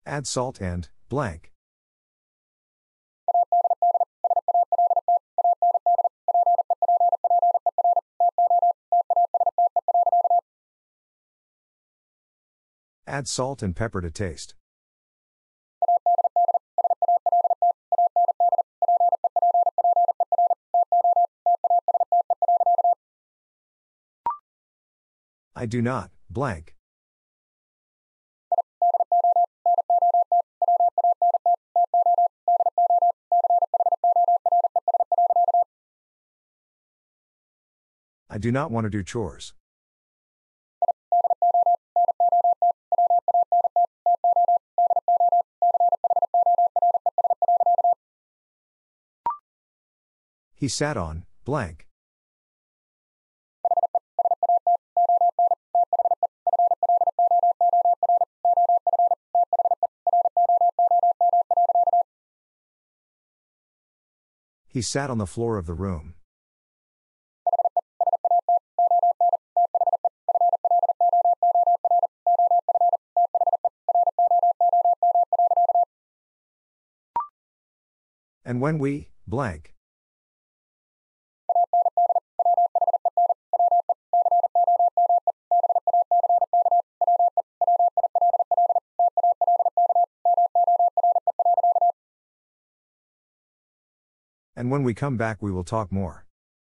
Add salt and, blank. Add salt and pepper to taste. I do not, blank. I do not want to do chores. He sat on, blank. He sat on the floor of the room. And when we, blank. And when we come back, we will talk more.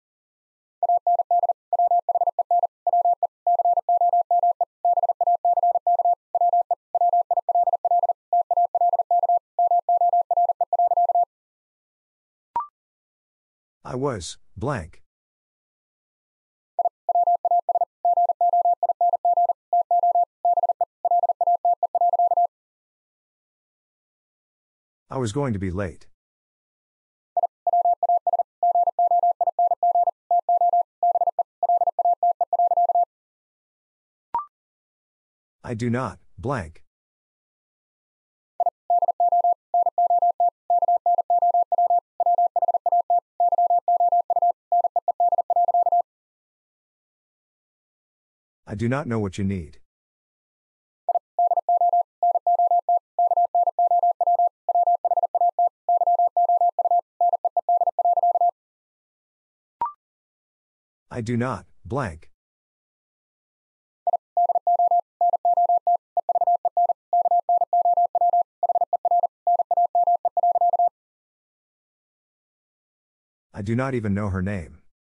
I was, blank. I was going to be late. I do not, blank. I do not know what you need. I do not, blank. I do not even know her name.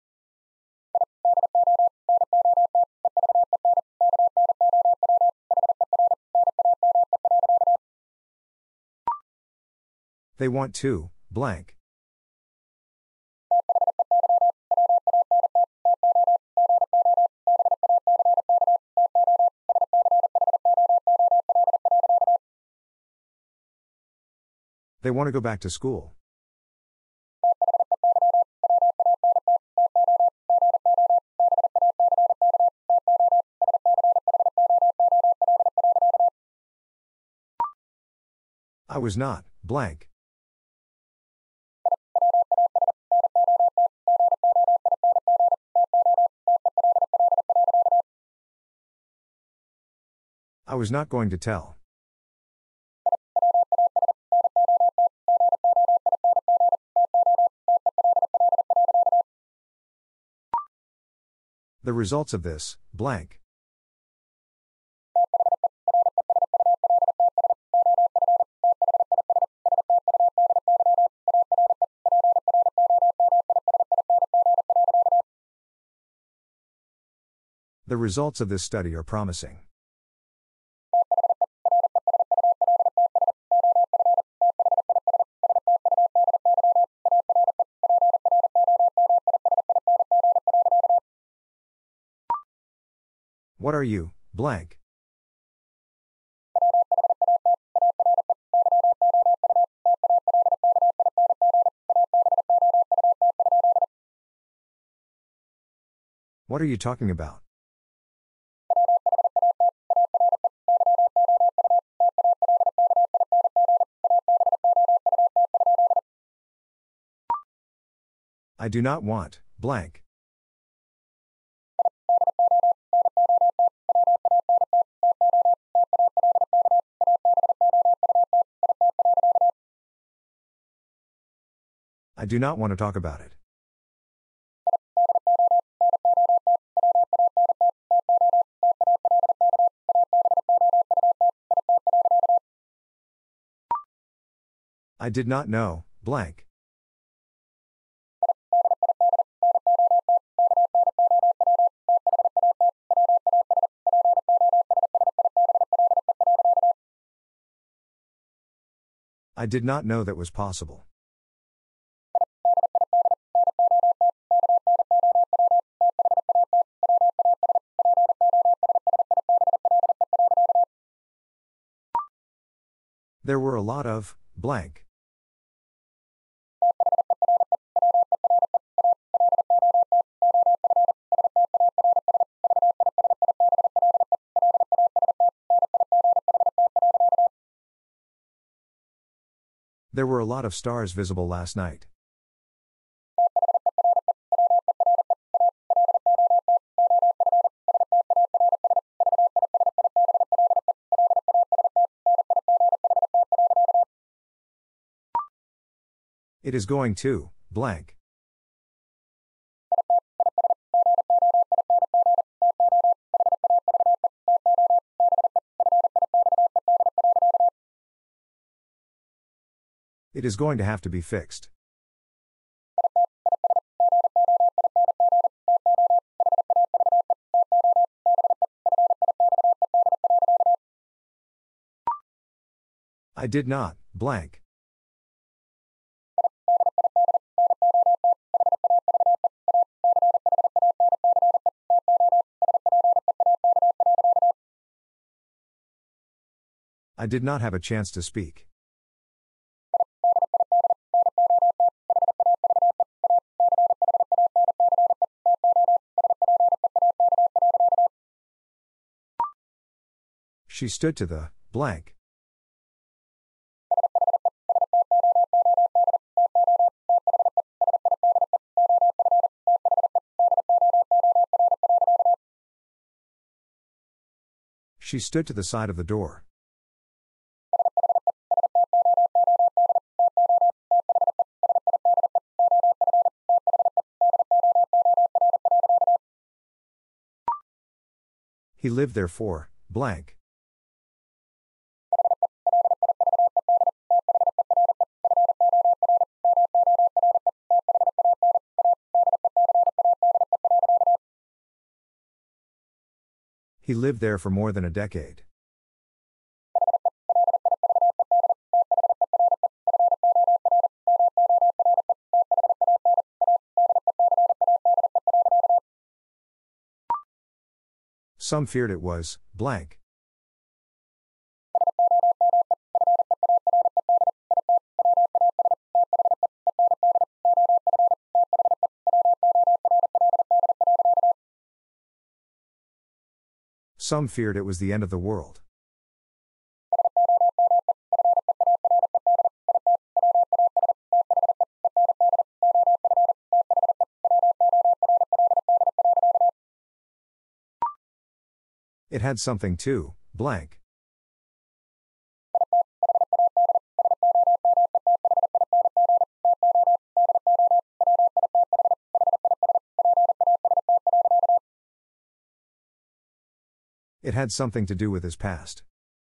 They want to, blank. They want to go back to school. I was not, blank. I was not going to tell. The results of this, blank. The results of this study are promising. What are you, blank? What are you talking about? I do not want, blank. I do not want to talk about it. I did not know, blank. I did not know that was possible. There were a lot of, blank. There were a lot of stars visible last night. It is going to, blank. It is going to have to be fixed. I did not, blank. I did not have a chance to speak. She stood to the, blank. She stood to the side of the door. He lived there for, blank. He lived there for more than a decade. Some feared it was, blank. Some feared it was the end of the world. It had something to, blank. It had something to do with his past.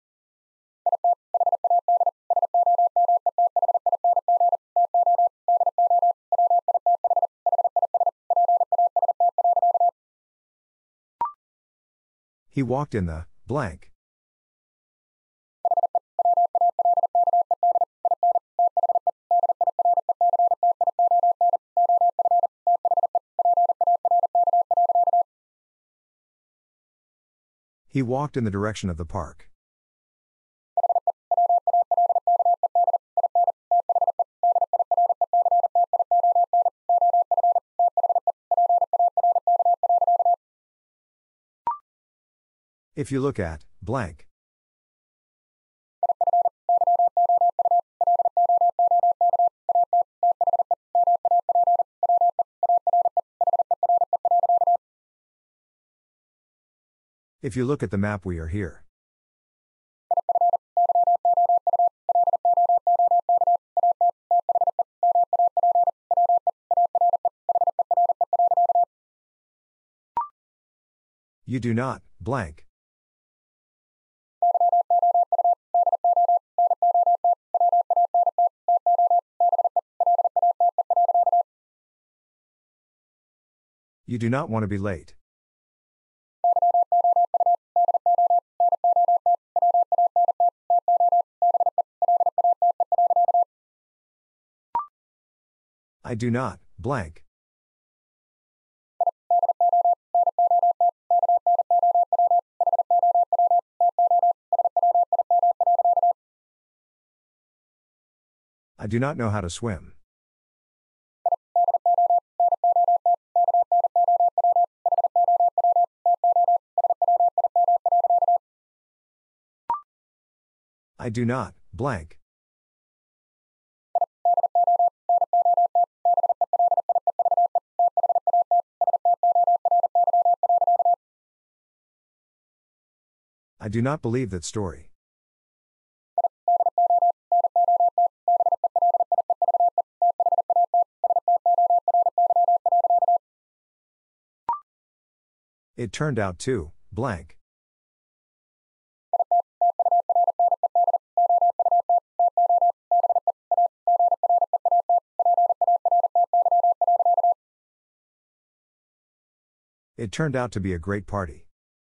He walked in the, blank. He walked in the direction of the park. If you look at, blank. If you look at the map, we are here. You do not, blank. You do not want to be late. I do not, blank. I do not know how to swim. I do not, blank. I do not believe that story. It turned out to, blank. It turned out to be a great party.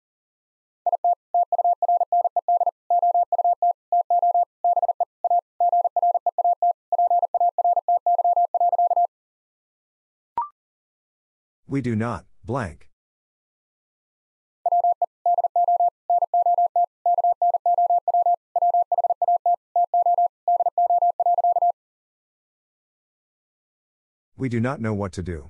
We do not, blank. We do not know what to do.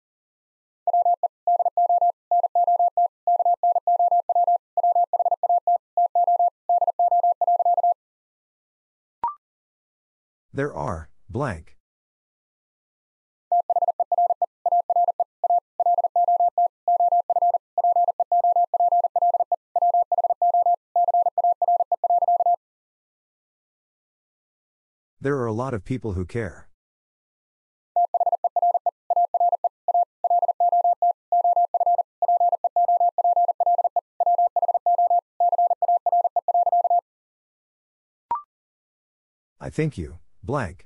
There are, blank. There are a lot of people who care. I think you, blank.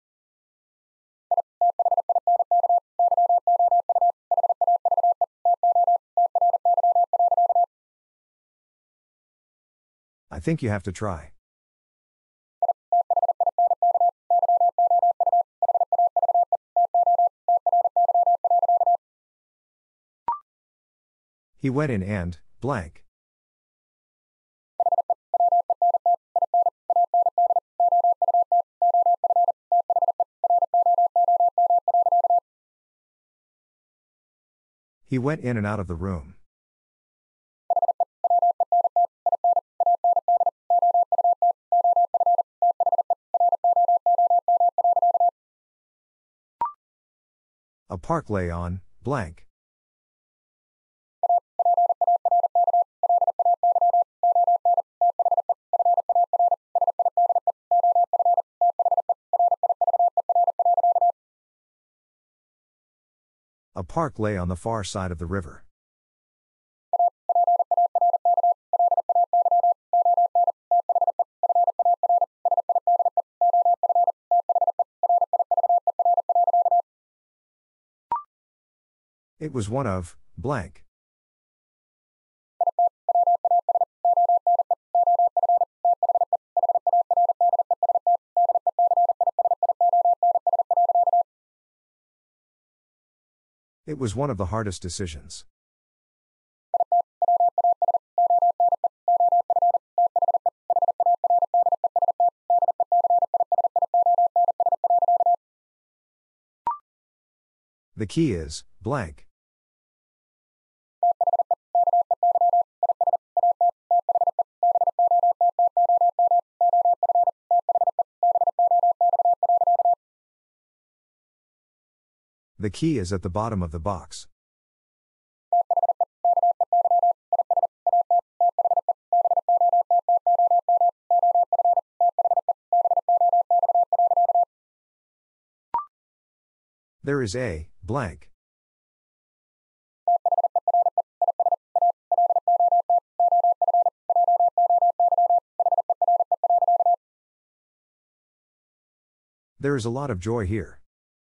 I think you have to try. He went in and, blank. He went in and out of the room. A park lay on, blank. A park lay on the far side of the river. It was one of, blank. It was one of the hardest decisions. The key is, blank. The key is at the bottom of the box. There is a, blank. There is a lot of joy here.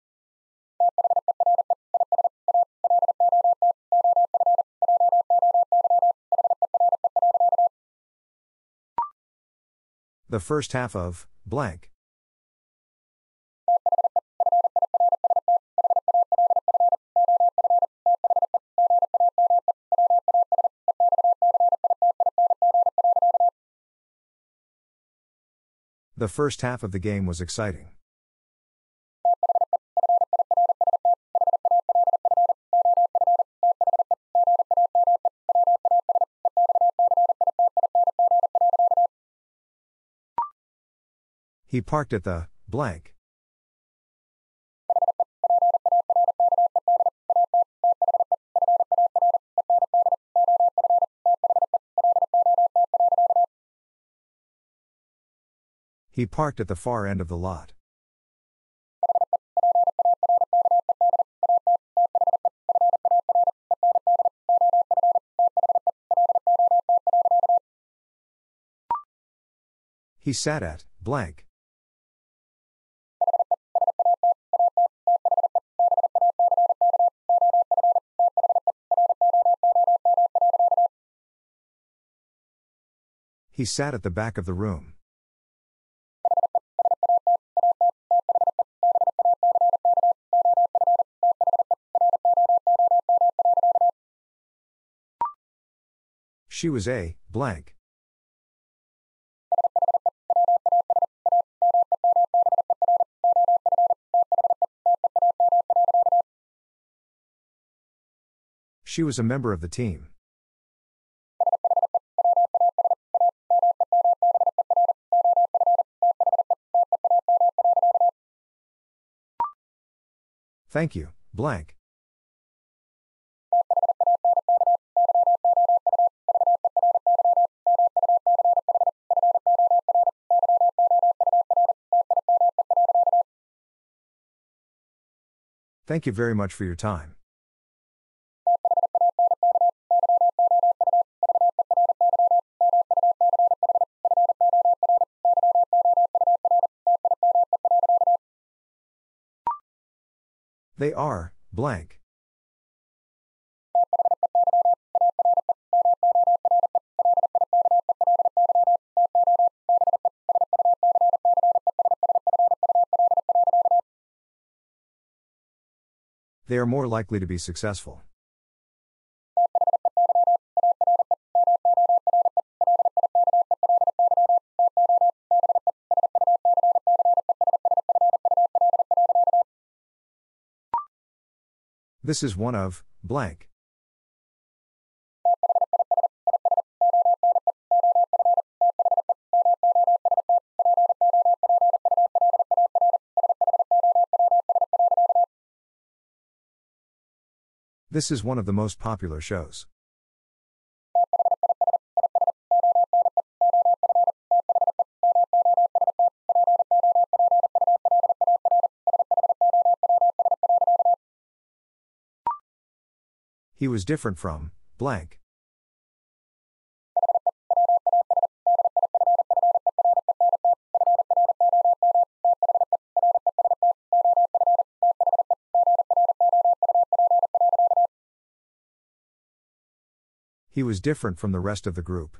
The first half of, blank. The first half of the game was exciting. He parked at the, blank. He parked at the far end of the lot. He sat at, blank. He sat at the back of the room. She was a, blank. She was a member of the team. Thank you, blank. Thank you very much for your time. They are, blank. They are more likely to be successful. This is one of, blank. This is one of the most popular shows. He was different from, blank. He was different from the rest of the group.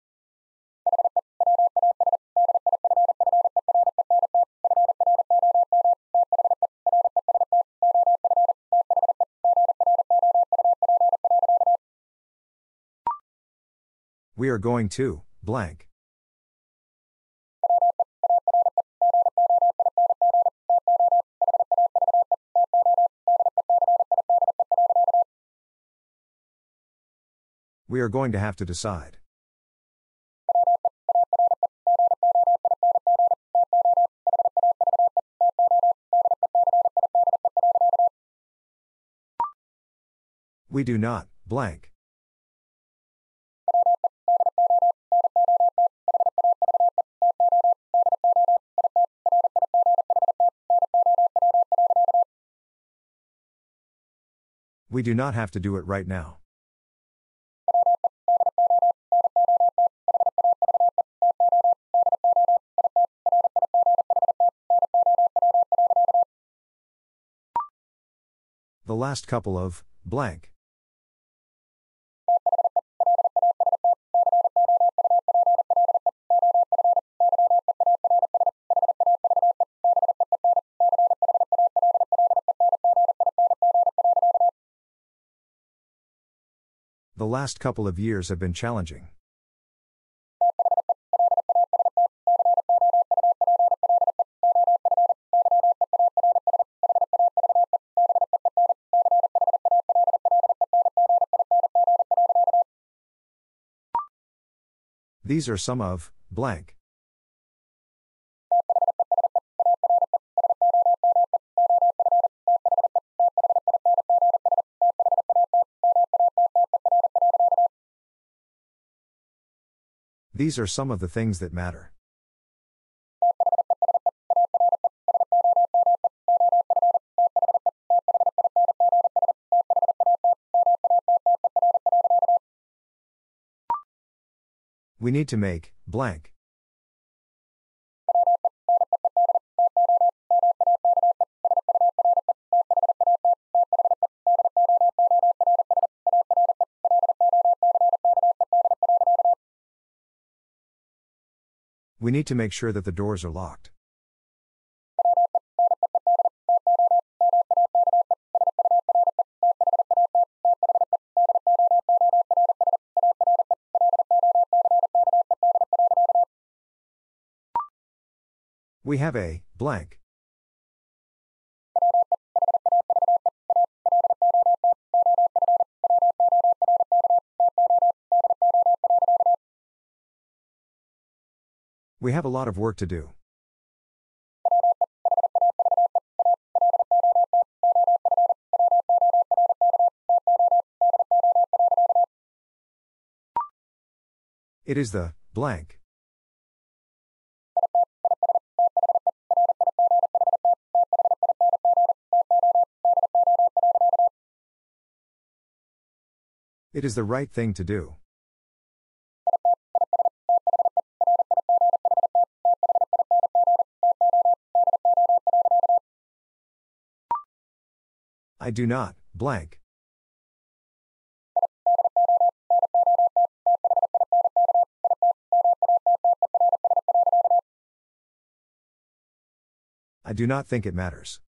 We are going to, blank. We are going to have to decide. We do not, blank. We do not have to do it right now. The last couple of, blank. The last couple of years have been challenging. These are some of, blank. These are some of the things that matter. We need to make, blank. We need to make sure that the doors are locked. We have a, blank. We have a lot of work to do. It is the, blank. It is the right thing to do. I do not, blank. I do not think it matters.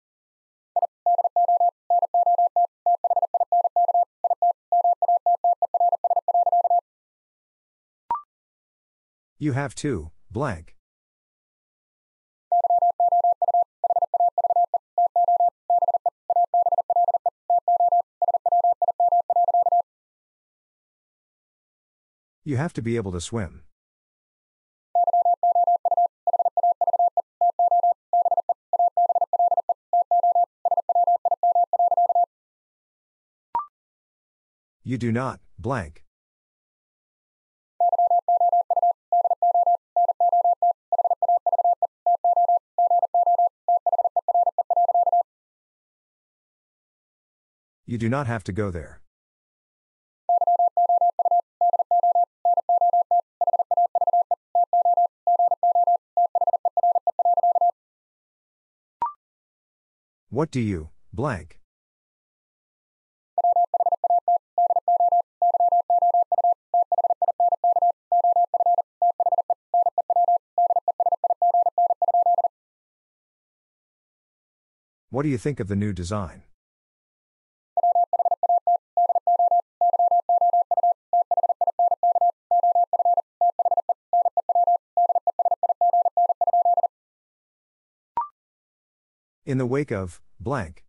You have to, blank. You have to be able to swim. You do not, blank. You do not have to go there. What do you, blank? What do you think of the new design? In the wake of, blank.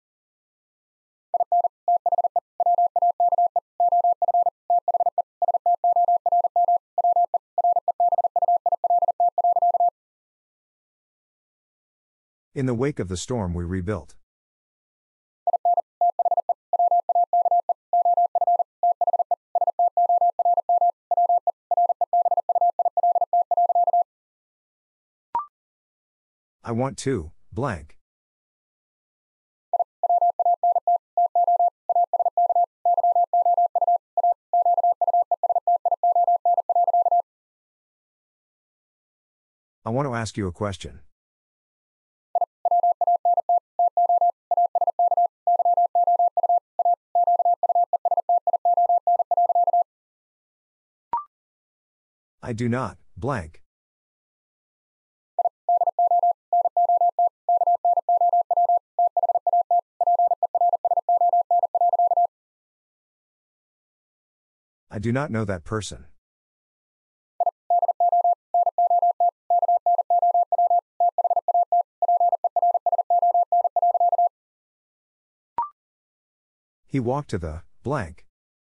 In the wake of the storm we rebuilt. I want to, blank. I want to ask you a question. I do not, blank. I do not know that person. He walked to the, blank.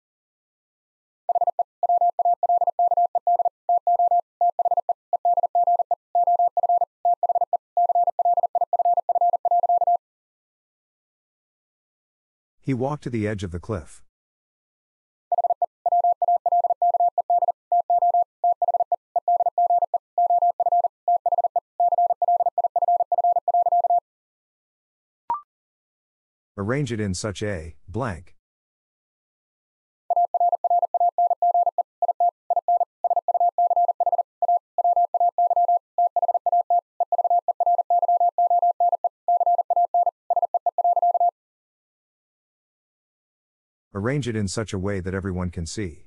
He walked to the edge of the cliff. Arrange it in such a, blank. Arrange it in such a way that everyone can see.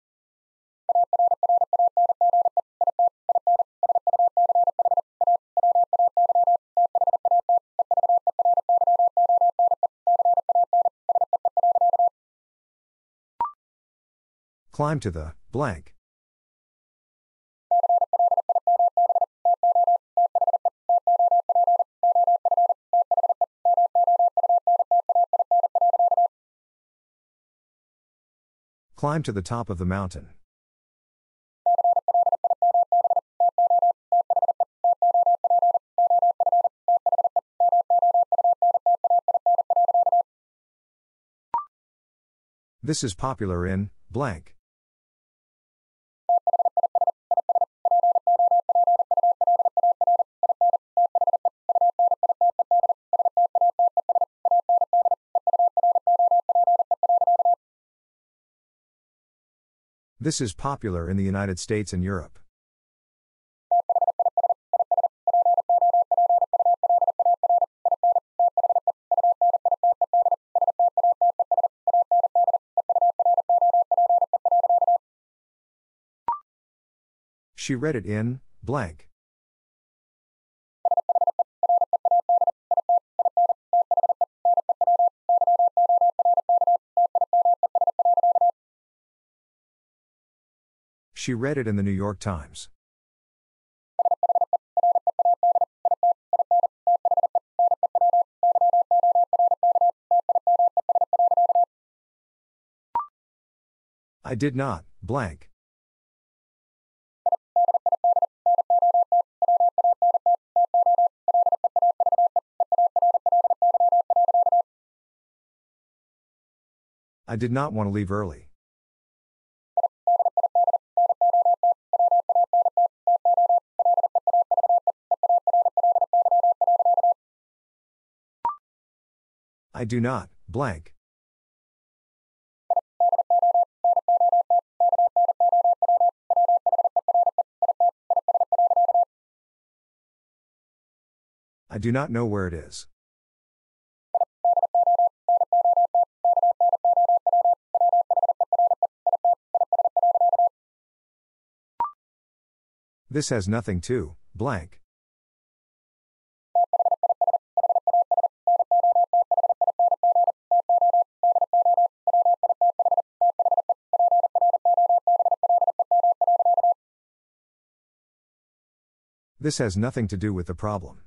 Climb to the, blank. Climb to the top of the mountain. This is popular in, blank. This is popular in the United States and Europe. She read it in, blank. She read it in the New York Times. I did not, blank. I did not want to leave early. I do not, blank. I do not know where it is. This has nothing to, blank. This has nothing to do with the problem.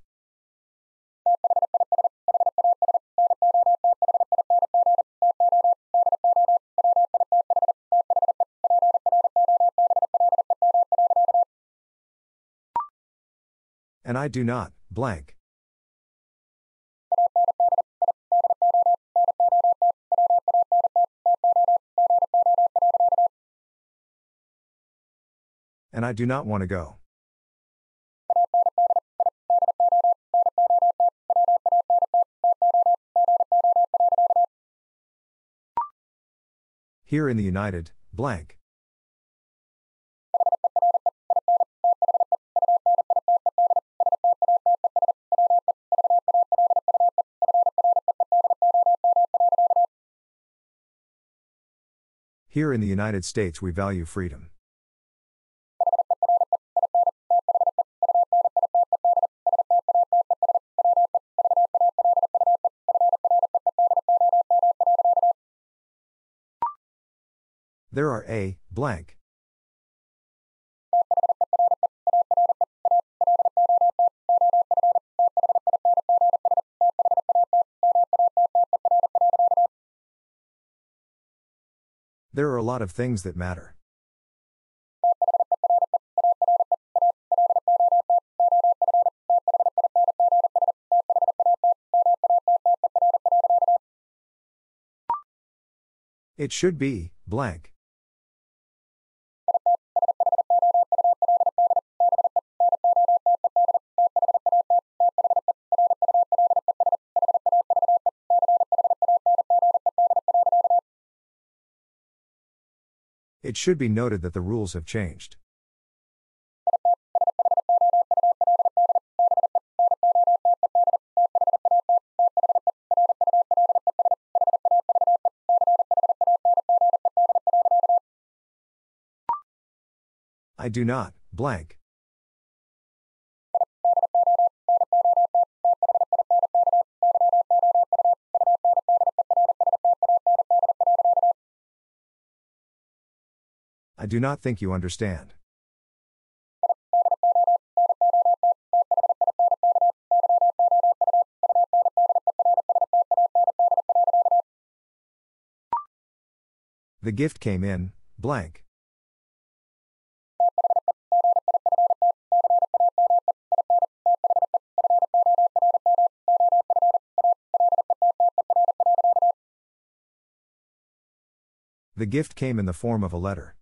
And I do not, blank. And I do not want to go. Here in the United, blank. Here in the United States we value freedom. There are a blank. There are a lot of things that matter. It should be blank. It should be noted that the rules have changed. I do not, blank. I do not think you understand. The gift came in, blank. The gift came in the form of a letter.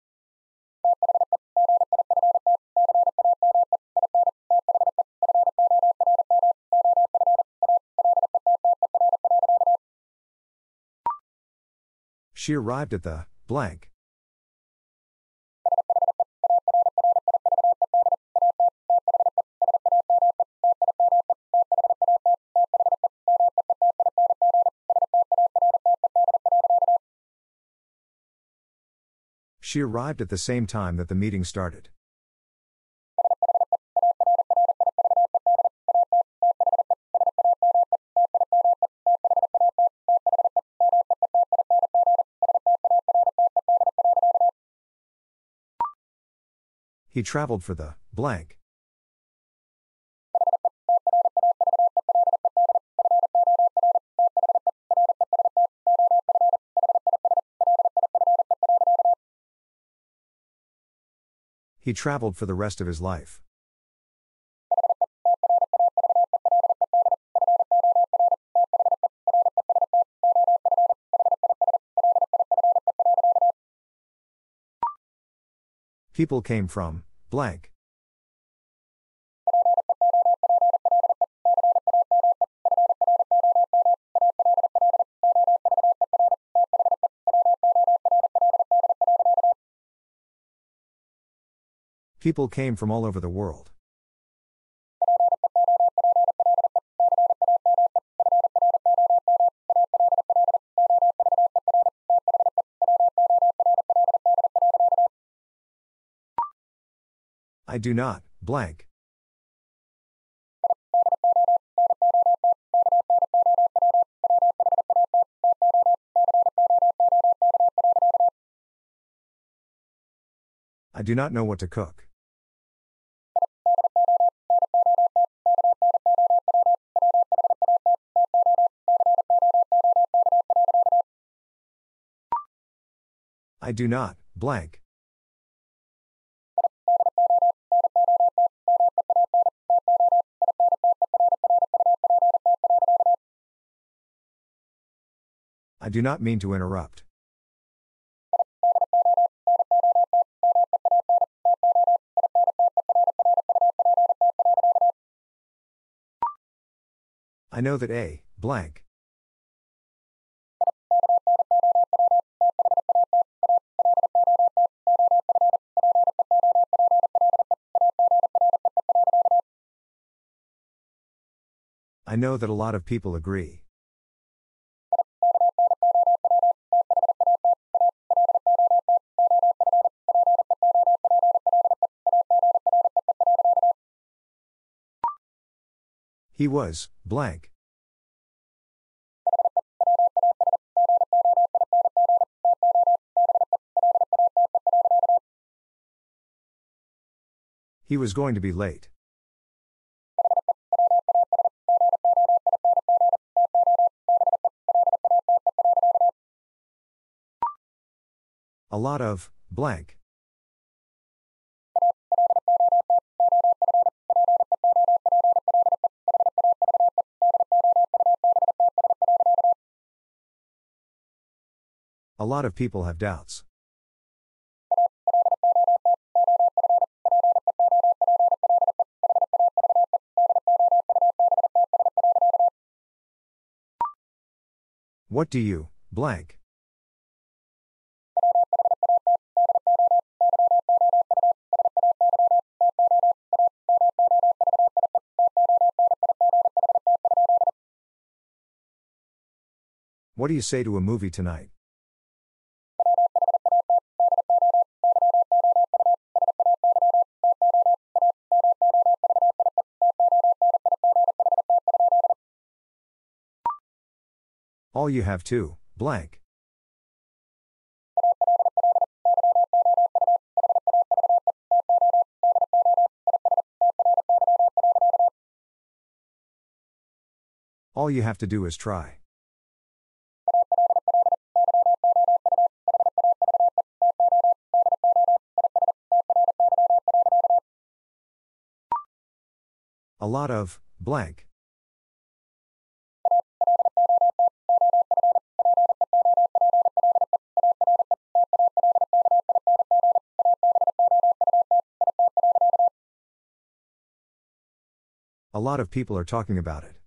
She arrived at the blank. She arrived at the same time that the meeting started. He traveled for the blank. He traveled for the rest of his life. People came from blank. People came from all over the world. I do not, blank. I do not know what to cook. I do not, blank. I do not mean to interrupt. I know that a blank. I know that a lot of people agree. He was blank. He was going to be late. A lot of, blank. A lot of people have doubts. What do you, blank? What do you say to a movie tonight? All you have to, blank. All you have to do is try. A lot of, blank. A lot of people are talking about it.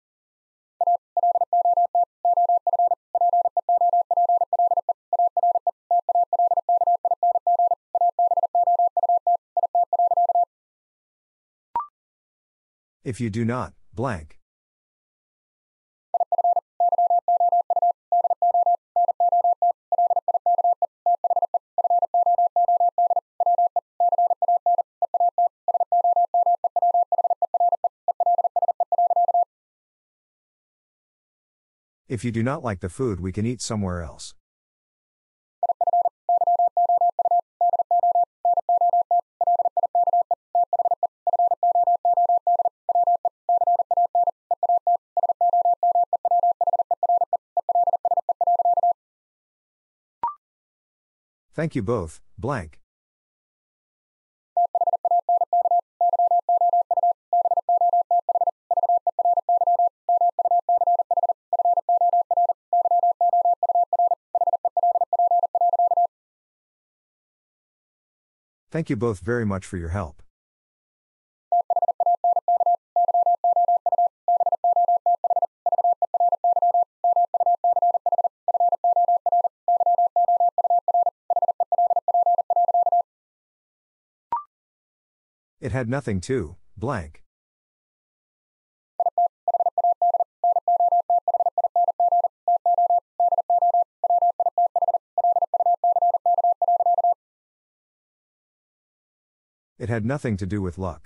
If you do not, blank. If you do not like the food, we can eat somewhere else. Thank you both, blank. Thank you both very much for your help. It had nothing to, blank. It had nothing to do with luck.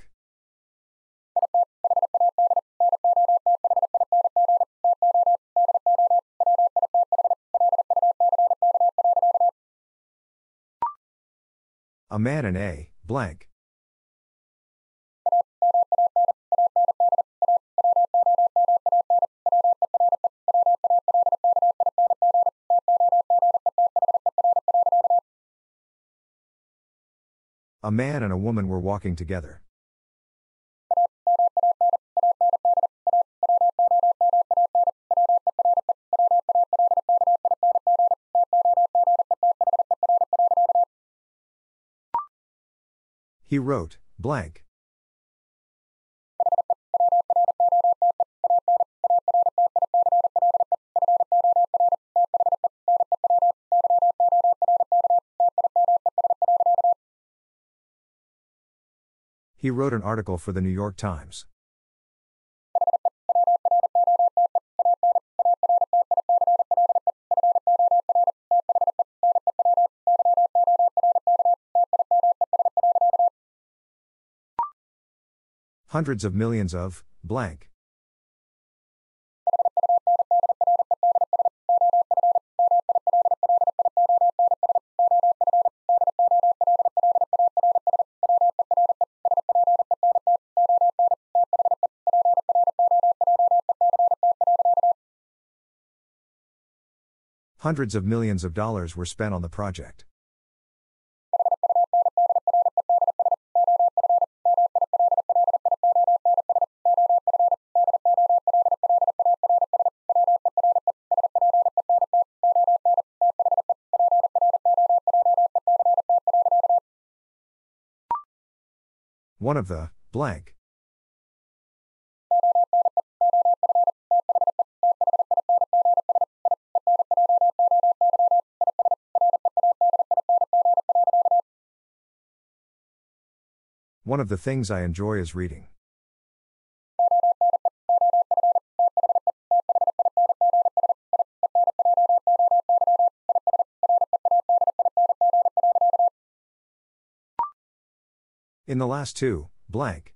A man and a, blank. A man and a woman were walking together. He wrote, blank. He wrote an article for the New York Times. Hundreds of millions of, blank. Hundreds of millions of dollars were spent on the project. One of the, blank. One of the things I enjoy is reading. In the last two, blank.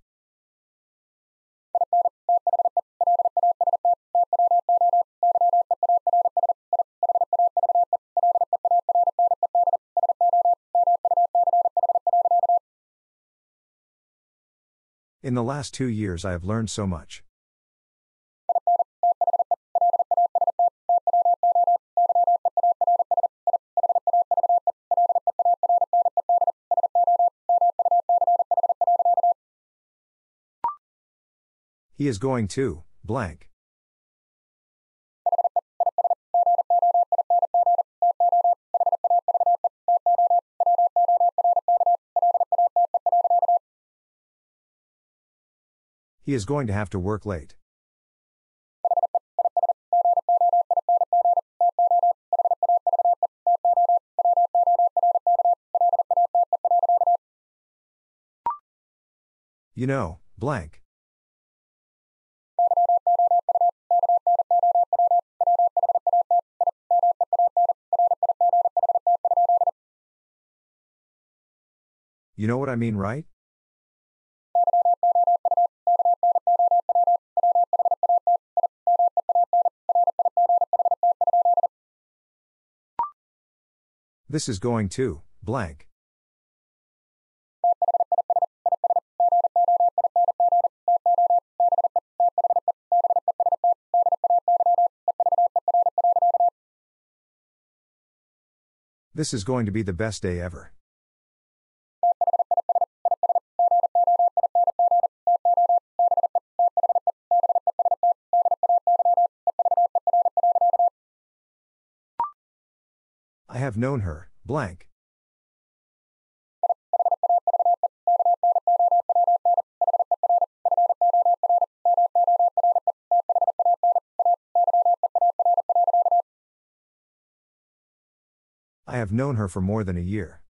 In the last 2 years I have learned so much. He is going to, blank. He is going to have to work late. You know, blank. You know what I mean, right? This is going to, blank. This is going to be the best day ever. I have known her, blank. I have known her for more than a year.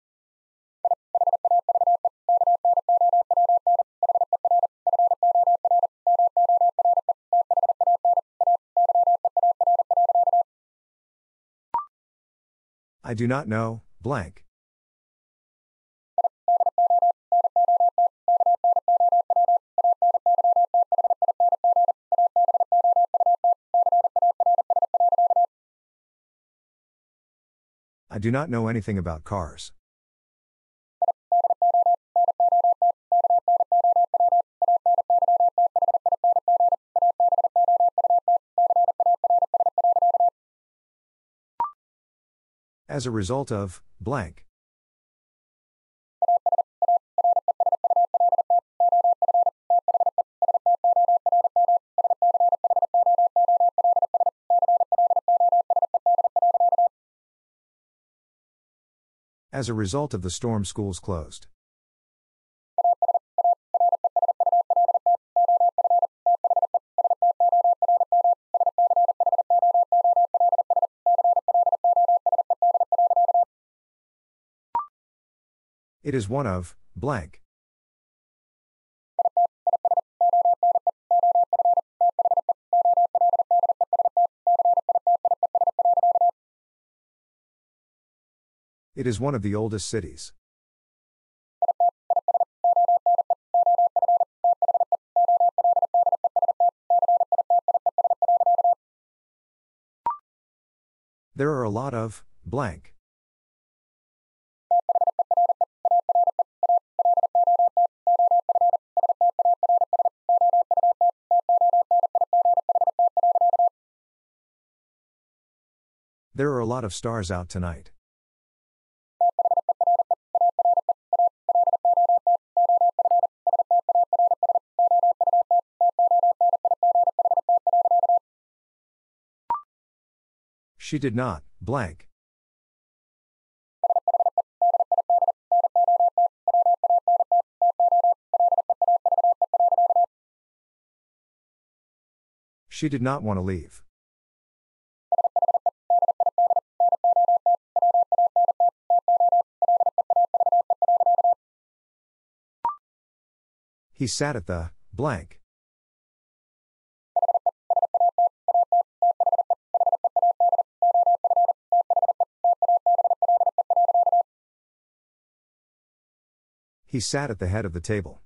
I do not know, blank. I do not know anything about cars. As a result of, blank. As a result of the storm, schools closed. It is one of, blank. It is one of the oldest cities. There are a lot of, blank. There are a lot of stars out tonight. She did not, blank. She did not want to leave. He sat at the blank. He sat at the head of the table.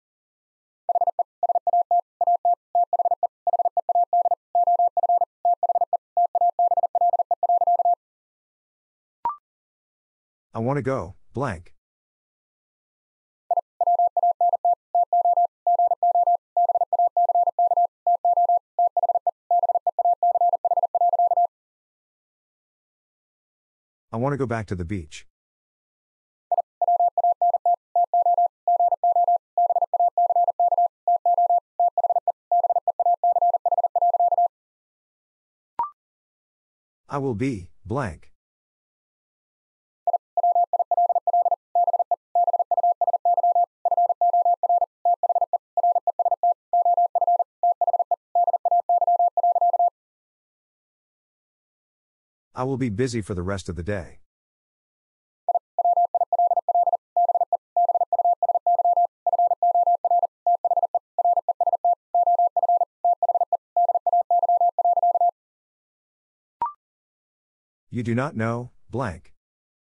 I want to go, blank. I want to go back to the beach. I will be, blank. I will be busy for the rest of the day. You do not know, blank.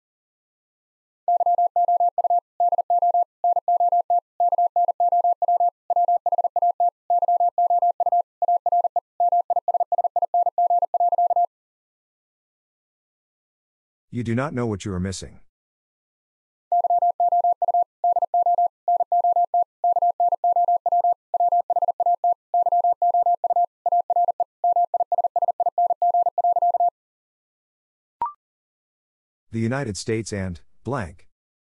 You do not know what you are missing. The United States and blank.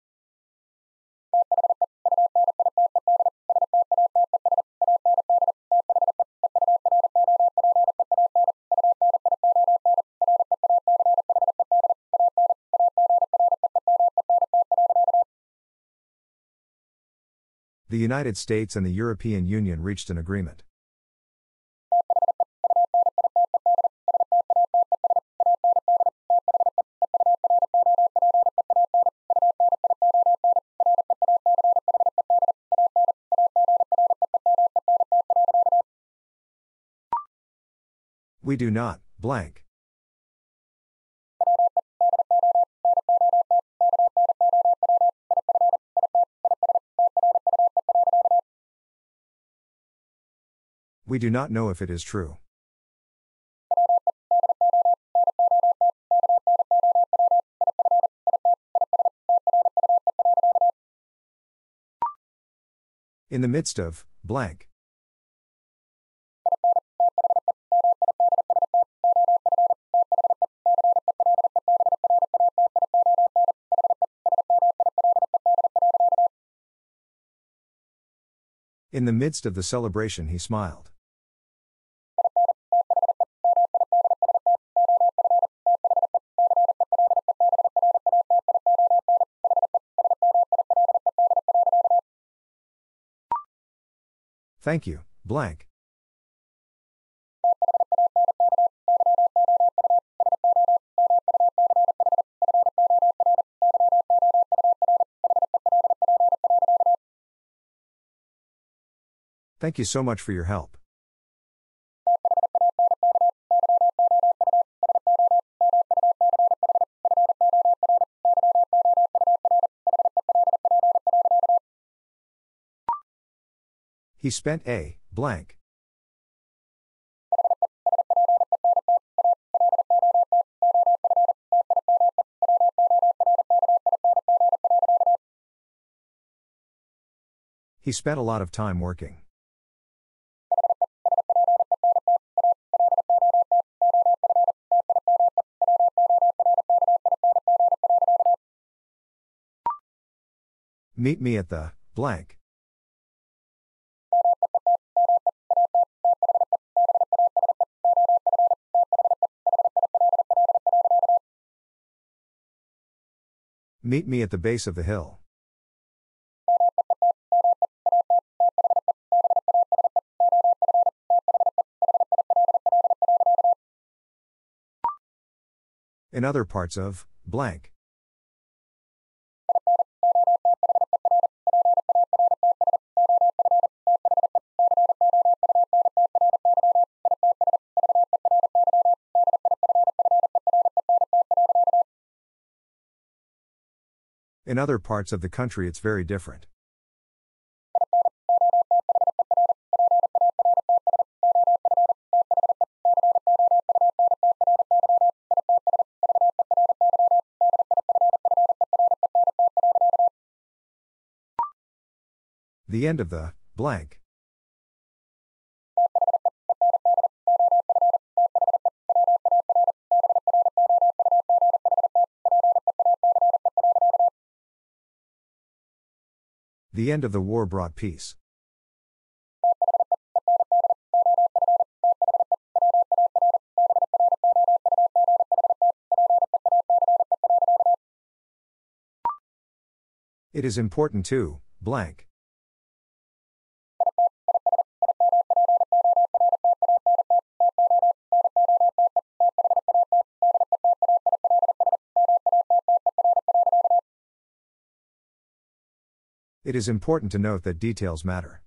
The United States and the European Union reached an agreement. We do not, blank. We do not know if it is true. In the midst of, blank. In the midst of the celebration, he smiled. Thank you, blank. Thank you so much for your help. He spent a blank. He spent a lot of time working. Meet me at the blank. Meet me at the base of the hill. In other parts of blank. In other parts of the country it's very different. The end of the blank. The end of the war brought peace. It is important to blank. It is important to note that details matter.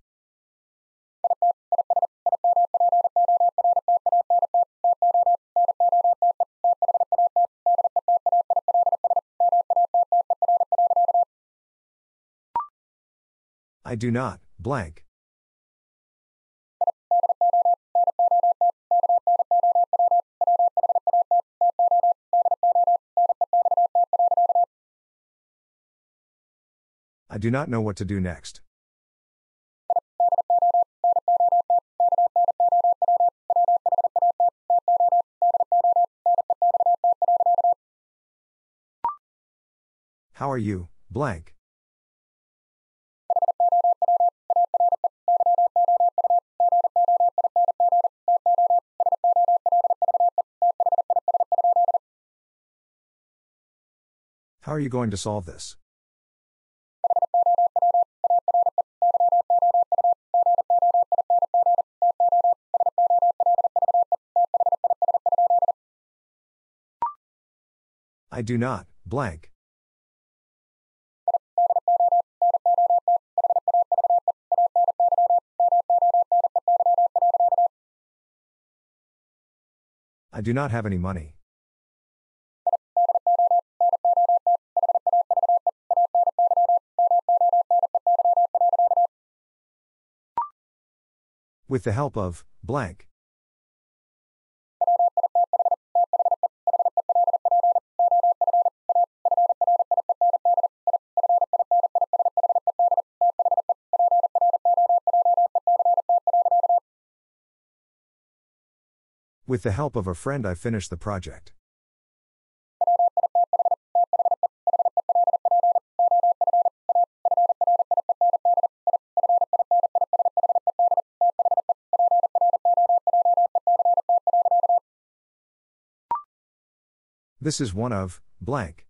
I do not blank. I do not know what to do next. How are you, blank? How are you going to solve this? I do not blank. I do not have any money. With the help of blank. With the help of a friend I finished the project. This is one of blank.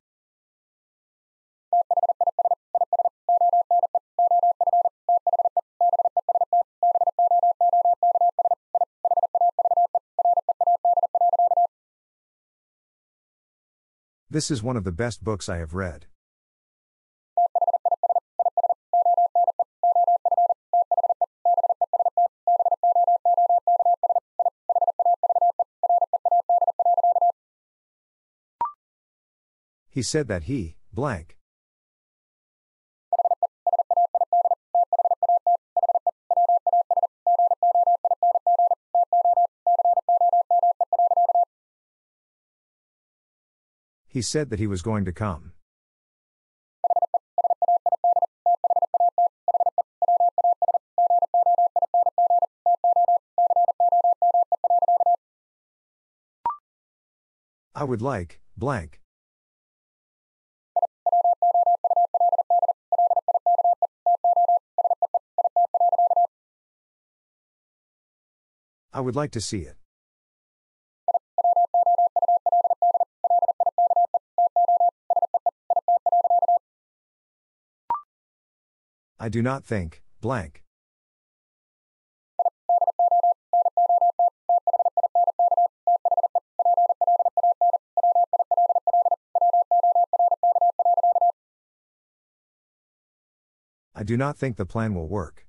This is one of the best books I have read. He said that he blank. He said that he was going to come. I would like blank. I would like to see it. I do not think, blank. I do not think the plan will work.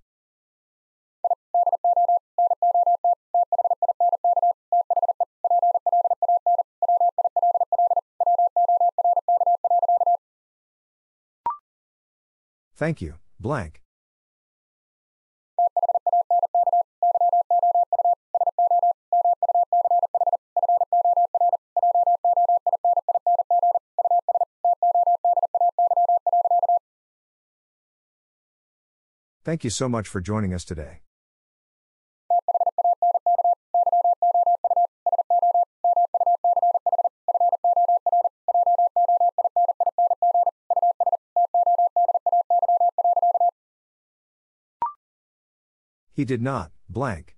Thank you, blank. Thank you so much for joining us today. He did not, blank.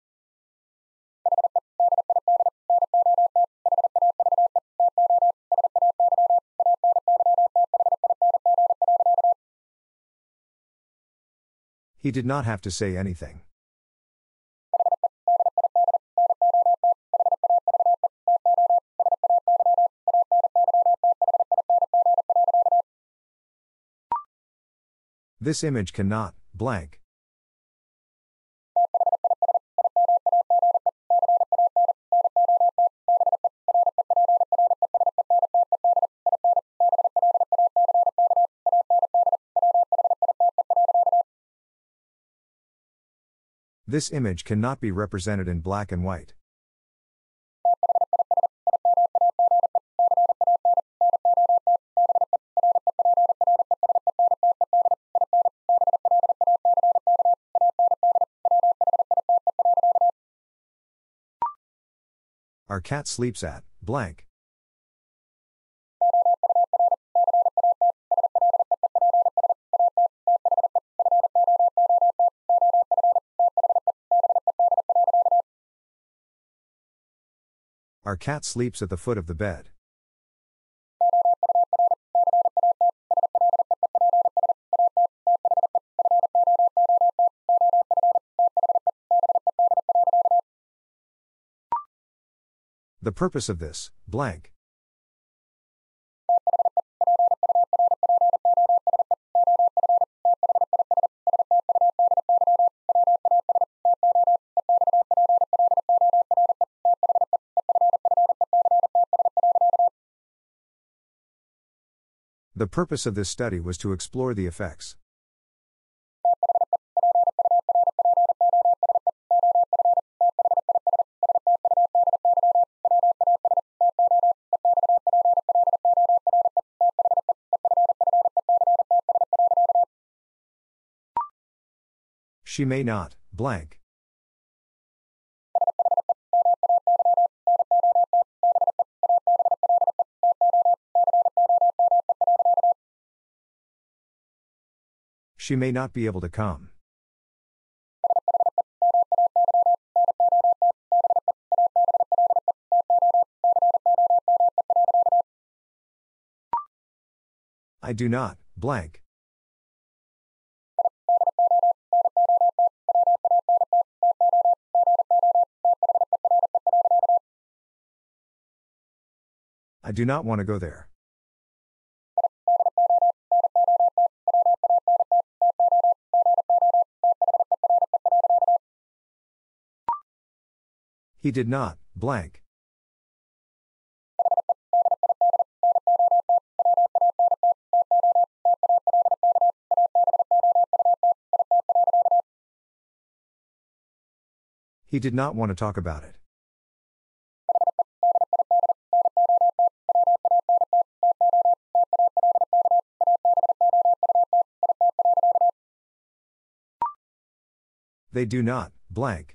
He did not have to say anything. This image cannot, blank. This image cannot be represented in black and white. Our cat sleeps at, blank. Our cat sleeps at the foot of the bed. The purpose of this, blank. The purpose of this study was to explore the effects. She may not, blank. She may not be able to come. I do not, blank. I do not want to go there. He did not, blank. He did not want to talk about it. They do not, blank.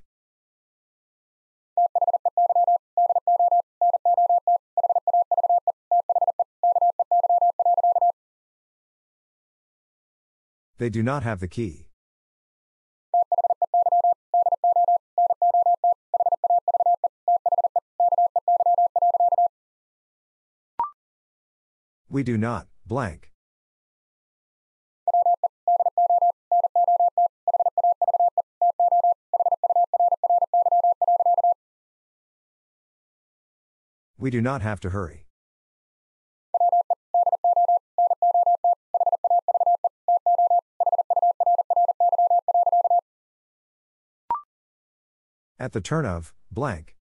They do not have the key. We do not, blank. We do not have to hurry. At the turn of, blank.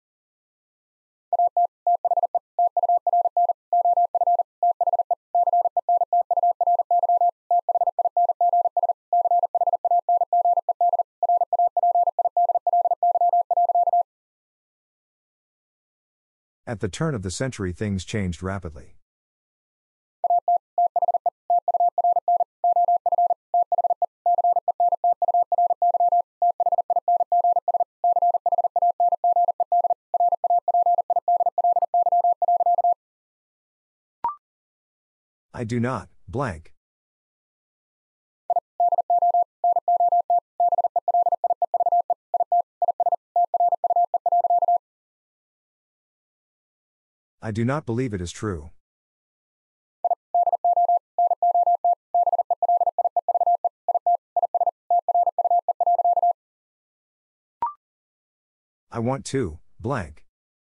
At the turn of the century, things changed rapidly. I do not, blank. I do not believe it is true. I want to, blank.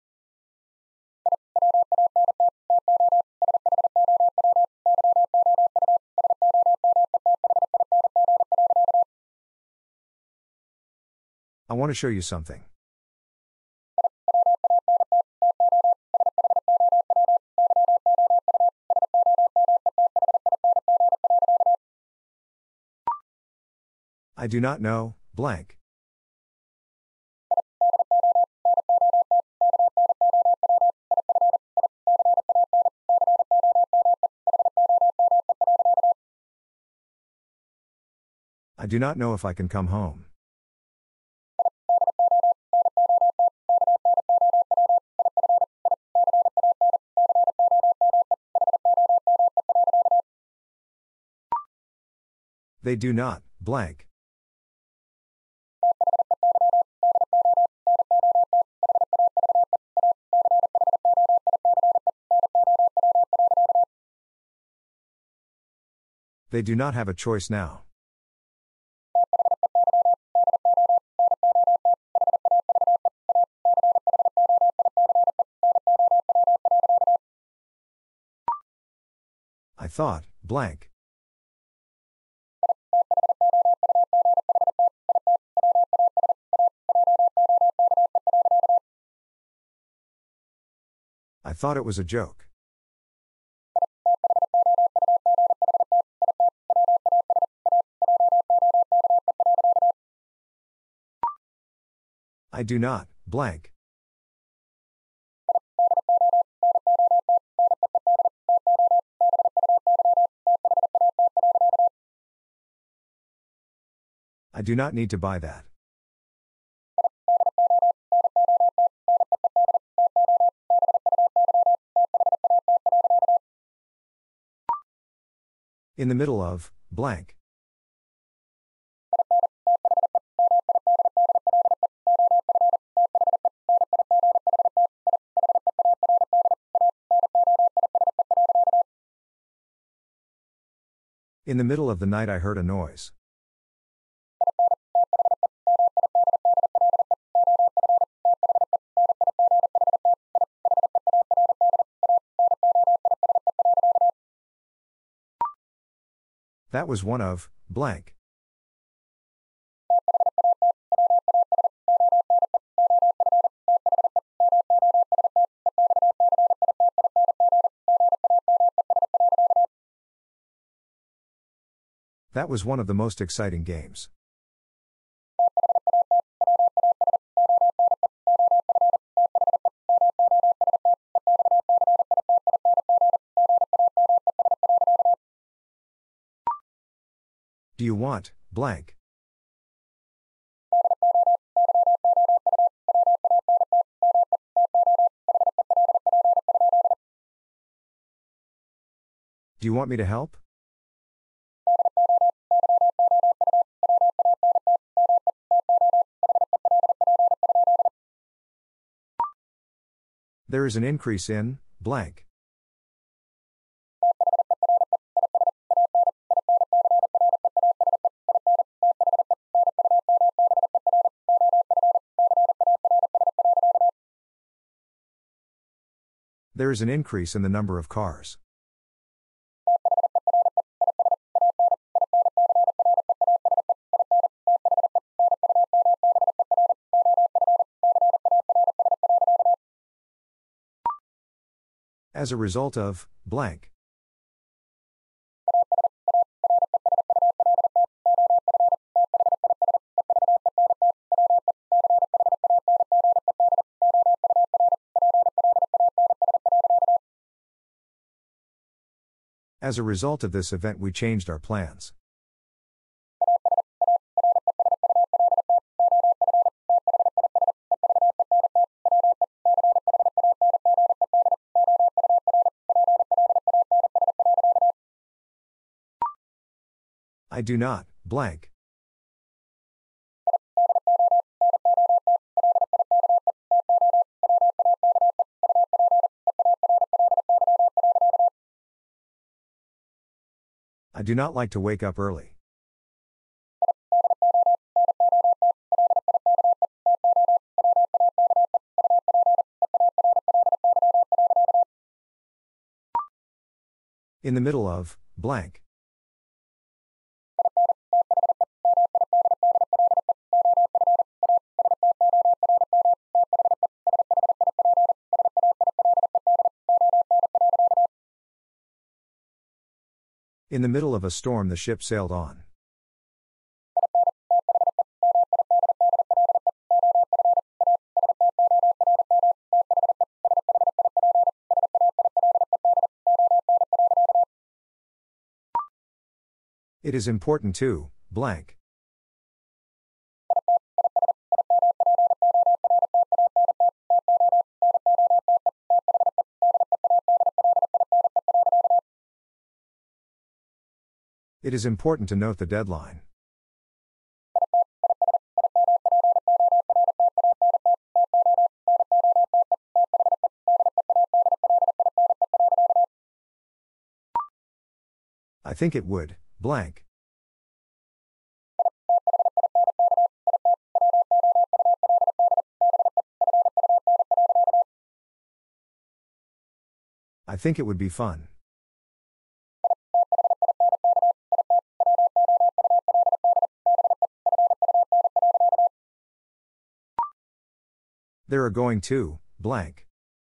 I want to show you something. I do not know, blank. I do not know if I can come home. They do not, blank. They do not have a choice now. I thought, blank. I thought it was a joke. I do not, blank. I do not need to buy that. In the middle of, blank. In the middle of the night, I heard a noise. That was one of, blank. That was one of the most exciting games. Do you want, blank? Do you want me to help? There is an increase in, blank. There is an increase in the number of cars. As a result of, blank. As a result of this event, we changed our plans. I do not, blank. I do not like to wake up early. In the middle of, blank. In the middle of a storm, the ship sailed on. It is important to, blank. It is important to note the deadline. I think it would, blank. I think it would be fun. There are going to, blank.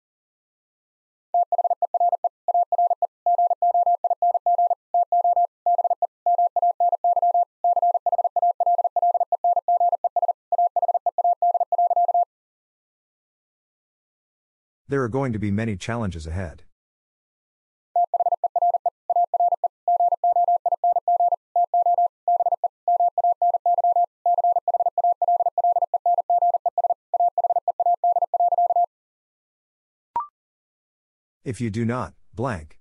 There are going to be many challenges ahead. If you do not, blank.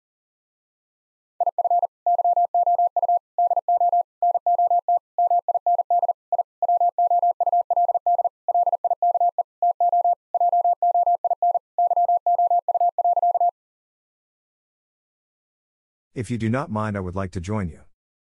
If you do not mind, I would like to join you.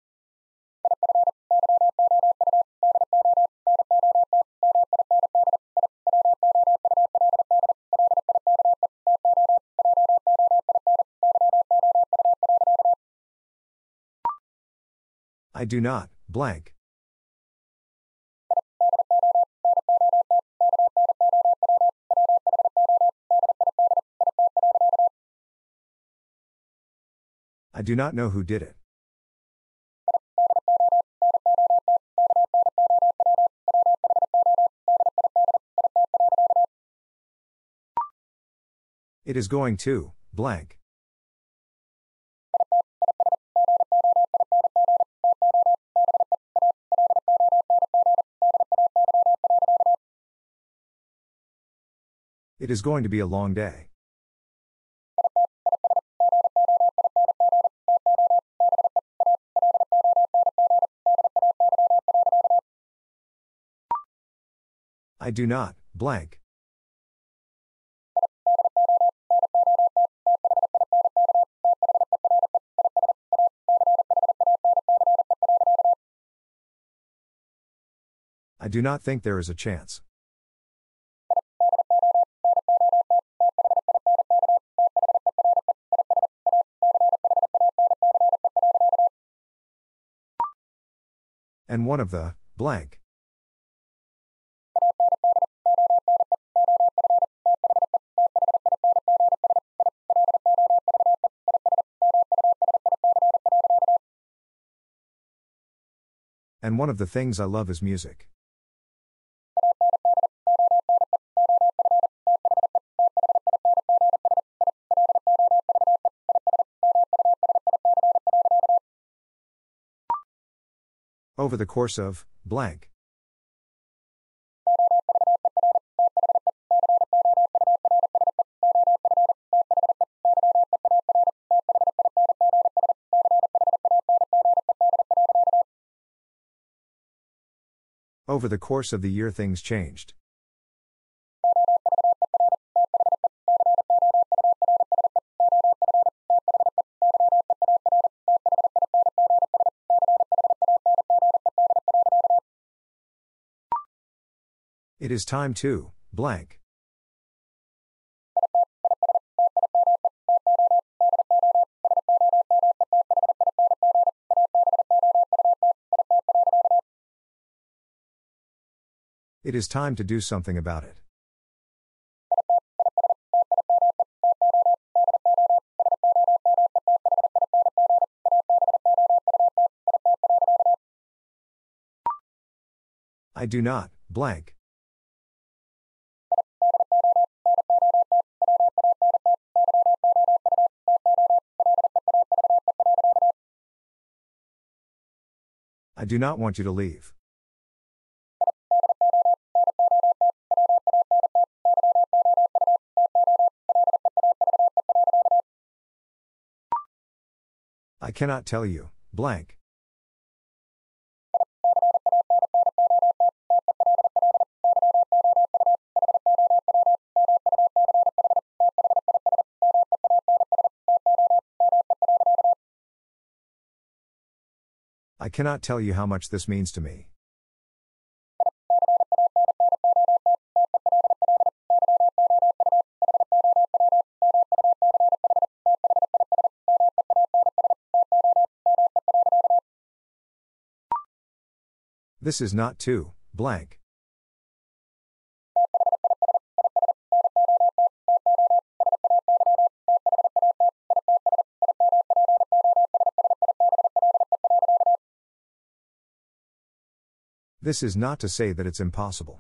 I do not, blank. I do not know who did it. It is going to, blank. It is going to be a long day. I do not, blank. I do not think there is a chance. And one of the, blank. And one of the things I love is music. Over the course of, blank. Over the course of the year things changed. It is time to, blank. It is time to do something about it. I do not, blank. I do not want you to leave. I cannot tell you, blank. I cannot tell you how much this means to me. This is not too, blank. This is not to say that it's impossible.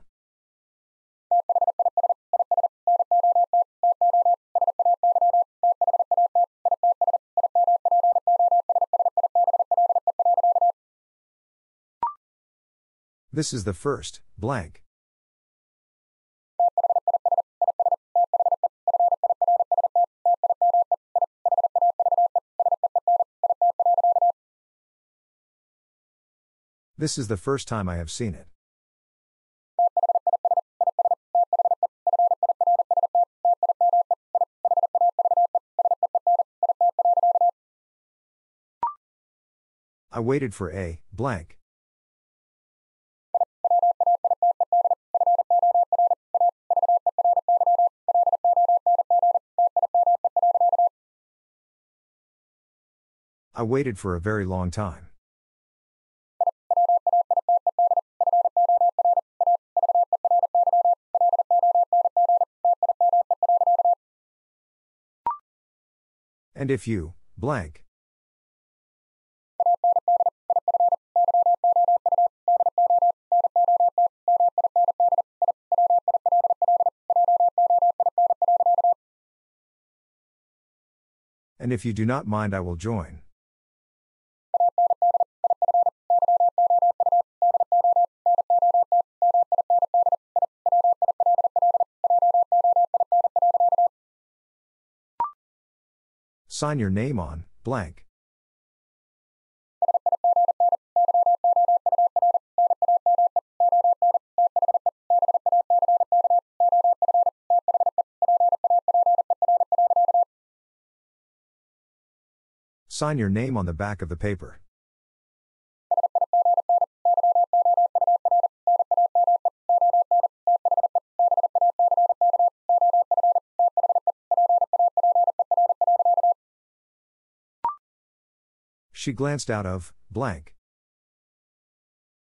This is the first, blank. This is the first time I have seen it. I waited for a, blank. I waited for a very long time. And if you, blank. And if you do not mind, I will join. Sign your name on, blank. Sign your name on the back of the paper. She glanced out of, blank.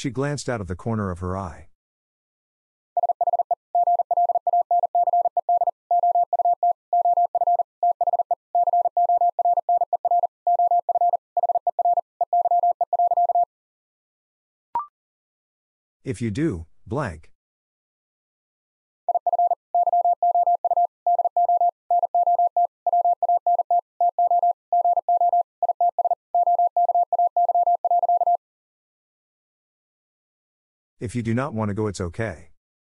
She glanced out of the corner of her eye. If you do, blank. If you do not want to go, it's okay.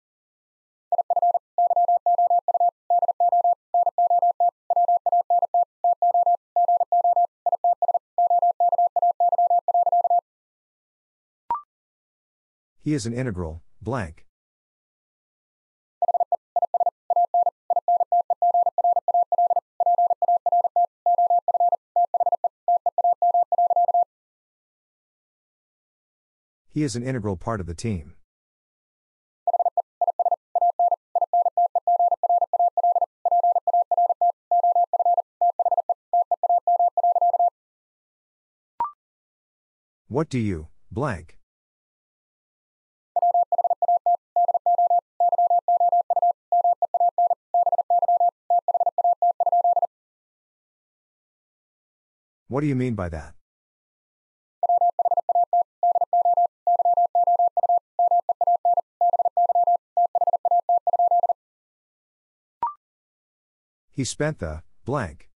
He is an integral, blank. He is an integral part of the team. What do you, blank? What do you mean by that? He spent the blank.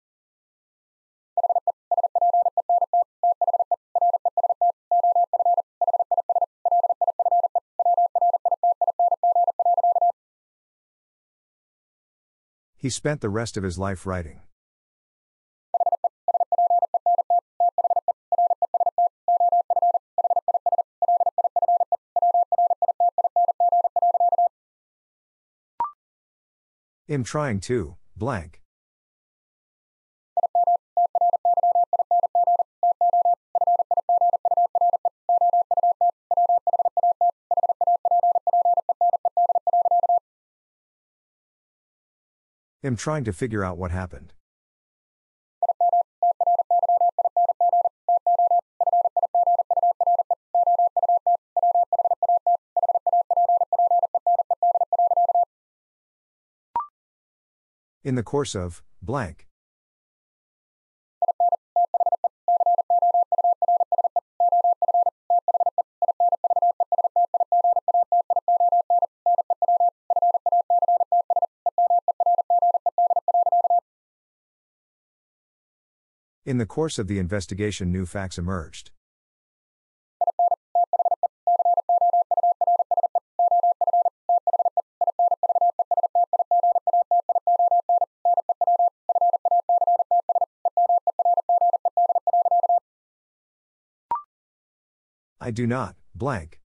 He spent the rest of his life writing. I'm trying to, blank. I'm trying to figure out what happened. In the course of, blank. In the course of the investigation, new facts emerged. I do not, blank.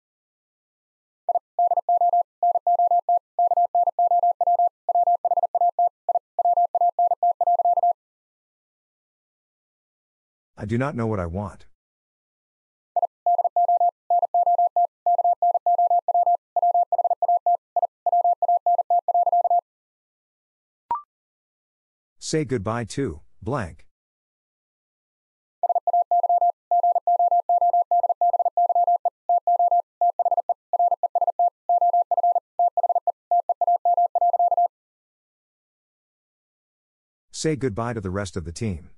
I do not know what I want. Say goodbye to, blank. Say goodbye to the rest of the team.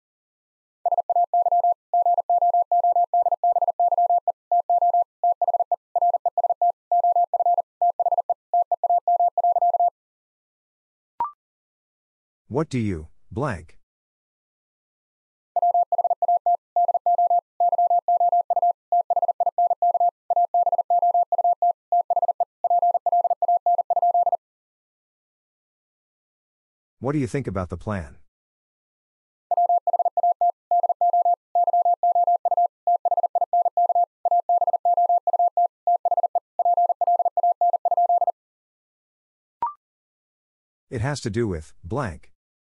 What do you, blank? What do you think about the plan? It has to do with, blank.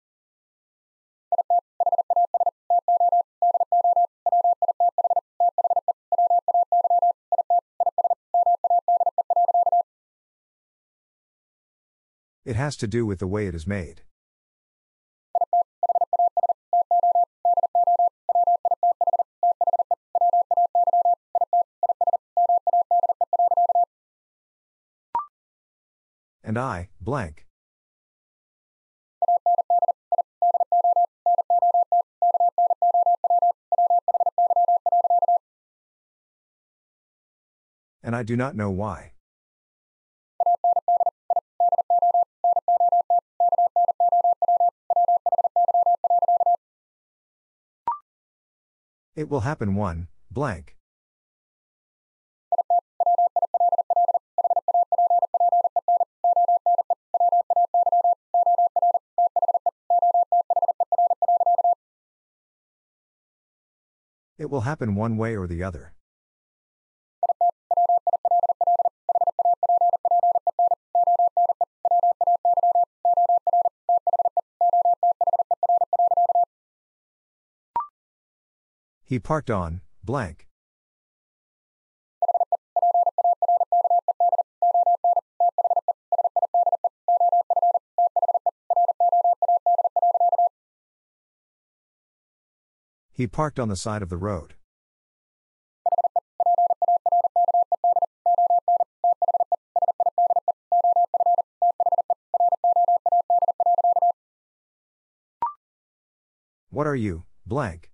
It has to do with the way it is made. And I, blank. And I do not know why. It will happen one, blank. It will happen one way or the other. He parked on, blank. He parked on the side of the road. What are you, blank?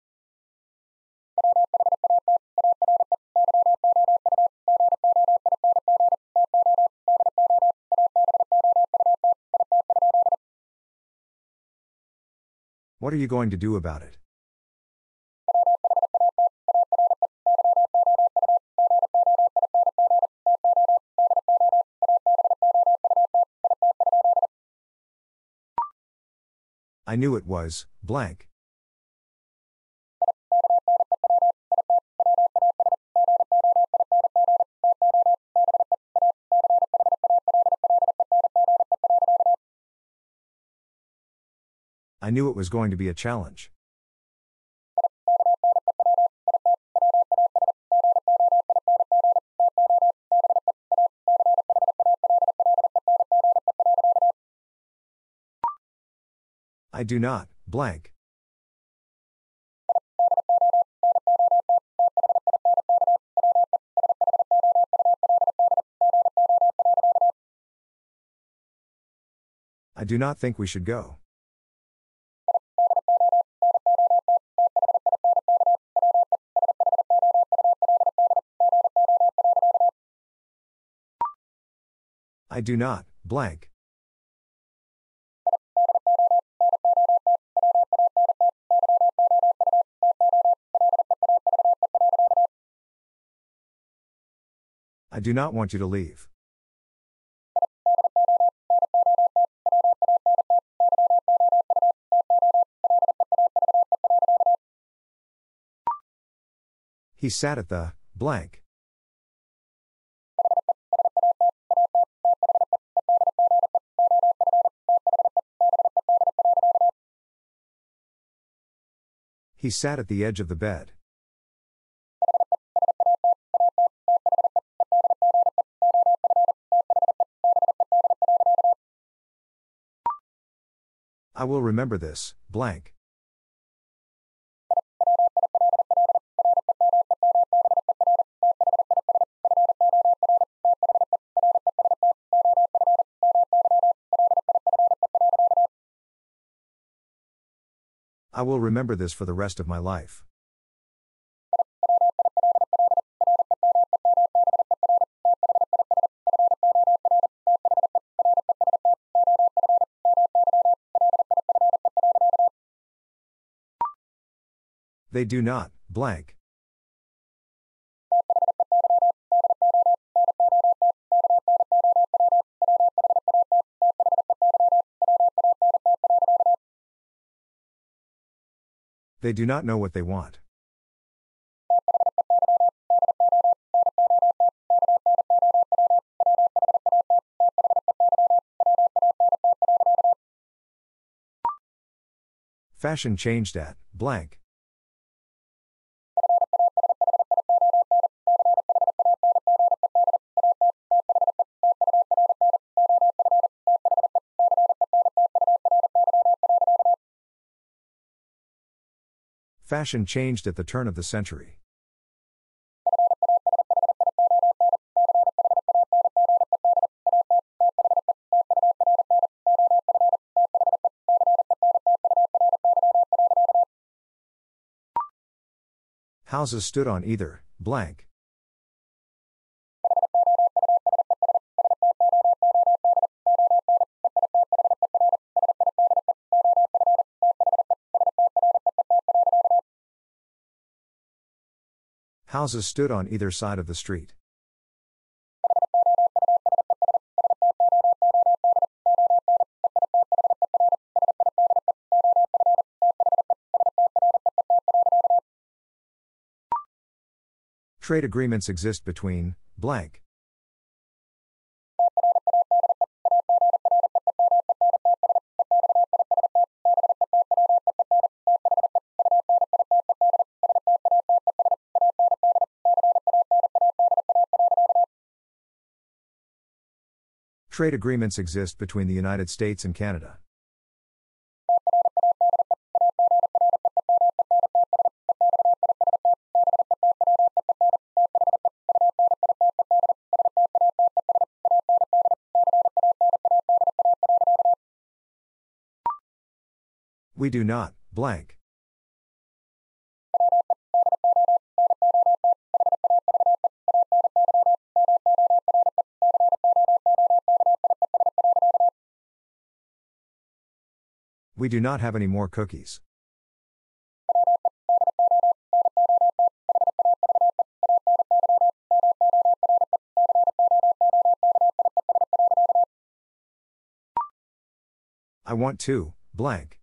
What are you going to do about it? I knew it was, blank. I knew it was going to be a challenge. I do not, blank. I do not think we should go. I do not, blank. I do not want you to leave. He sat at the, blank. He sat at the edge of the bed. I will remember this, blank. I will remember this for the rest of my life. They do not, blank. They do not know what they want. Fashion changed at, blank. Fashion changed at the turn of the century. Houses stood on either, blank. Houses stood on either side of the street. Trade agreements exist between, blank. Trade agreements exist between the United States and Canada. We do not, blank. We do not have any more cookies. I want to, blank.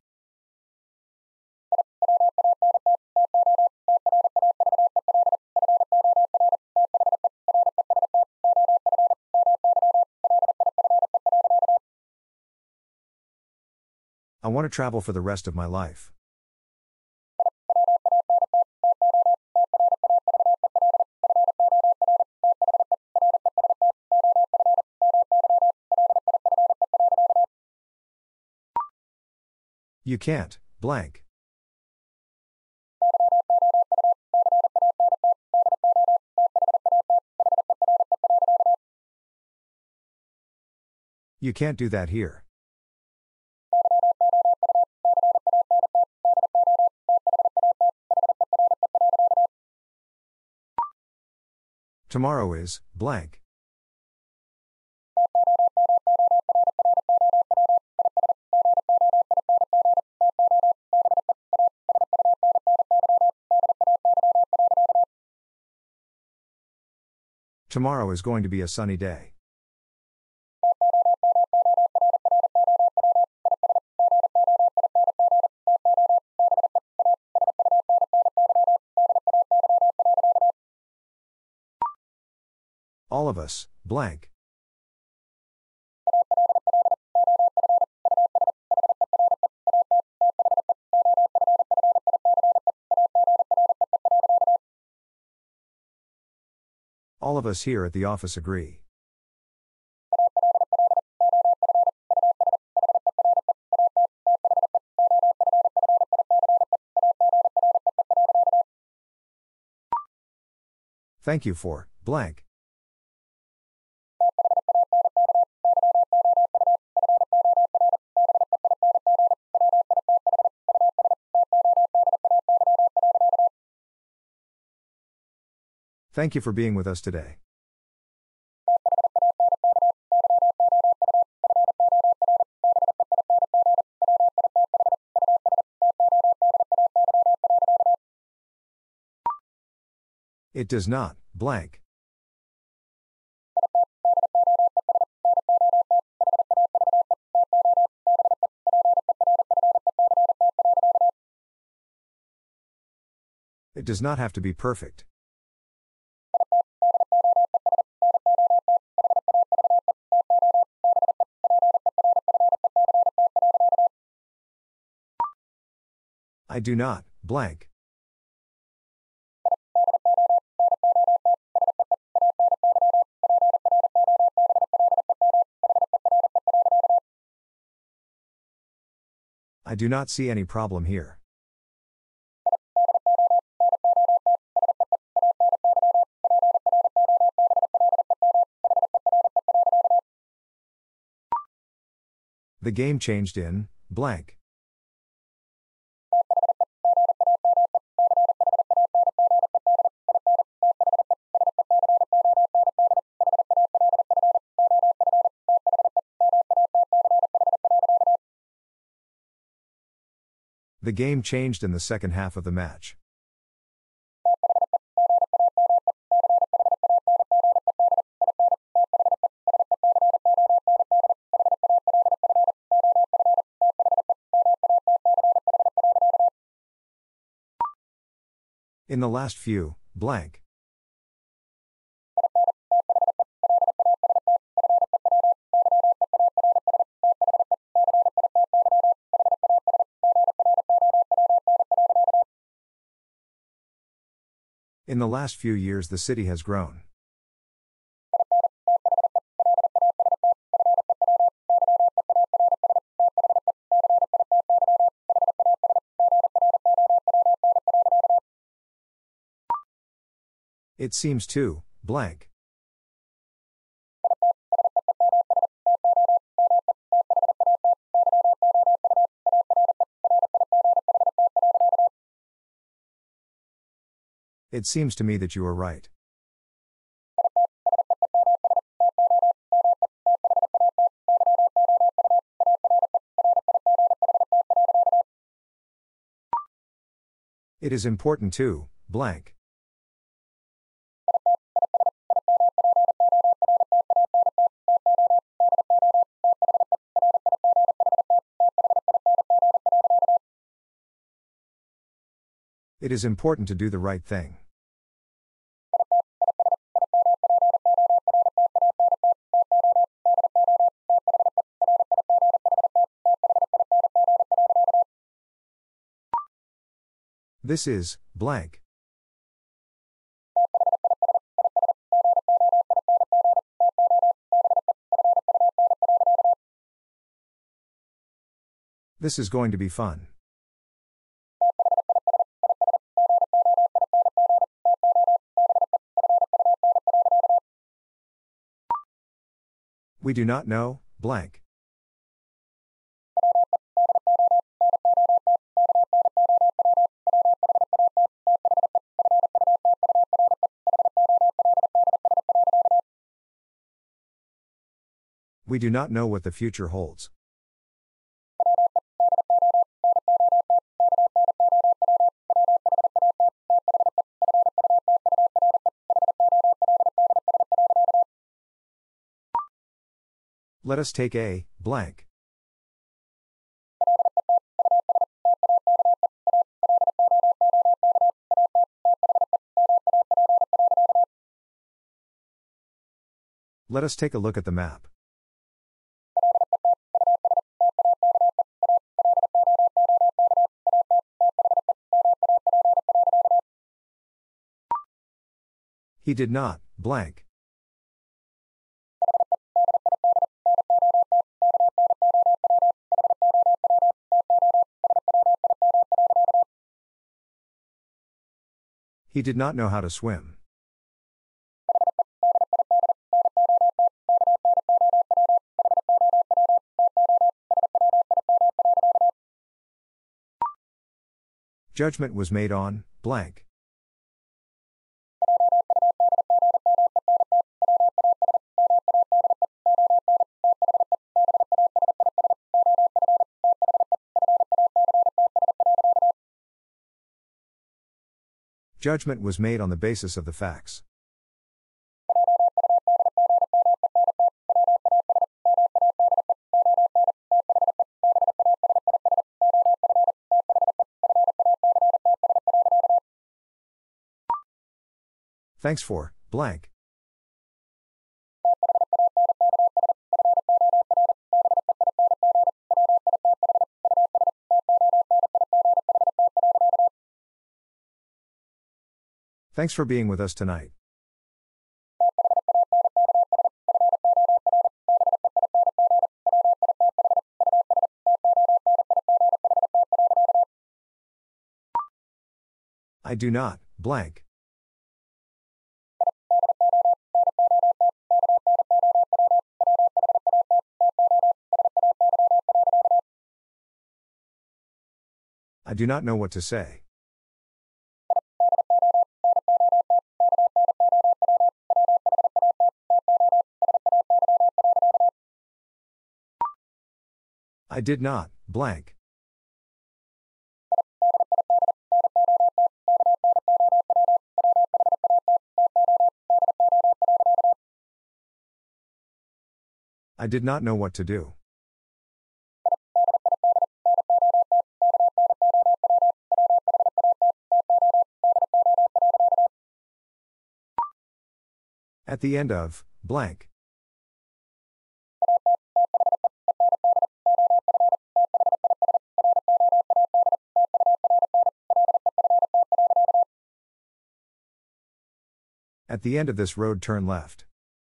I want to travel for the rest of my life. You can't, blank. You can't do that here. Tomorrow is, blank. Tomorrow is going to be a sunny day. All of us, blank. All of us here at the office agree. Thank you for, blank. Thank you for being with us today. It does not, blank. It does not have to be perfect. I do not, blank. I do not see any problem here. The game changed in, blank. The game changed in the second half of the match. In the last few, blank. In the last few years, the city has grown. It seems to, blank. It seems to me that you are right. It is important to, blank. It is important to do the right thing. This is, blank. This is going to be fun. We do not know, blank. We do not know what the future holds. Let us take a, blank. Let us take a look at the map. He did not, blank. He did not know how to swim. Judgment was made on, blank. Judgment was made on the basis of the facts. Thanks for, blank. Thanks for being with us tonight. I do not, blank. I do not know what to say. I did not, blank. I did not know what to do. At the end of, blank. At the end of this road, turn left.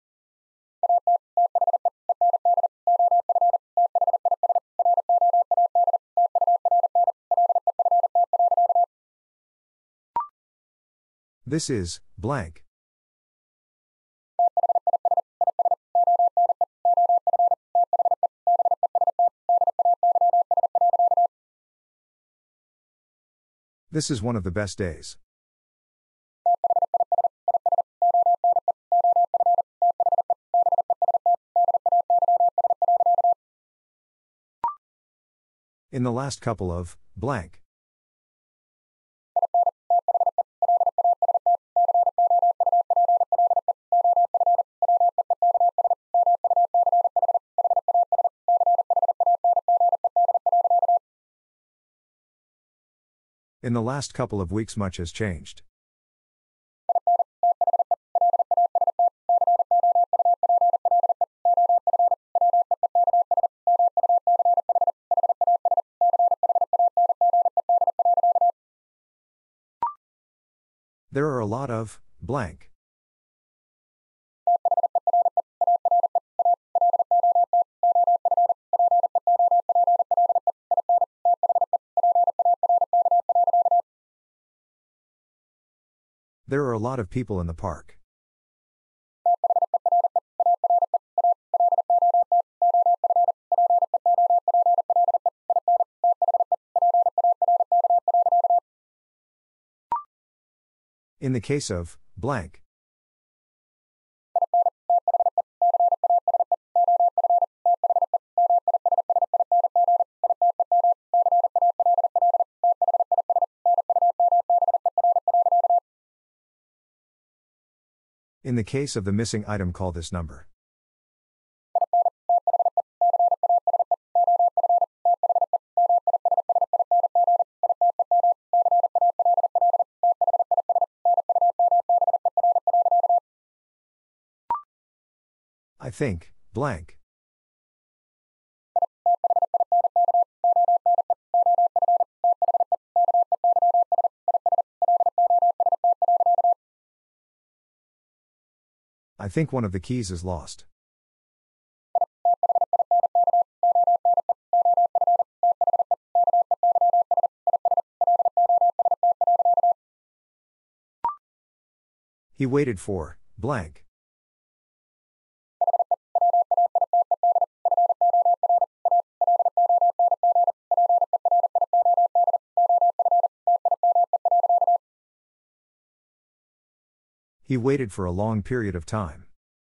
This is, blank. This is one of the best days. In the last couple of, blank. In the last couple of weeks, much has changed. There are a lot of, blank. There are a lot of people in the park. In the case of, blank. In the case of the missing item, call this number. I think, blank. I think one of the keys is lost. He waited for, blank. He waited for a long period of time.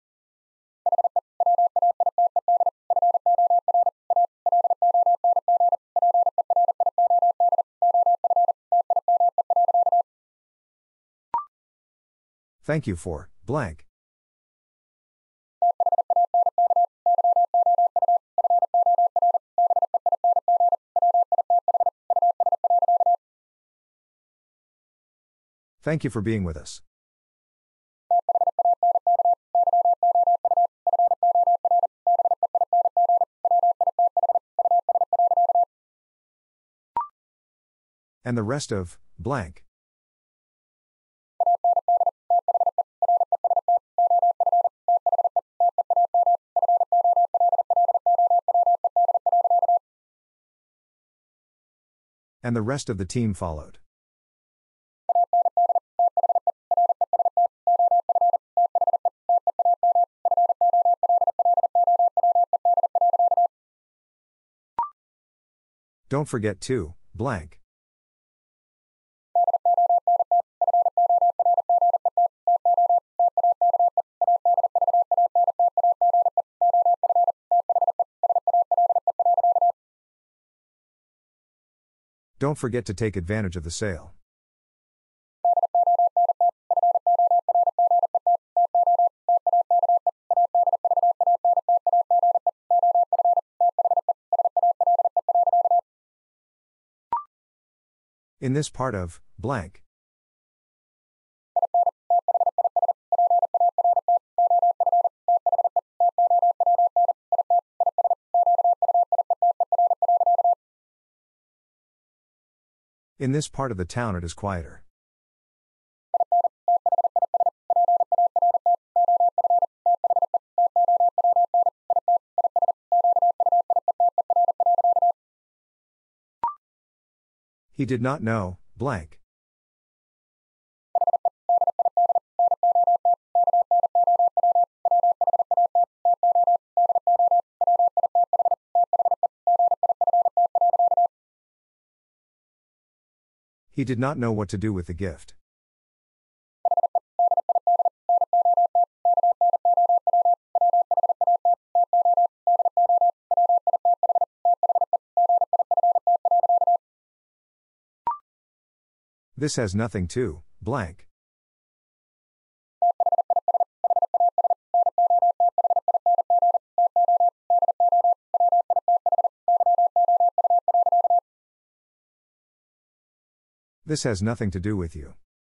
Thank you for, blank. Thank you for being with us. And the rest of, blank. And the rest of the team followed. Don't forget to, blank. Don't forget to take advantage of the sale. In this part of, blank. In this part of the town it is quieter. He did not know, blank. He did not know what to do with the gift. This has nothing to, blank. This has nothing to do with you.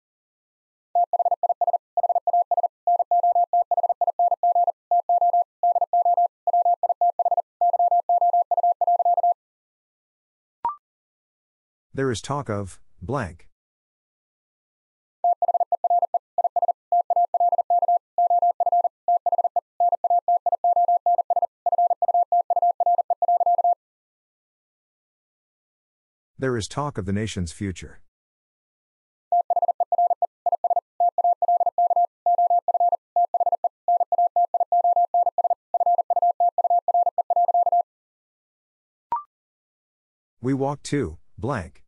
There is talk of, blank. There is talk of the nation's future. We walked to, blank.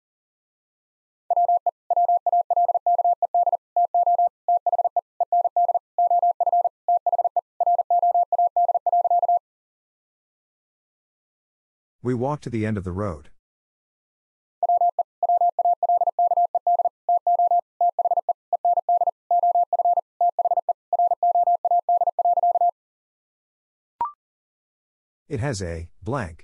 We walked to the end of the road. It has a, blank.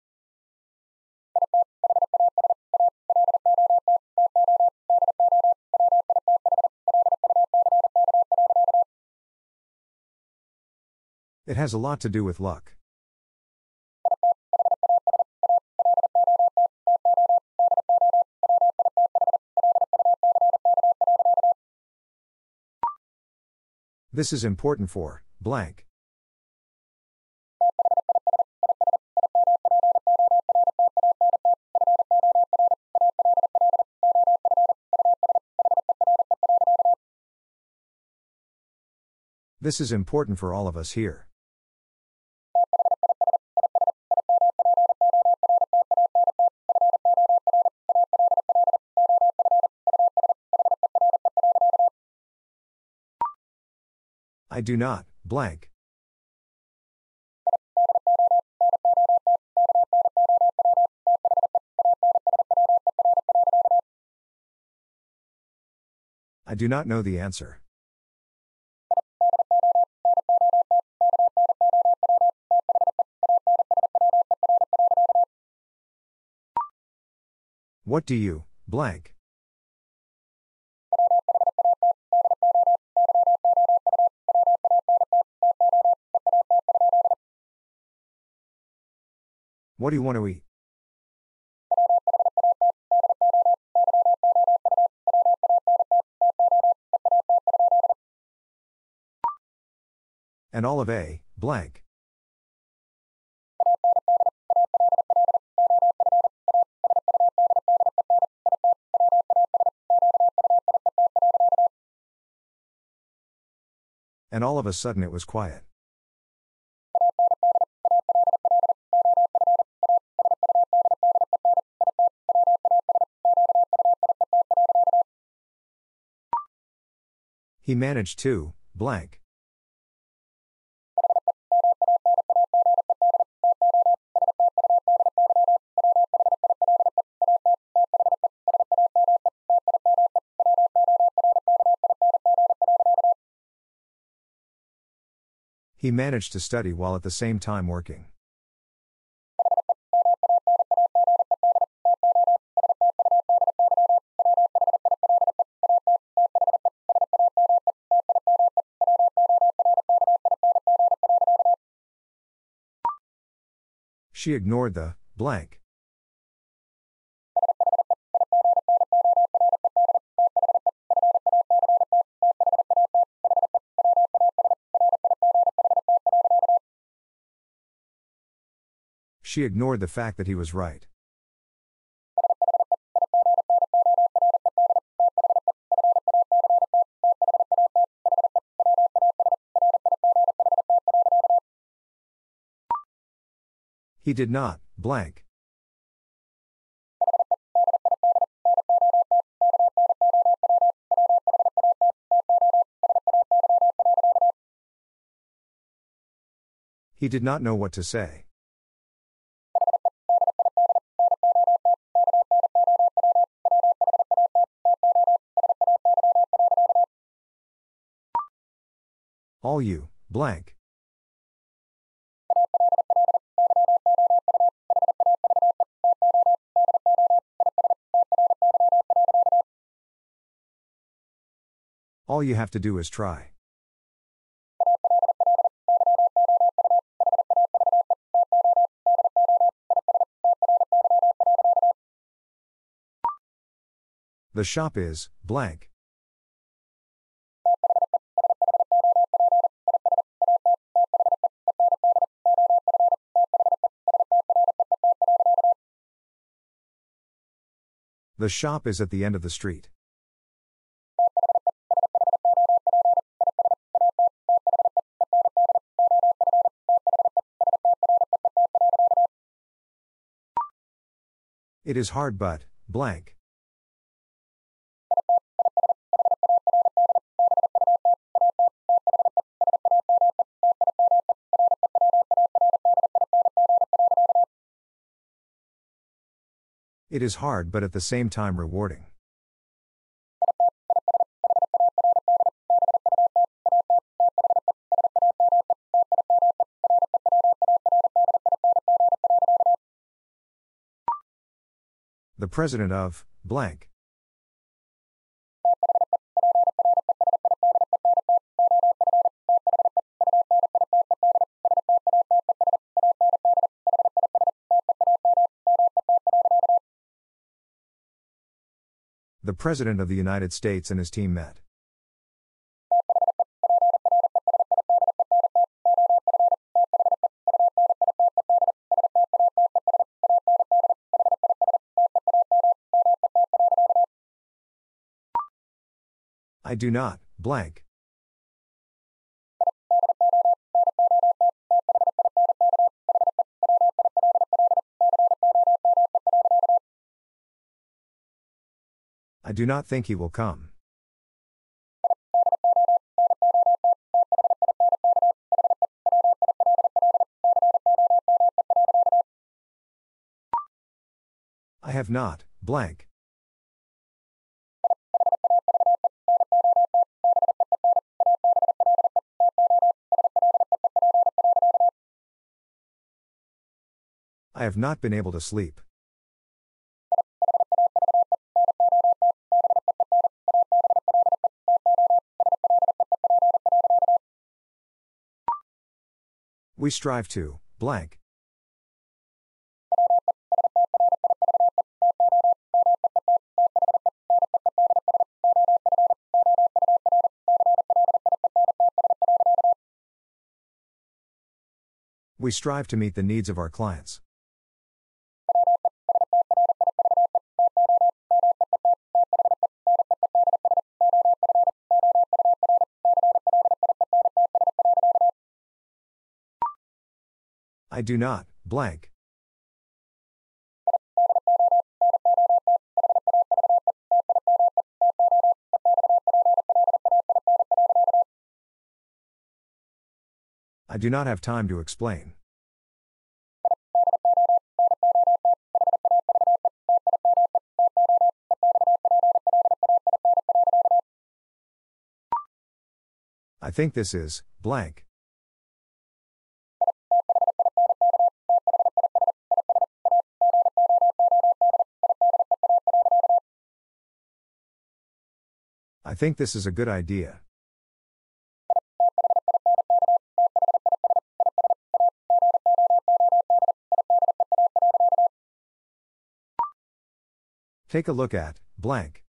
It has a lot to do with luck. This is important for, blank. This is important for all of us here. I do not, blank. I do not know the answer. What do you, blank? What do you want to eat? And all of a, blank. And all of a sudden it was quiet. He managed to, blank. He managed to study while at the same time working. She ignored the blank. She ignored the fact that he was right. He did not blank. He did not know what to say. All you blank. All you have to do is try. The shop is blank. The shop is at the end of the street. It is hard but blank. It is hard but at the same time rewarding. The president of blank. The President of the United States and his team met. I do not blank. I do not think he will come. I have not blank. I have not been able to sleep. We strive to blank. We strive to meet the needs of our clients. I do not blank. I do not have time to explain. I think this is blank. I think this is a good idea. Take a look at, blank.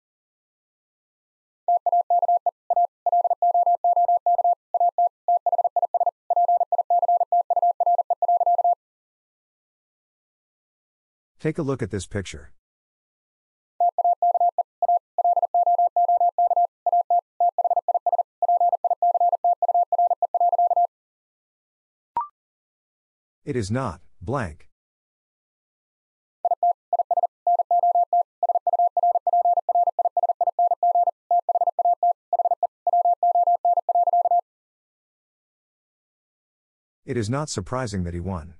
Take a look at this picture. It is not, blank. It is not surprising that he won.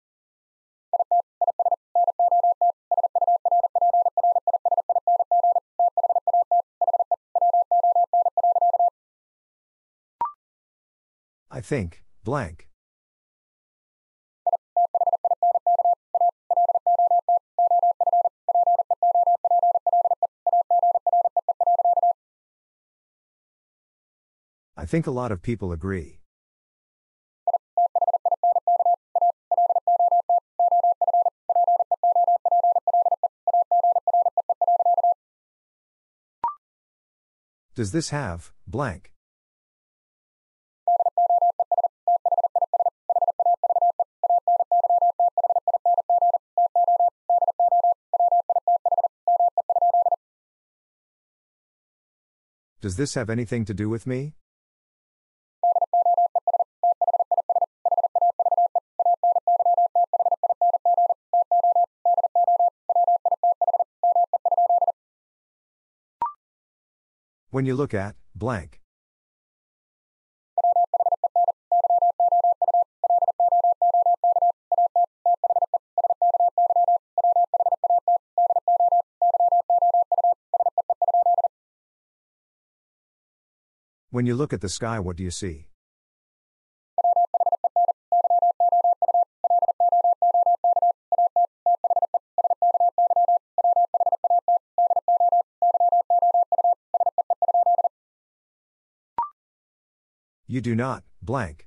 I think, blank. I think a lot of people agree. Does this have, blank? Does this have anything to do with me? When you look at, blank. When you look at the sky, what do you see? You do not, blank.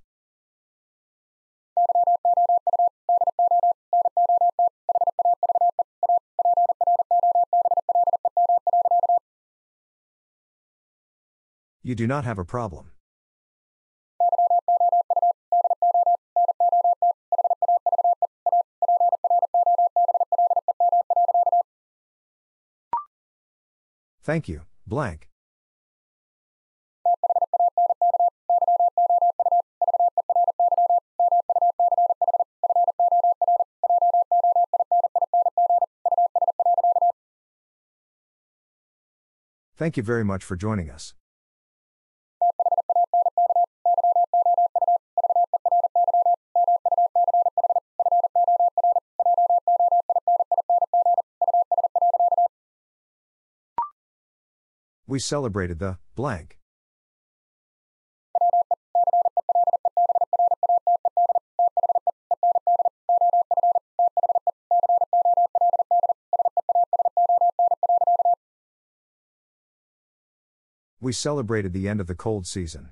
You do not have a problem. Thank you, blank. Thank you very much for joining us. We celebrated the blank. We celebrated the end of the cold season.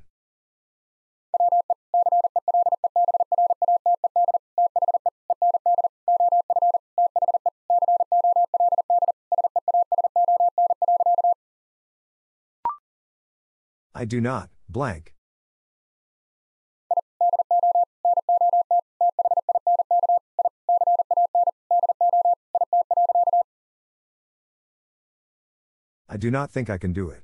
I do not, blank. I do not think I can do it.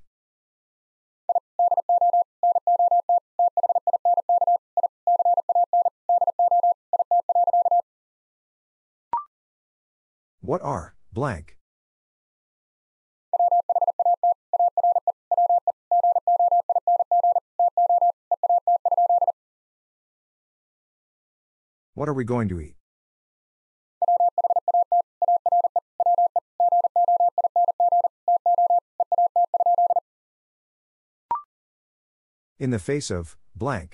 What are, blank? What are we going to eat? In the face of, blank.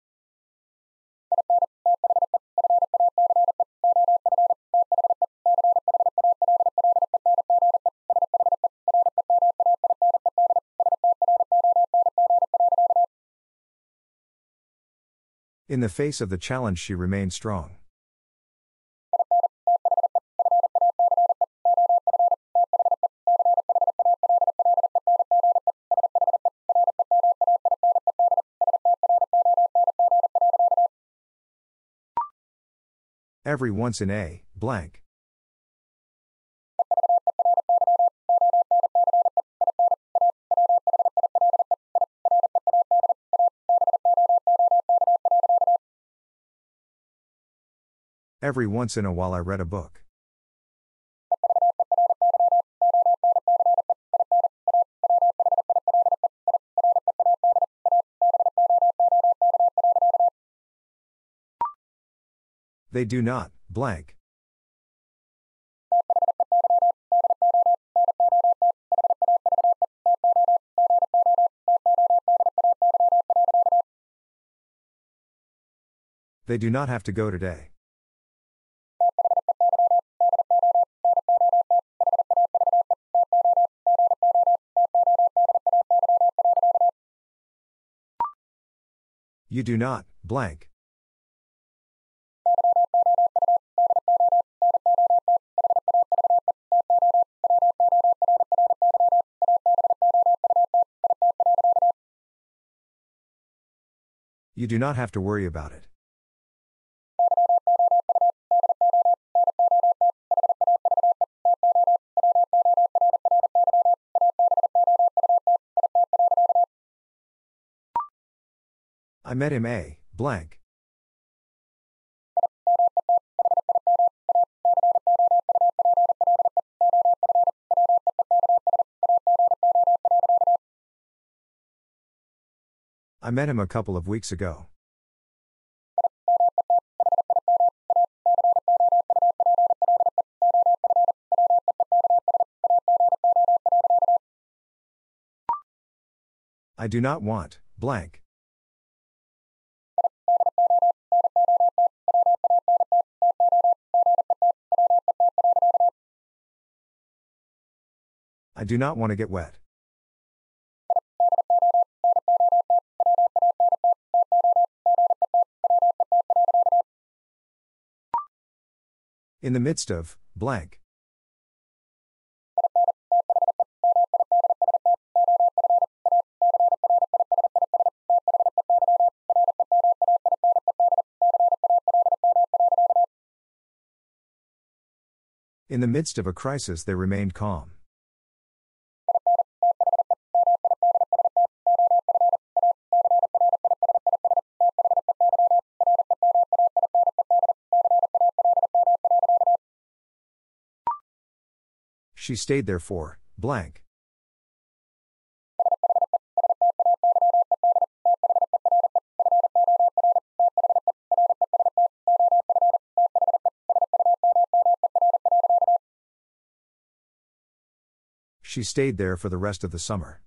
In the face of the challenge, she remained strong. Every once in a, blank. Every once in a while I read a book. They do not, blank. They do not have to go today. You do not, blank. You do not have to worry about it. I met him a, blank. I met him a couple of weeks ago. I do not want, blank. I do not want to get wet. In the midst of, blank. In the midst of a crisis they remained calm. She stayed there for, blank. She stayed there for the rest of the summer.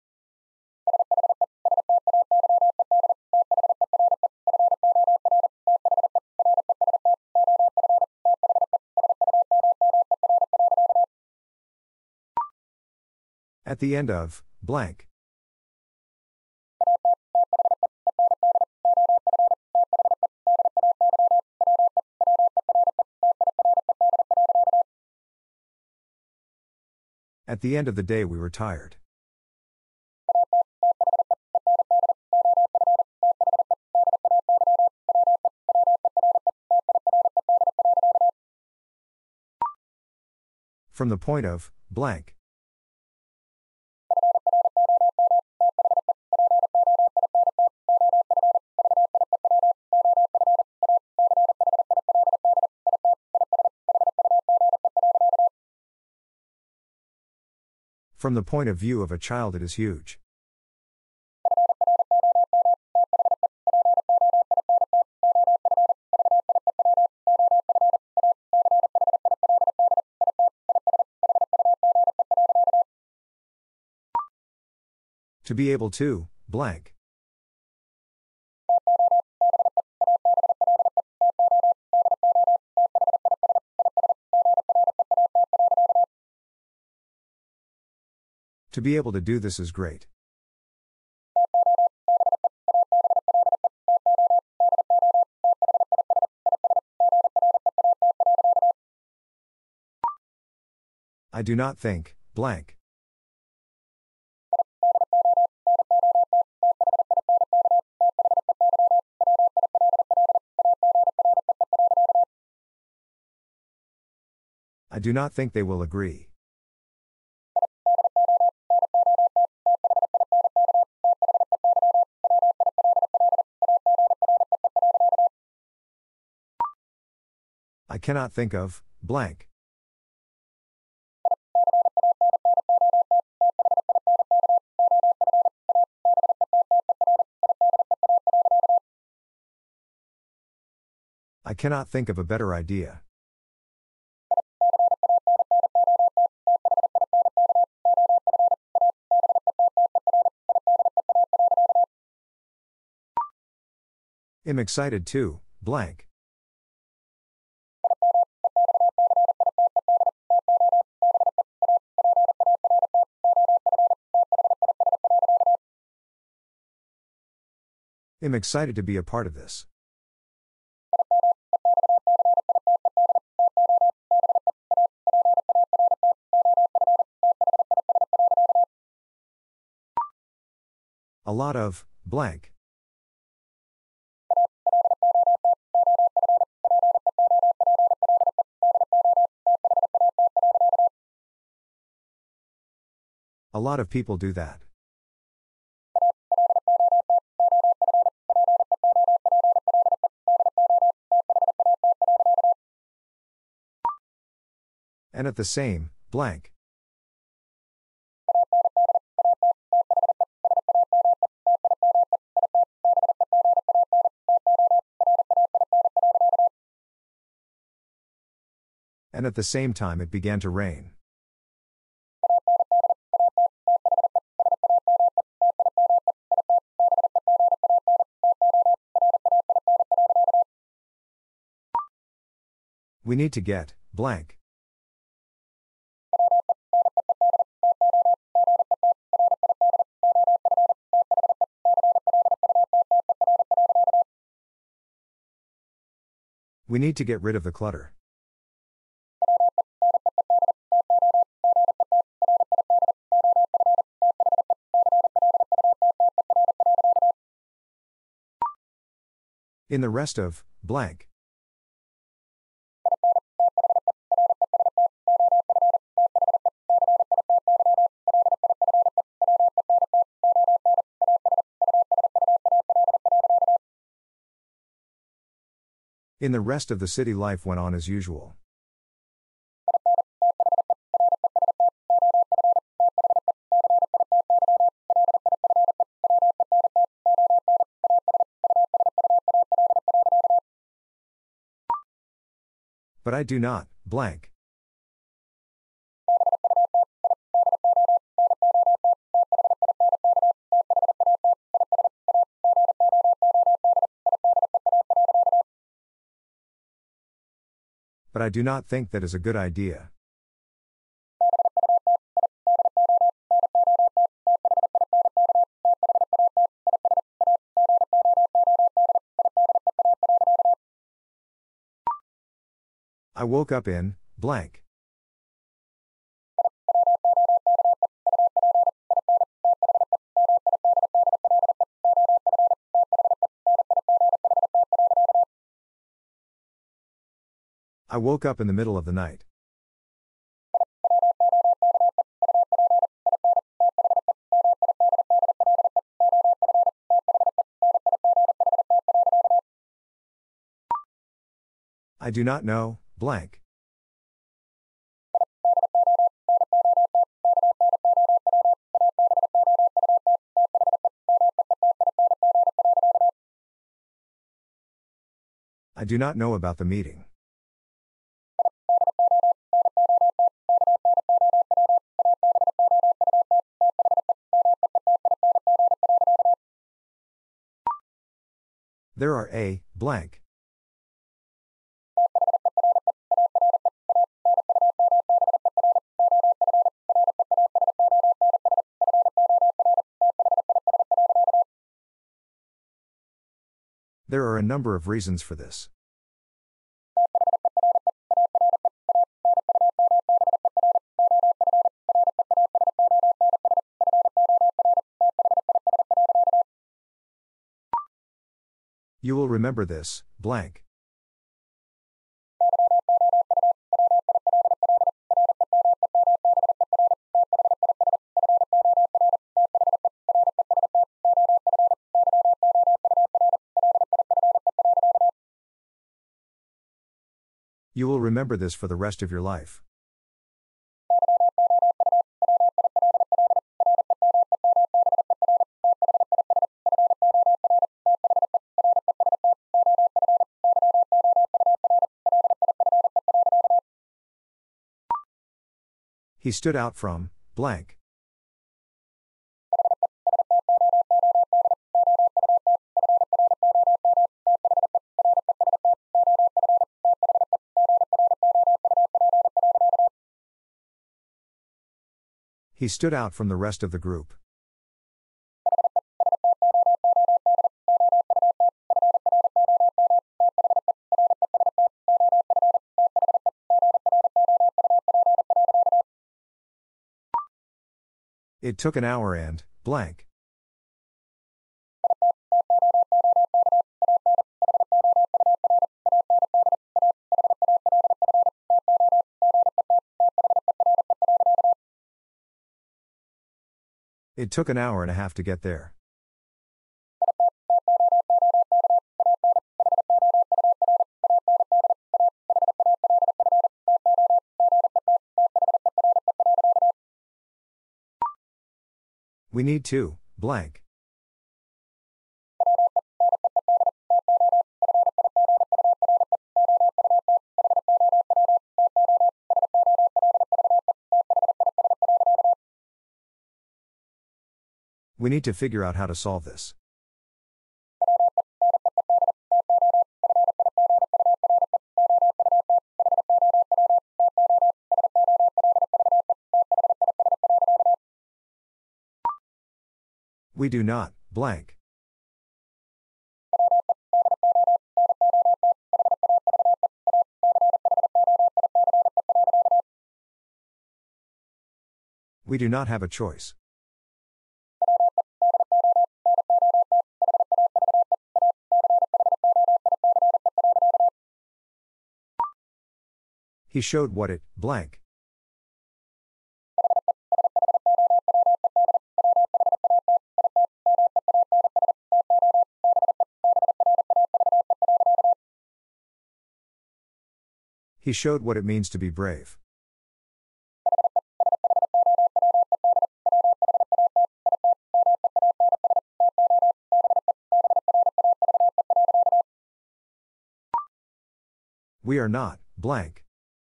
At the end of, blank. At the end of the day we were tired. From the point of, blank. From the point of view of a child it is huge. To be able to, blank. To be able to do this is great. I do not think, blank. I do not think they will agree. I cannot think of, blank. I cannot think of a better idea. Am excited too, blank. Am excited to be a part of this. A lot of, blank. A lot of people do that. And at the same, blank. And at the same time it began to rain. We need to get, blank. We need to get rid of the clutter. In the rest of, blank. In the rest of the city life went on as usual. But I do not, blank. But I do not think that is a good idea. I woke up in, blank. I woke up in the middle of the night. I do not know, blank. I do not know about the meeting. There are a, blank. There are a number of reasons for this. You will remember this, blank. You will remember this for the rest of your life. He stood out from blank. He stood out from the rest of the group. It took an hour and blank. It took an hour and a half to get there. We need to blank. We need to figure out how to solve this. We do not blank. We do not have a choice. He showed what it blank. He showed what it means to be brave. We are not blank.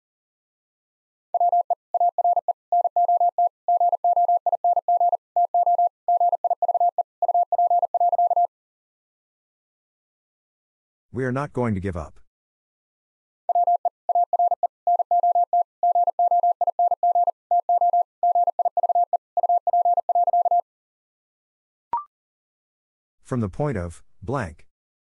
We are not going to give up. From the point of blank.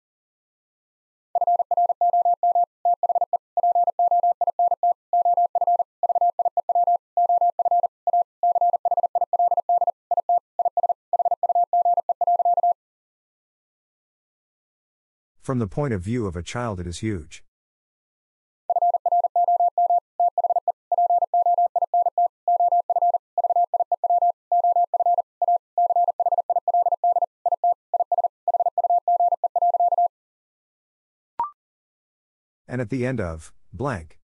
From the point of view of a child, it is huge. And at the end of blank.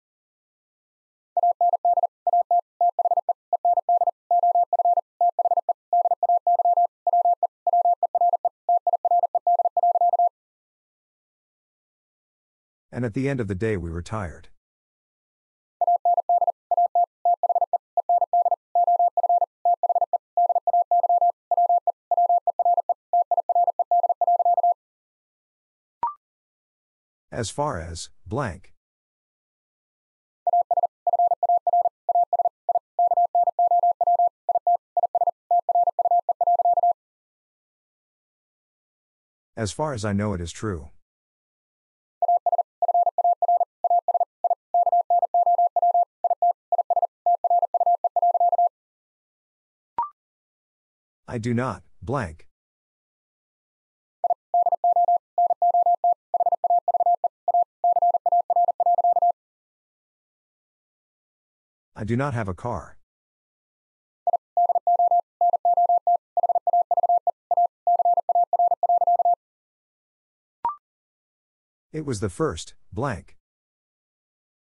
And at the end of the day, we were tired. As far as blank. As far as I know, it is true. I do not blank. I do not have a car. It was the first blank.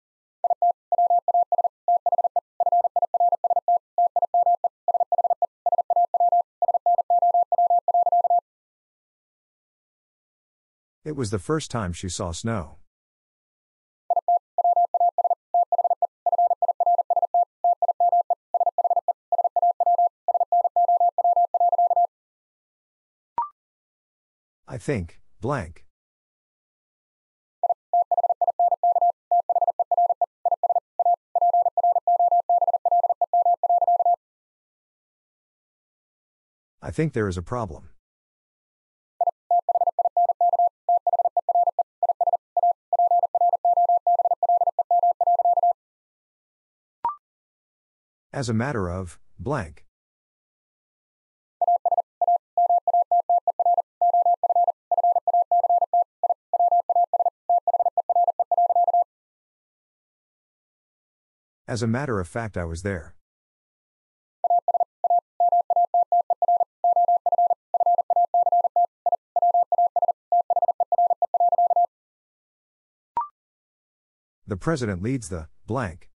It was the first time she saw snow. I think, blank. I think there is a problem. As a matter of, blank. As a matter of fact, I was there. The president leads the, blank.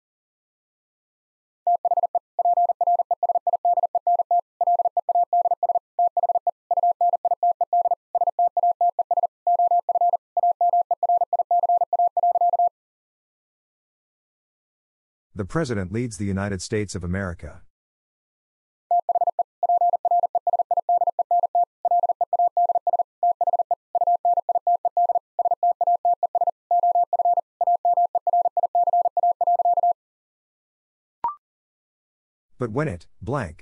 The president leads the United States of America. But when it, blank.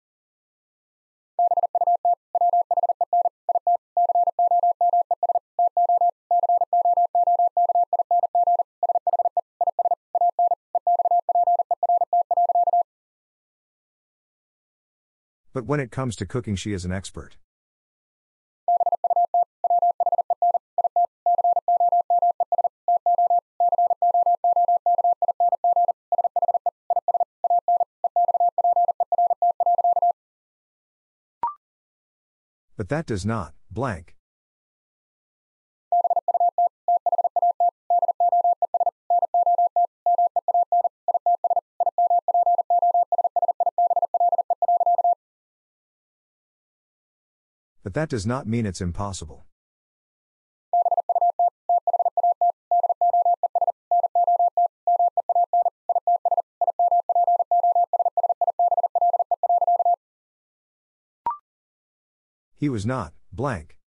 But when it comes to cooking, she is an expert. But that does not, blank. But that does not mean it's impossible. He was not, blank.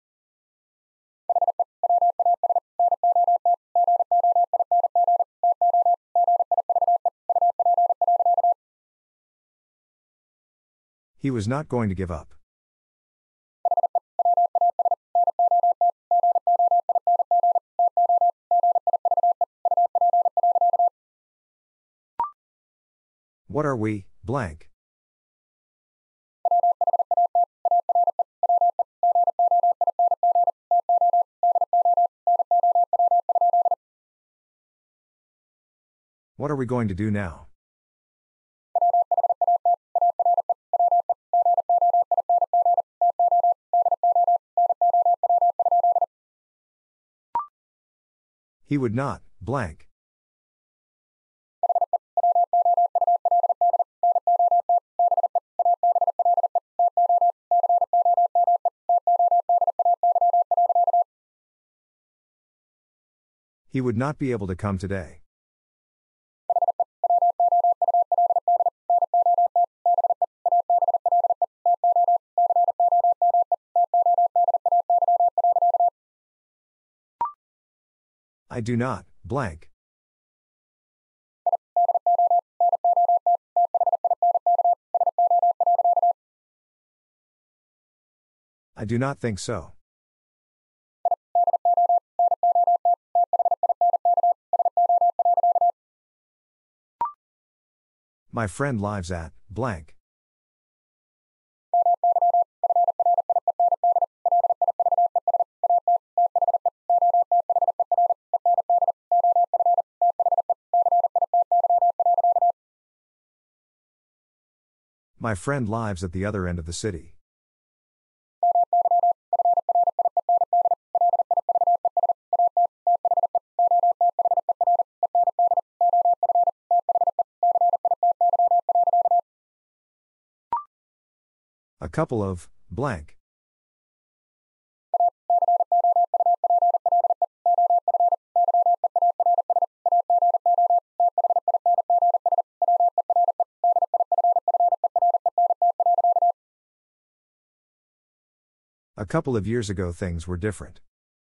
He was not going to give up. What are we, blank? What are we going to do now? He would not, blank. He would not be able to come today. I do not, blank. I do not think so. My friend lives at, blank. My friend lives at the other end of the city. A couple of, blank. A couple of years ago things were different.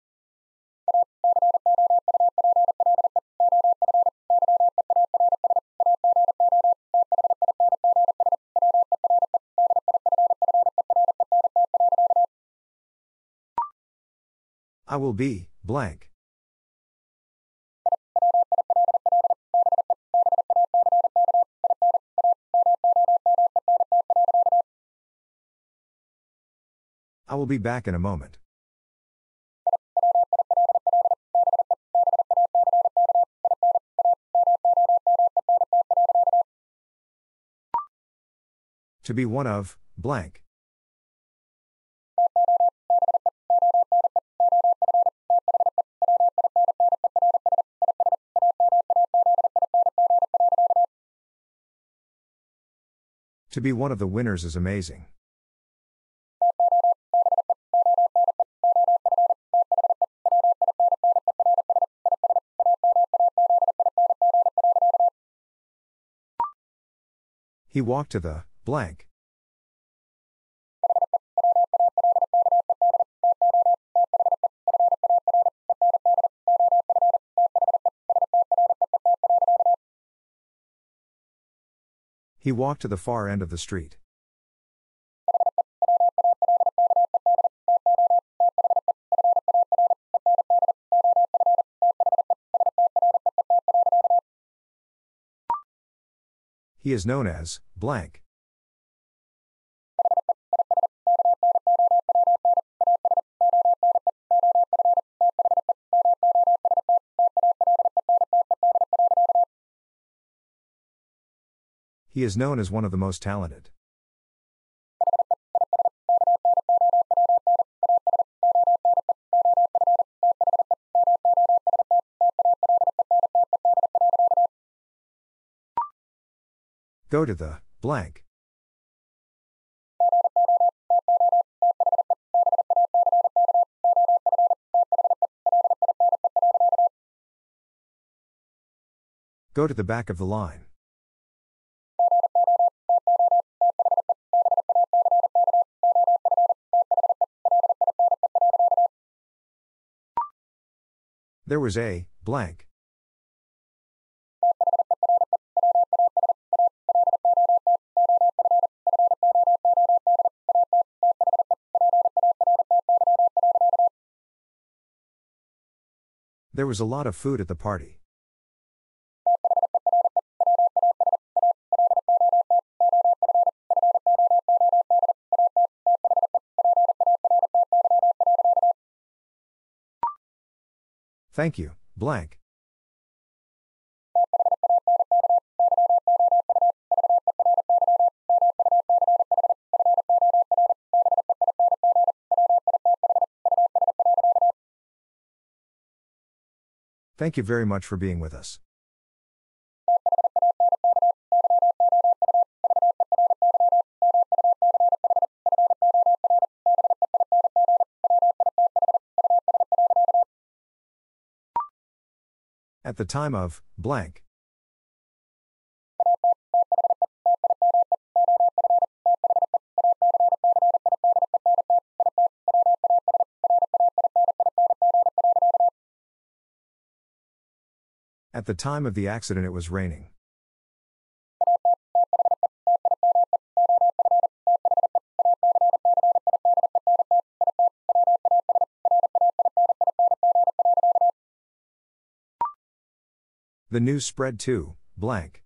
I will be, blank. I will be back in a moment. To be one of, blank. To be one of the winners is amazing. He walked to the, blank. He walked to the far end of the street. He is known as, blank. He is known as one of the most talented. Go to the, blank. Go to the back of the line. There was a, blank. There was a lot of food at the party. Thank you, blank. Thank you very much for being with us. At the time of, blank. At the time of the accident it was raining. The news spread to, blank.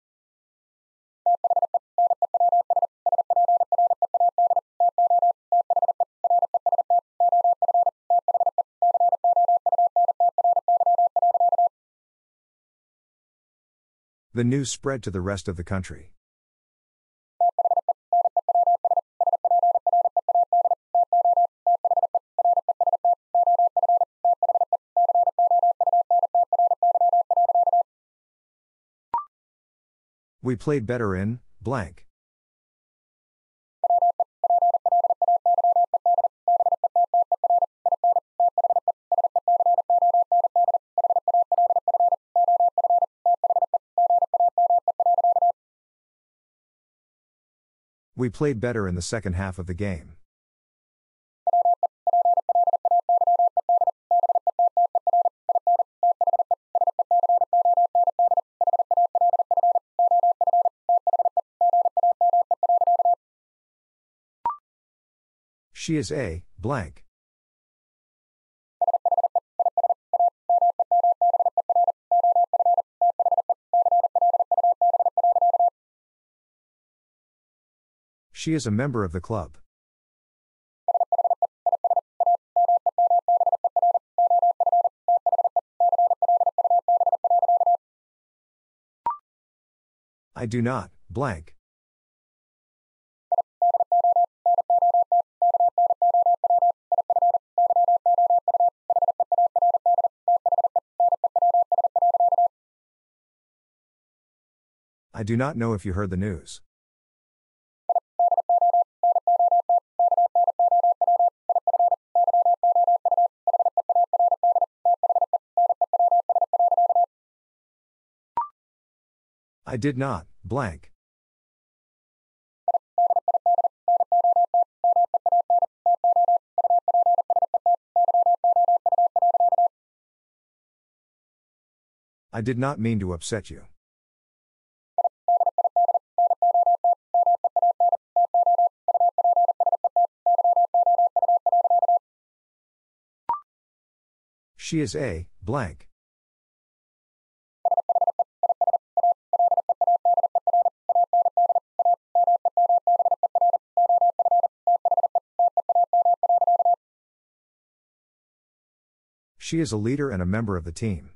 The news spread to the rest of the country. We played better in, blank. We played better in the second half of the game. She is a blank. She is a member of the club. I do not, blank. I do not know if you heard the news. I did not, blank. I did not mean to upset you. She is a blank. She is a leader and a member of the team.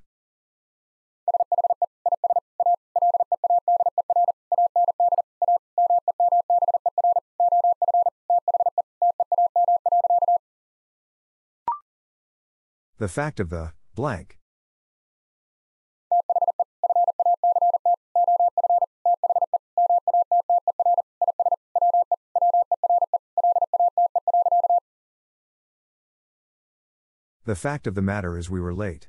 The fact of the blank. The fact of the matter is we were late.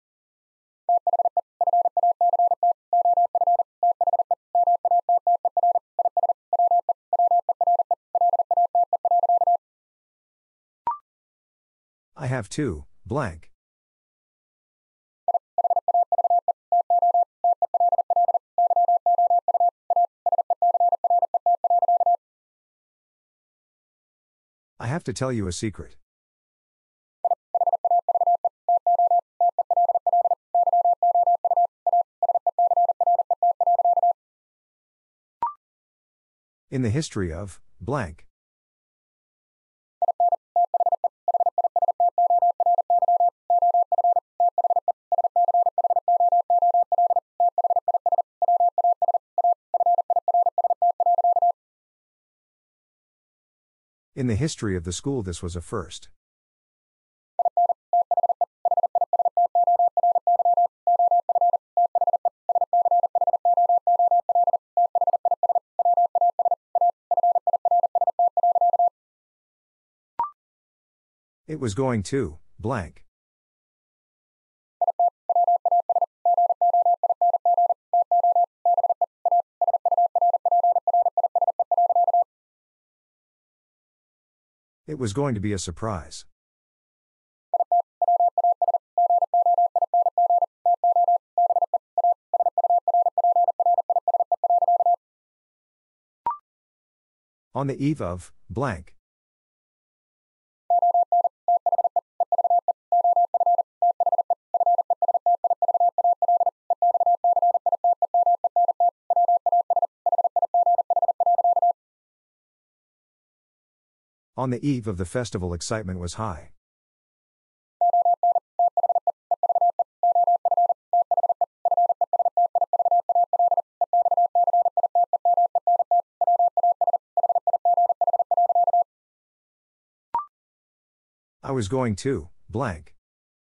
I have two, blank. I have to tell you a secret. In the history of blank. In the history of the school, this was a first. It was going to blank. It was going to be a surprise. On the eve of blank. On the eve of the festival, excitement was high. I was going to blank.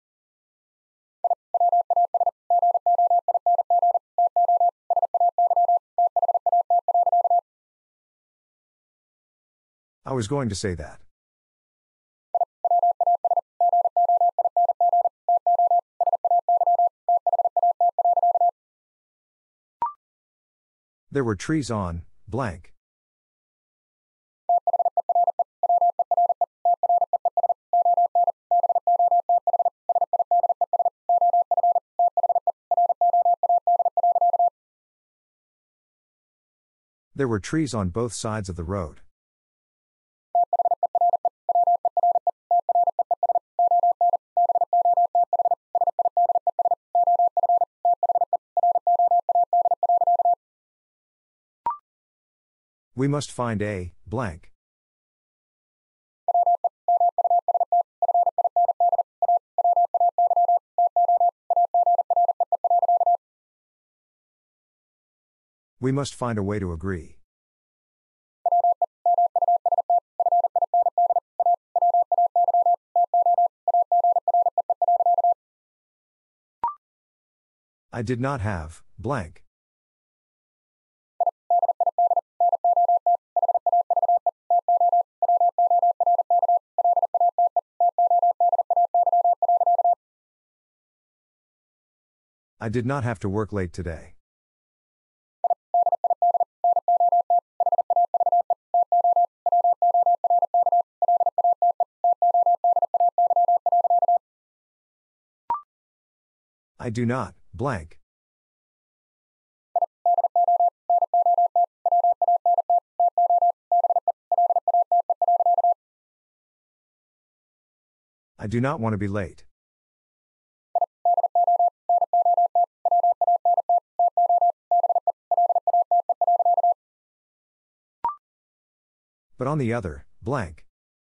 I was going to say that. There were trees on blank. There were trees on both sides of the road. We must find a blank. We must find a way to agree. I did not have blank. I did not have to work late today. I do not blank. I do not want to be late. But on the other, blank.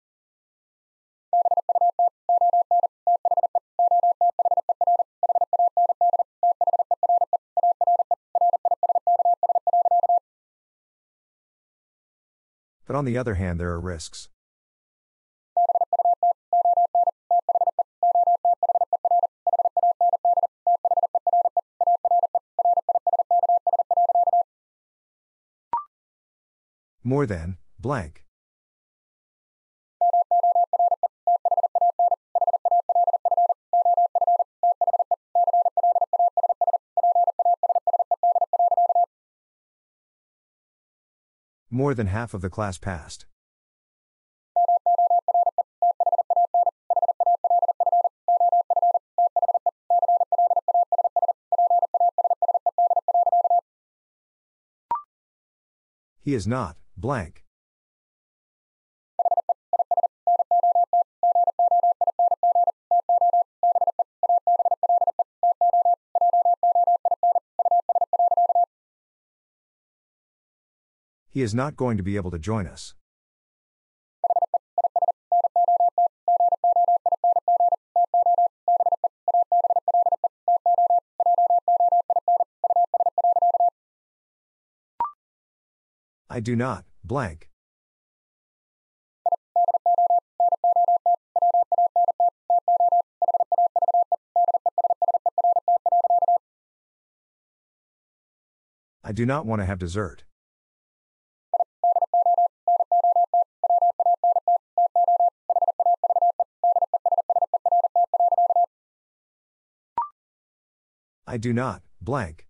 But on the other hand, there are risks. More than blank. More than half of the class passed. He is not blank. He is not going to be able to join us. I do not blank. I do not want to have dessert. I do not blank.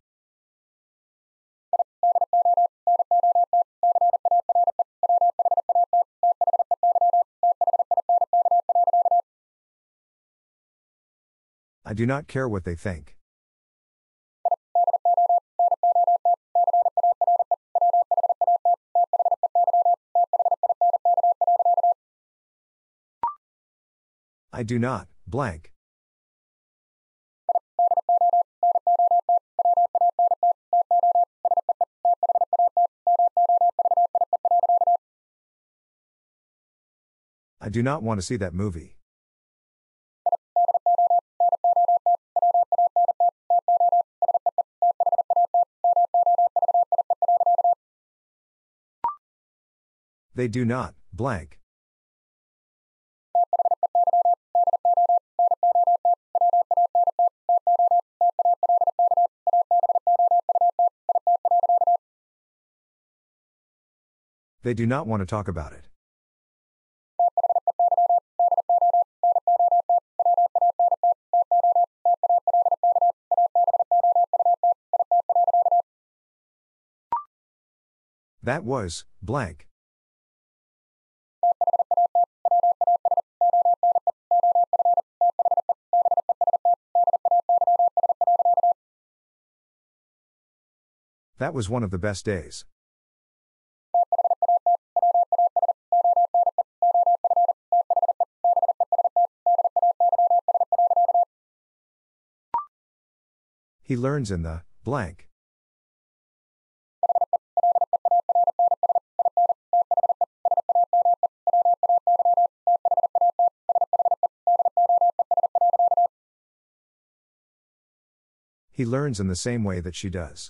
I do not care what they think. I do not blank. I do not want to see that movie. They do not blank. They do not want to talk about it. That was blank. That was one of the best days. He learns in the blank. He learns in the same way that she does.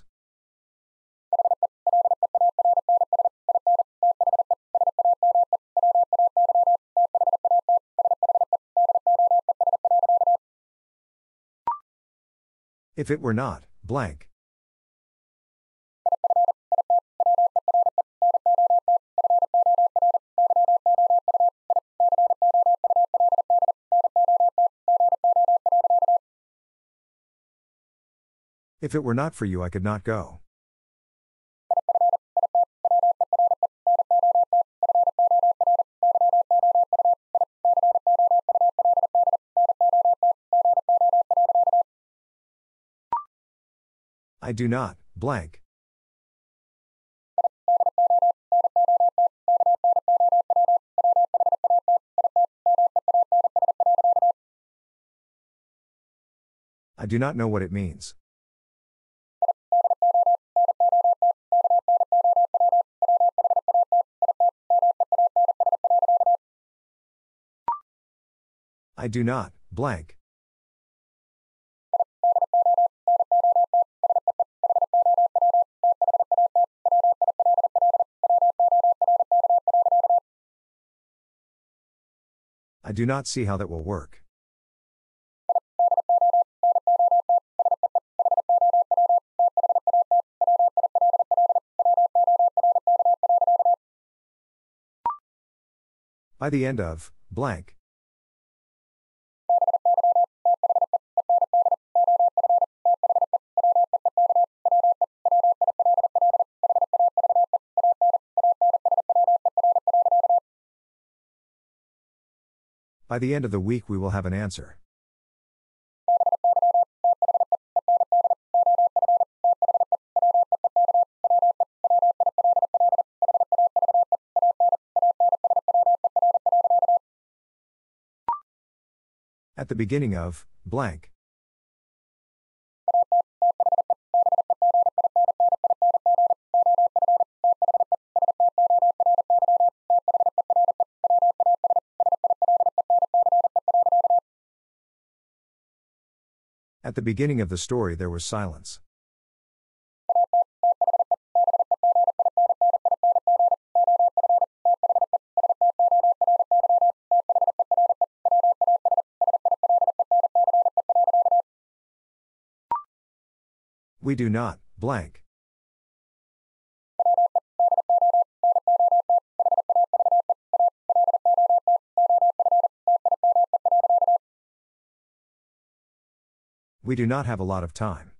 If it were not, blank. If it were not for you, I could not go. I do not, blank. I do not know what it means. I do not, blank. I do not see how that will work. By the end of, blank. By the end of the week, we will have an answer. At the beginning of, blank. At the beginning of the story, there was silence. We do not, blank. We do not have a lot of time.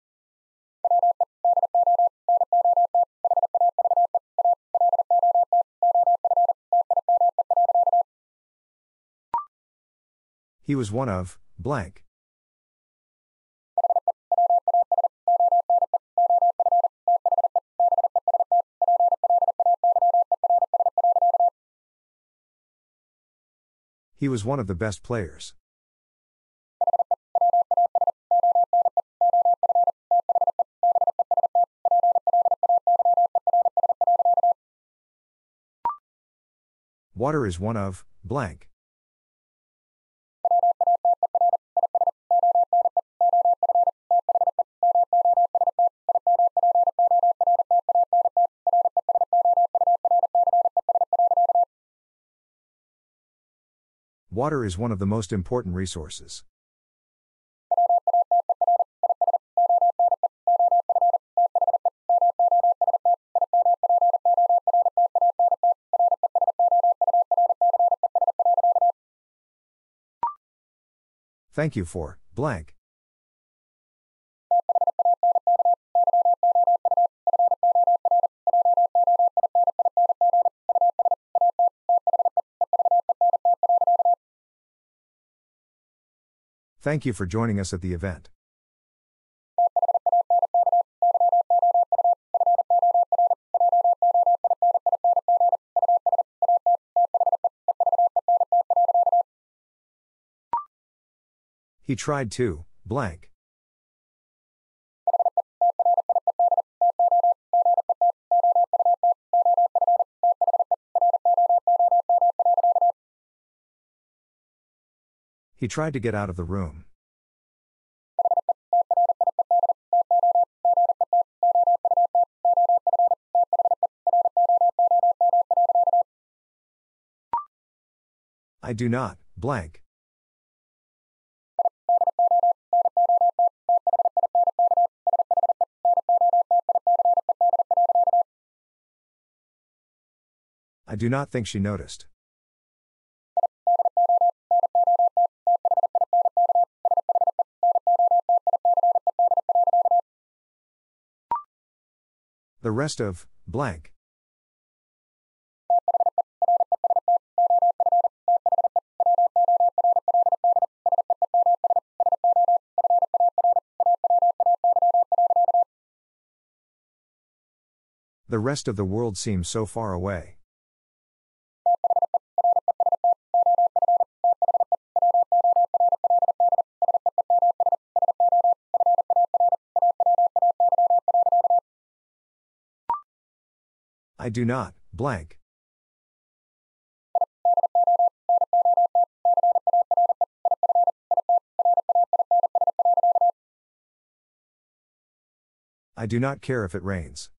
He was one of, blank. He was one of the best players. Water is one of, blank. Water is one of the most important resources. Thank you for, blank. Thank you for joining us at the event. He tried to, blank. He tried to get out of the room. I do not, blank. I do not think she noticed. The rest of, blank. The rest of the world seems so far away. I do not, blank. I do not care if it rains.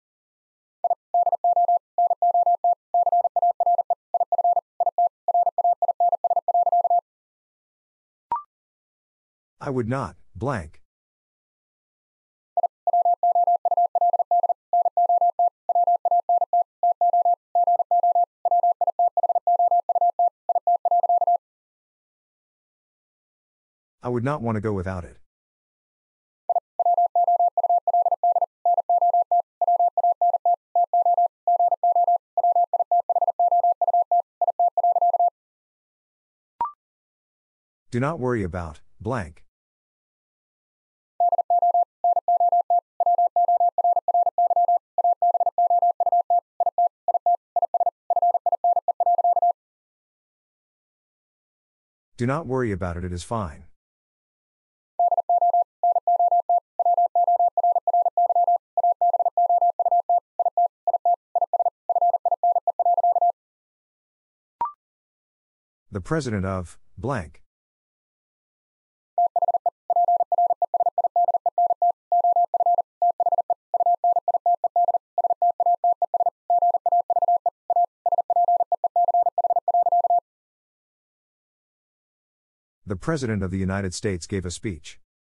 I would not, blank. I would not want to go without it. Do not worry about, blank. Do not worry about it, it is fine. The president of, blank. The President of the United States gave a speech.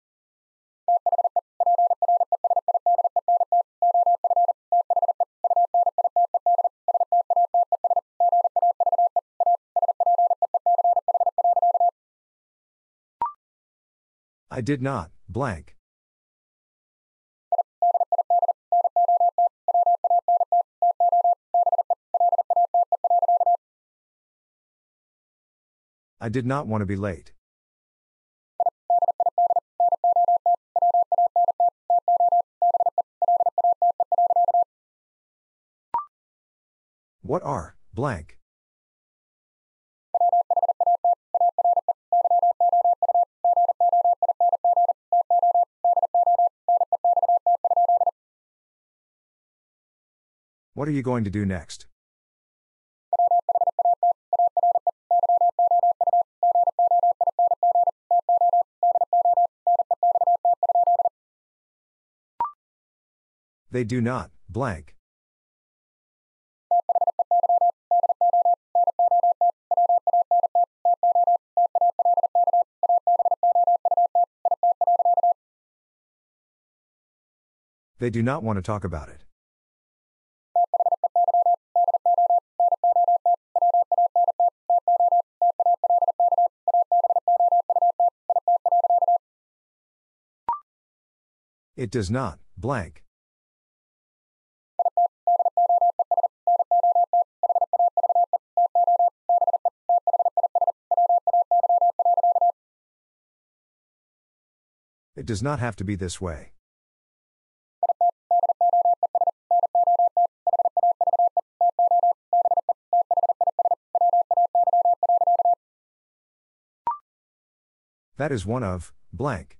I did not, blank. I did not want to be late. What are, blank? What are you going to do next? They do not, blank. They do not want to talk about it. It does not, blank. It does not have to be this way. That is one of, blank.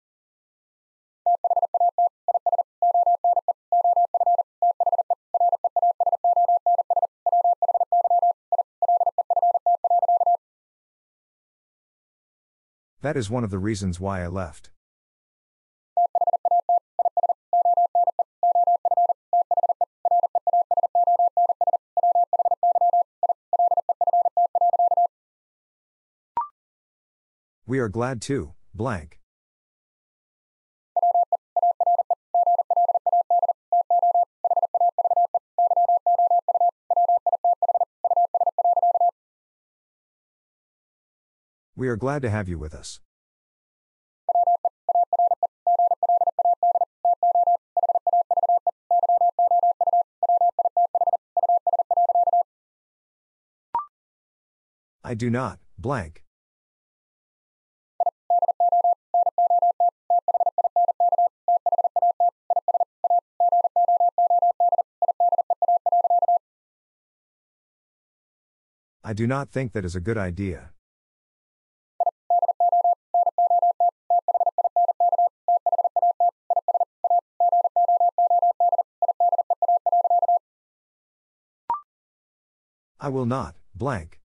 That is one of the reasons why I left. We are glad to, blank. We are glad to have you with us. I do not, blank. I do not think that is a good idea. I will not, blank.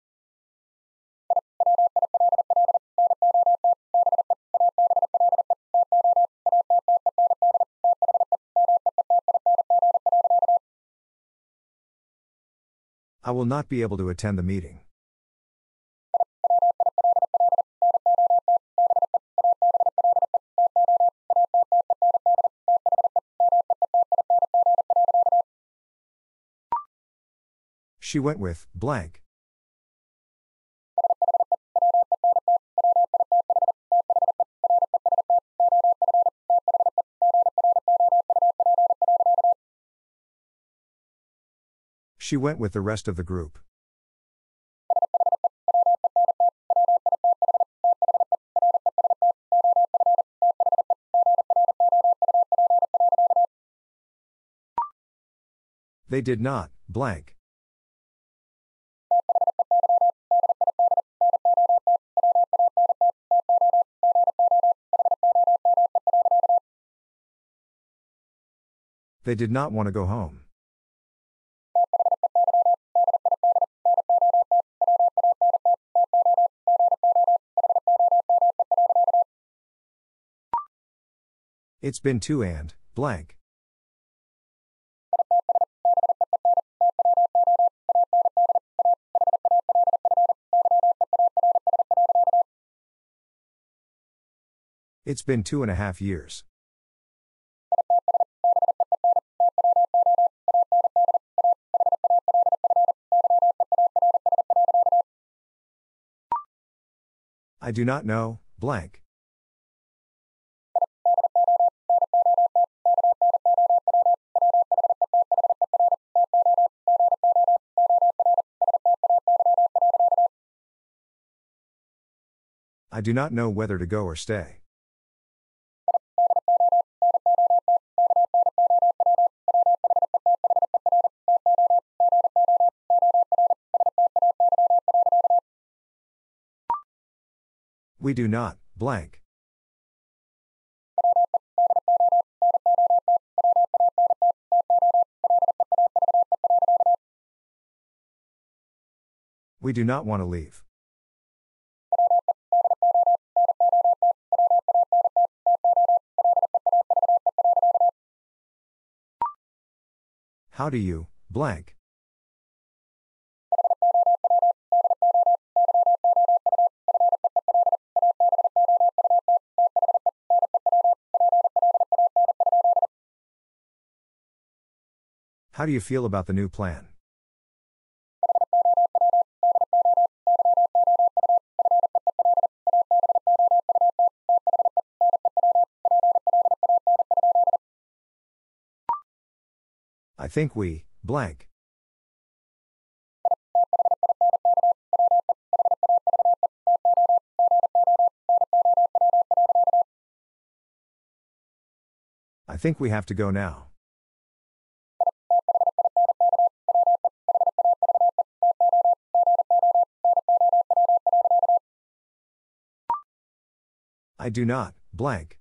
I will not be able to attend the meeting. She went with, blank. She went with the rest of the group. They did not, blank. They did not want to go home. It's been 2 and, blank. It's been 2.5 years. I do not know, blank. I do not know whether to go or stay. We do not, blank. We do not want to leave. How do you, blank? How do you feel about the new plan? I think we, blank. I think we have to go now. I do not, blank.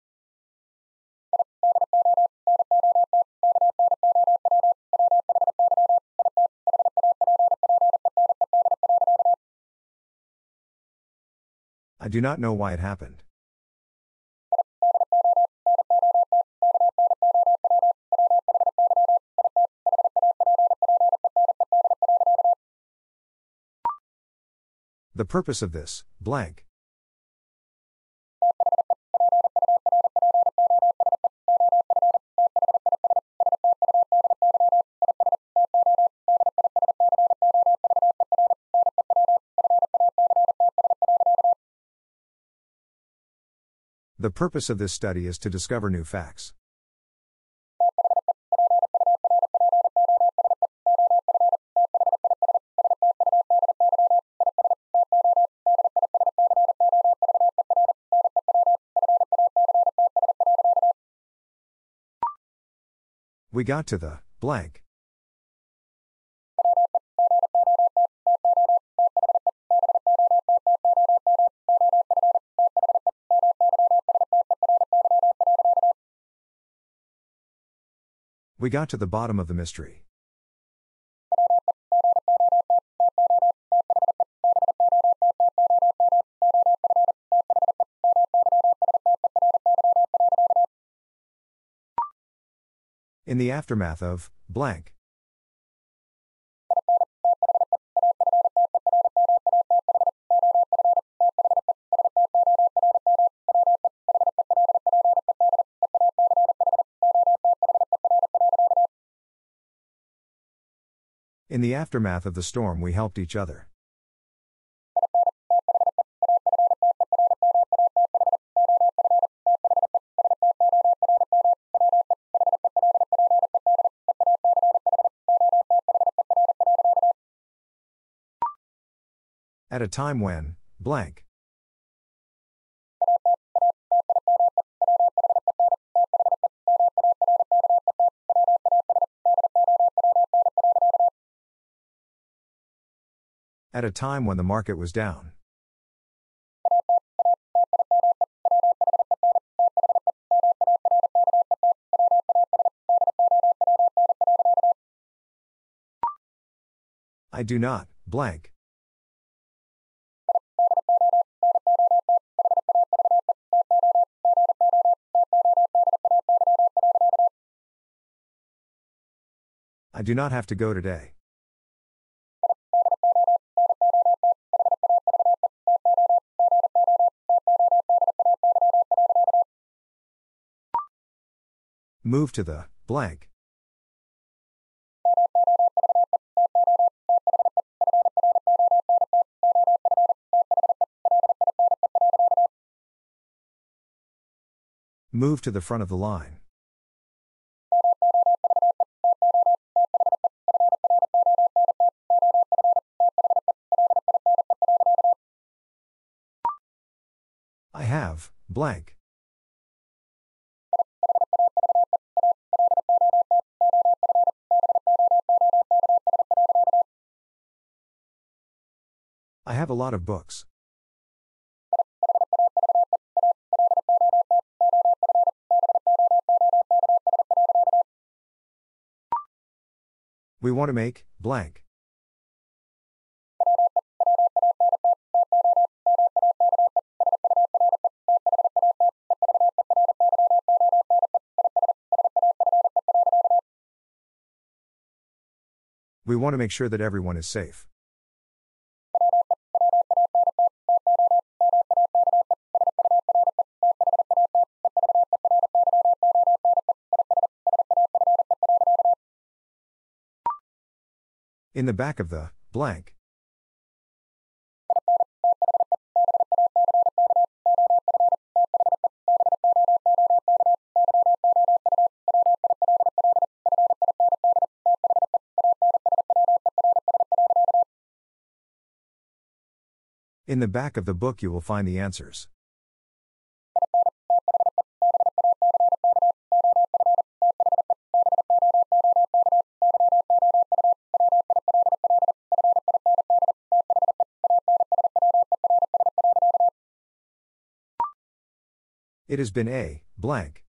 I do not know why it happened. The purpose of this, blank. The purpose of this study is to discover new facts. We got to the blank. We got to the bottom of the mystery. In the aftermath of blank. In the aftermath of the storm, we helped each other. At a time when blank. At a time when the market was down. I do not blank. I do not have to go today. Move to the blank. Move to the front of the line. I have blank. I have a lot of books. We want to make blank. We want to make sure that everyone is safe. In the back of the blank. In the back of the book you will find the answers. It has been a blank.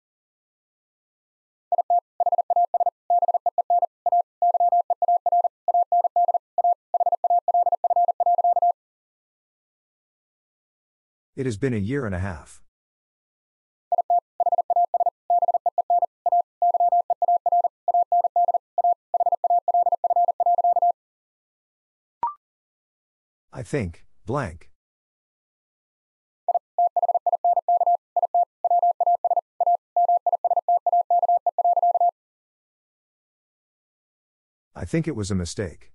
It has been a year and a half. I think blank. I think it was a mistake.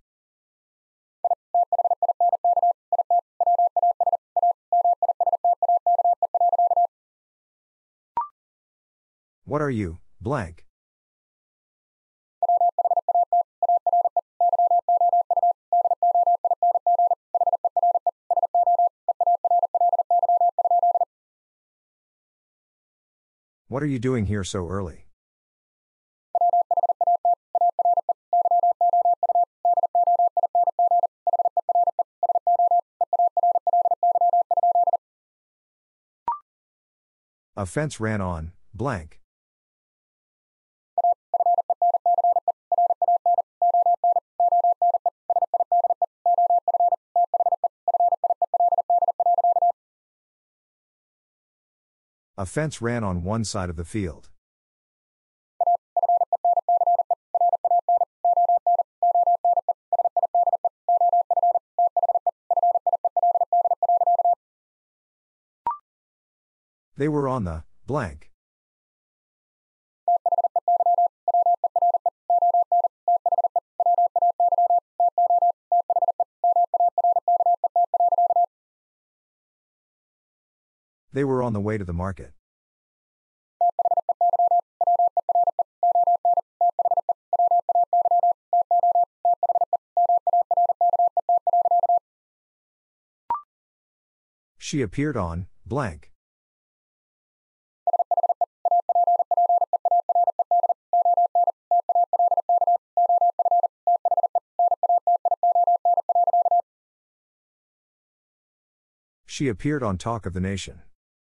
What are you, blank? What are you doing here so early? A fence ran on, blank. A fence ran on one side of the field. They were on the blank. They were on the way to the market. She appeared on blank. She appeared on Talk of the Nation.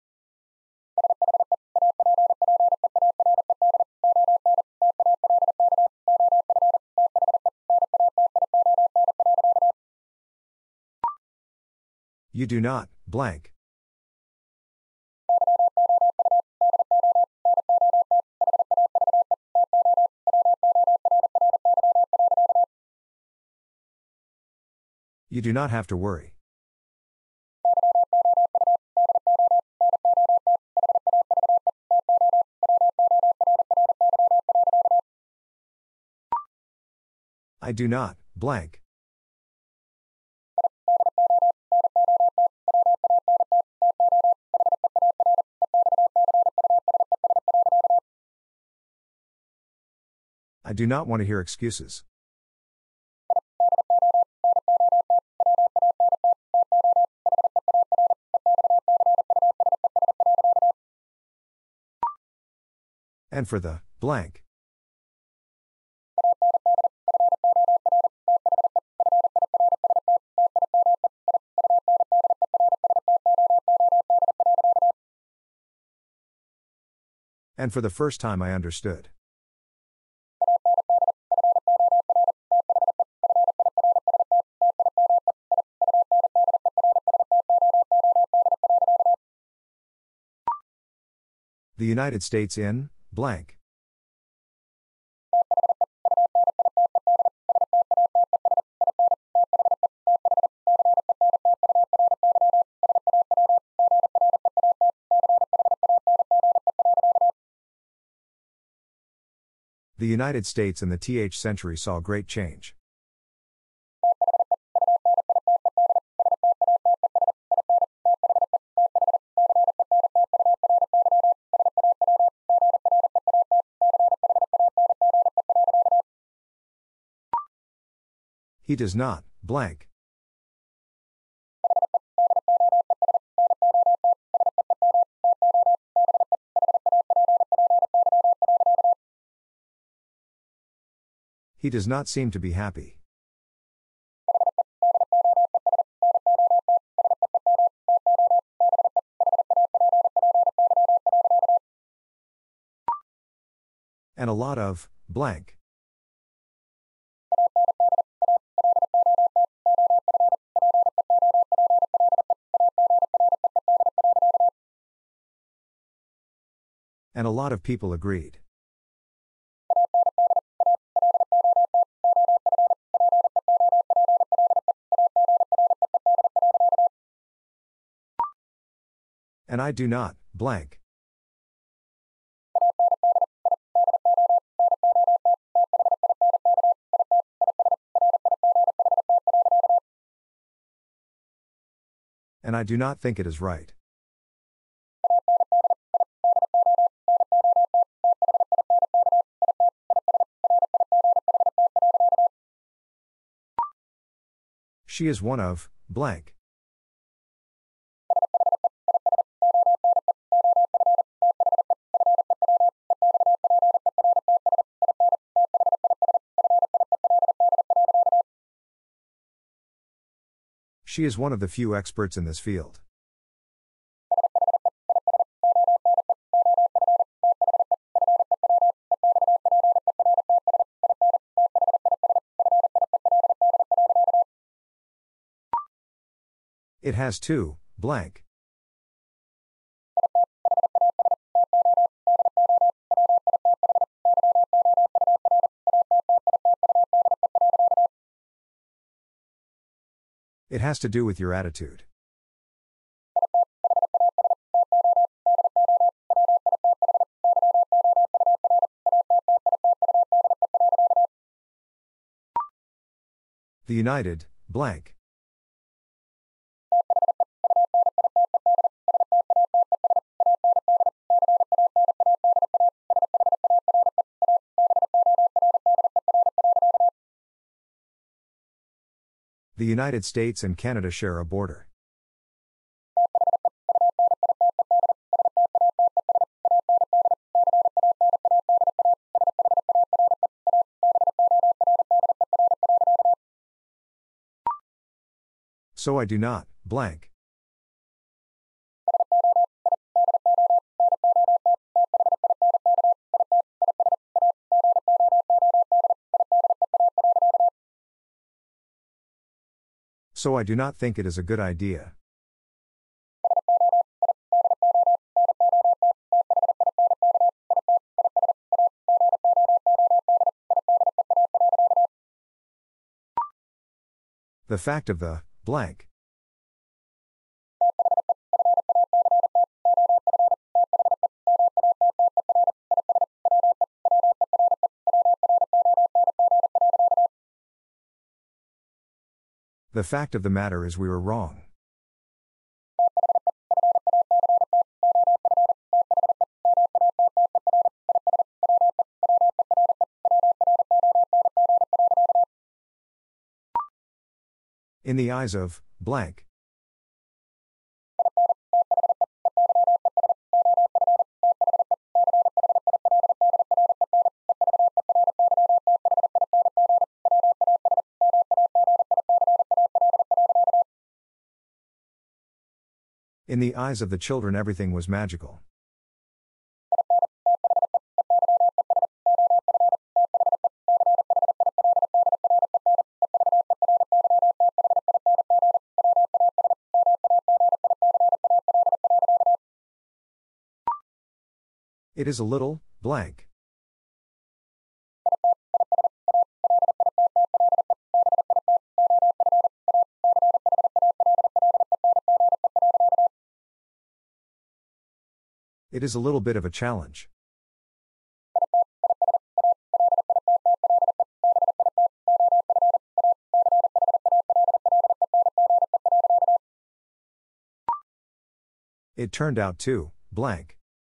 You do not, blank. You do not have to worry. I do not, blank. I do not want to hear excuses. And for the blank. And for the first time I understood. The United States in blank. The United States in the th century saw great change. He does not, blank. He does not seem to be happy. And a lot of blank. And a lot of people agreed. And I do not, blank. And I do not think it is right. She is one of, blank. She is one of the few experts in this field. It has two, blank. It has to do with your attitude. The United, blank. The United States and Canada share a border. So I do not, blank. So I do not think it is a good idea. The fact of the, blank. The fact of the matter is we were wrong. In the eyes of, blank. In the eyes of the children everything was magical. It is a little, blank. It is a little bit of a challenge. It turned out to, blank.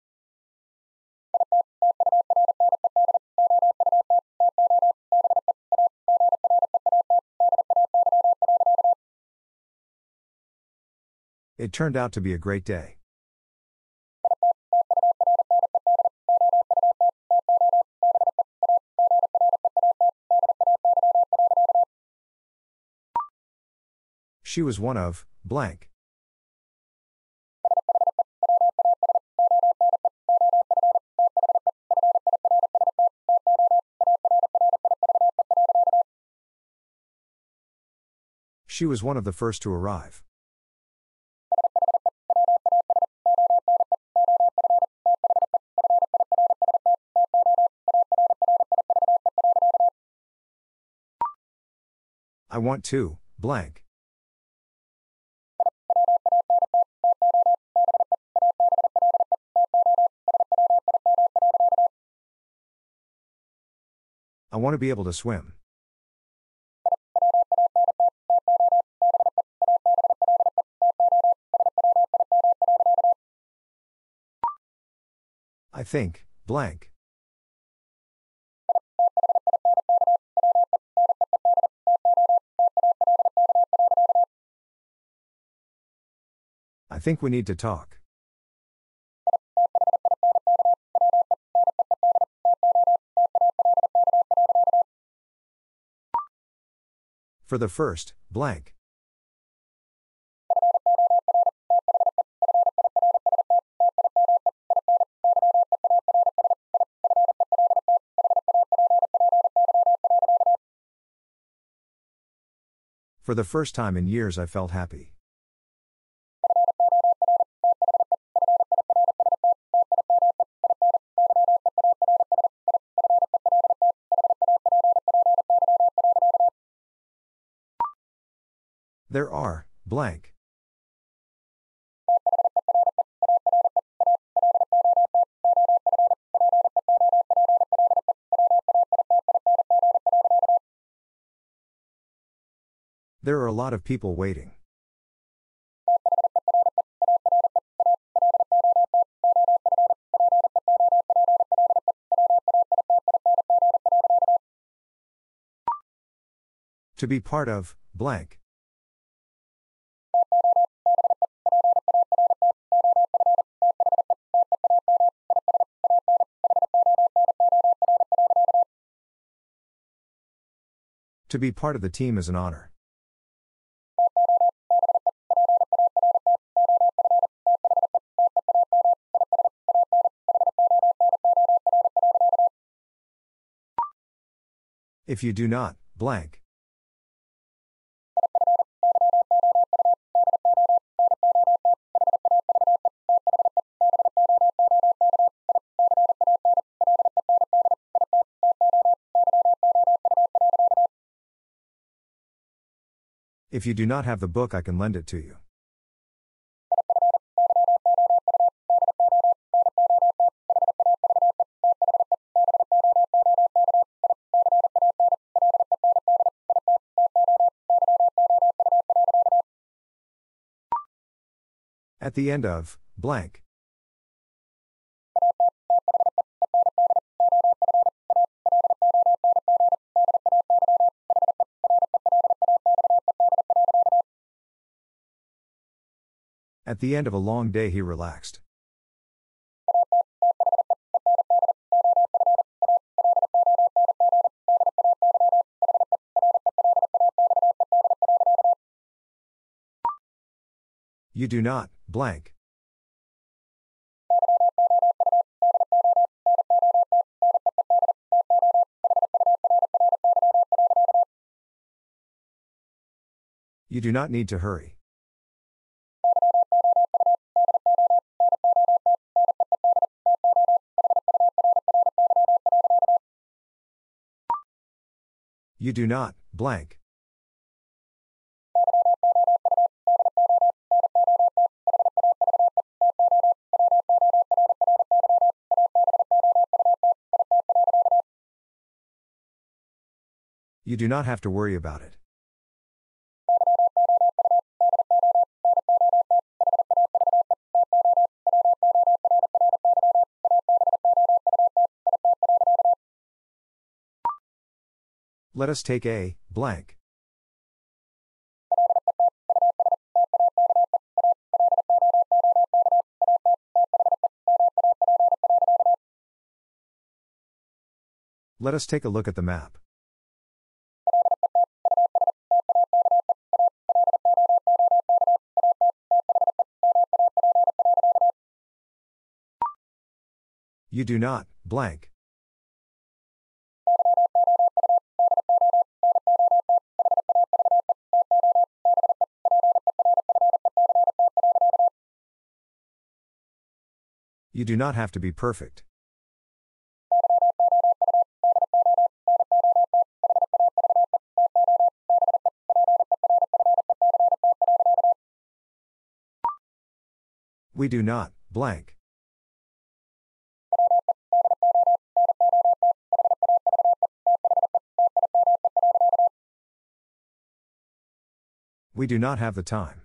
It turned out to be a great day. She was one of, blank. She was one of the first to arrive. I want to, blank. I want to be able to swim. I think, blank. I think we need to talk. For the first, blank. For the first time in years I felt happy. There are, blank. There are a lot of people waiting. To be part of, blank. To be part of the team is an honor. If you do not, blank. If you do not have the book, I can lend it to you. At the end of, blank. At the end of a long day he relaxed. You do not, blank. You do not need to hurry. You do not, blank. You do not have to worry about it. Let us take a, blank. Let us take a look at the map. You do not, blank. You do not have to be perfect. We do not, blank. We do not have the time.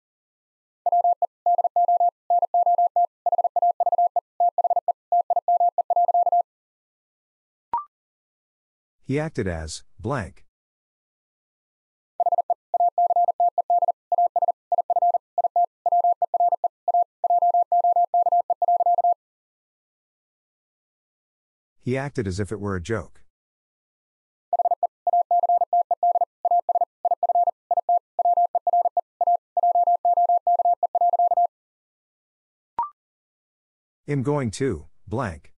He acted as, blank. He acted as if it were a joke. I'm going to, blank.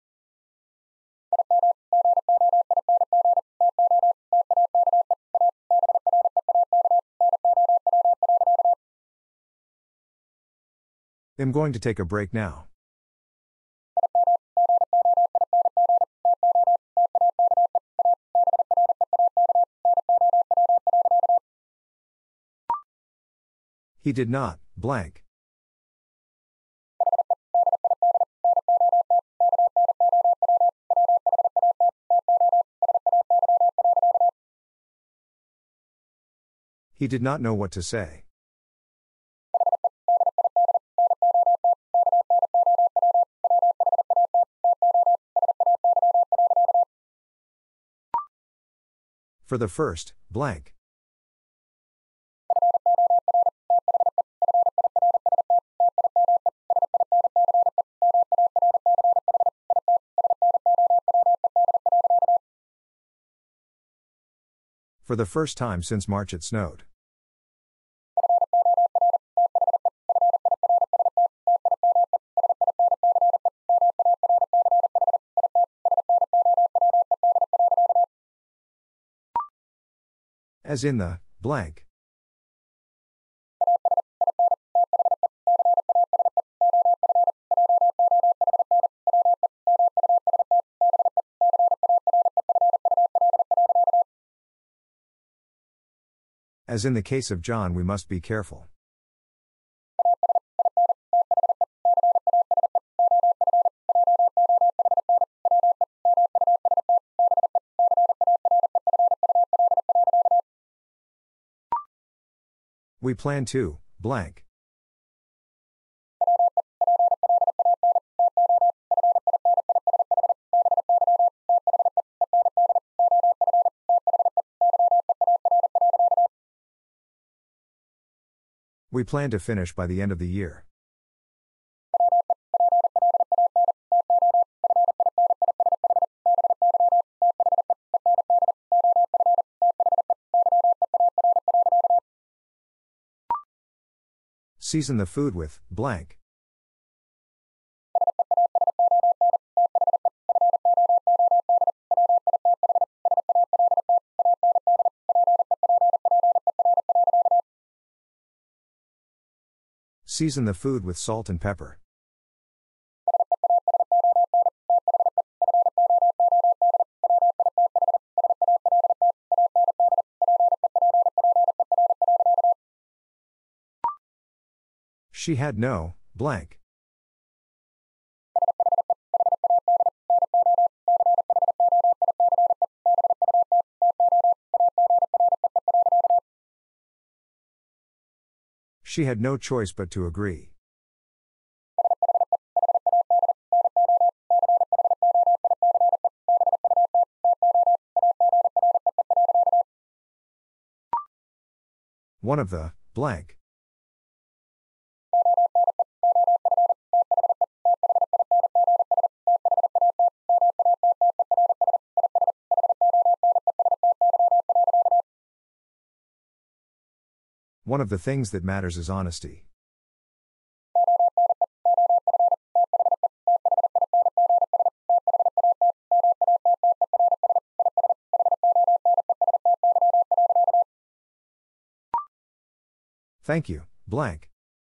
I'm going to take a break now. He did not, blank. He did not know what to say. For the first, blank. For the first time since March it snowed. As in the, blank. As in the case of John, we must be careful. We plan to, blank. We plan to finish by the end of the year. Season the food with, blank. Season the food with salt and pepper. She had no, blank. She had no choice but to agree. One of the, blank. One of the things that matters is honesty. Thank you, blank.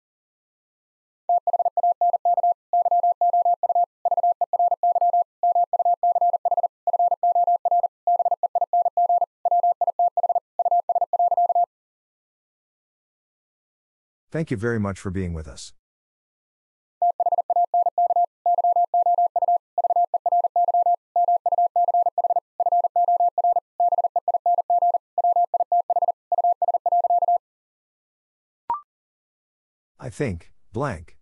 Thank you very much for being with us. I think, blank.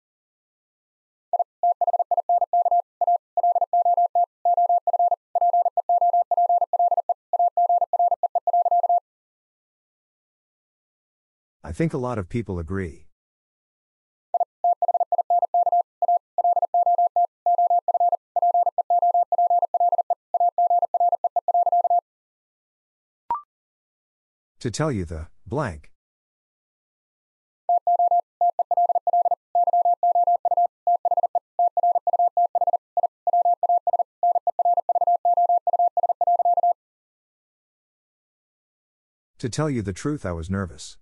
I think a lot of people agree. To tell you the blank. To tell you the truth, I was nervous.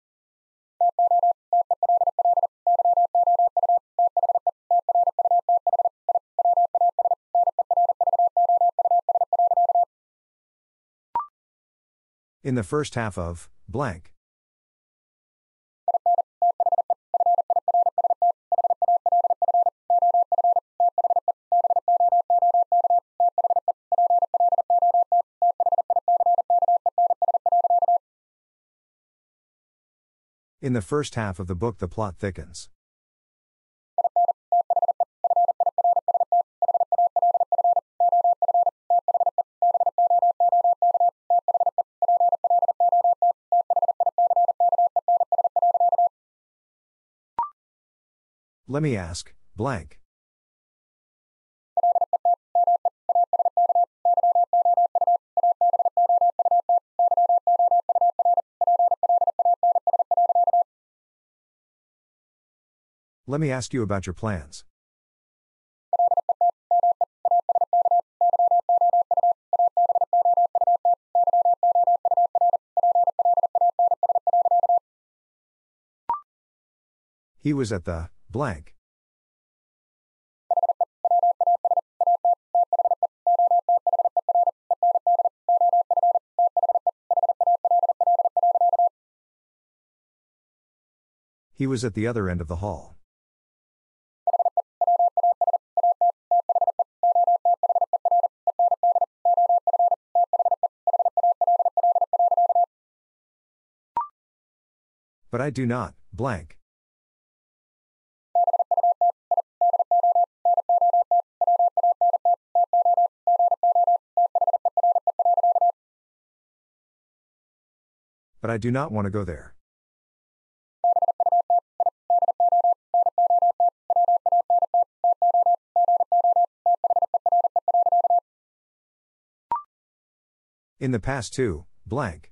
In the first half of blank. In the first half of the book, the plot thickens. Let me ask, blank. Let me ask you about your plans. He was at the blank. He was at the other end of the hall. But I do not, blank. But I do not want to go there. In the past too, blank.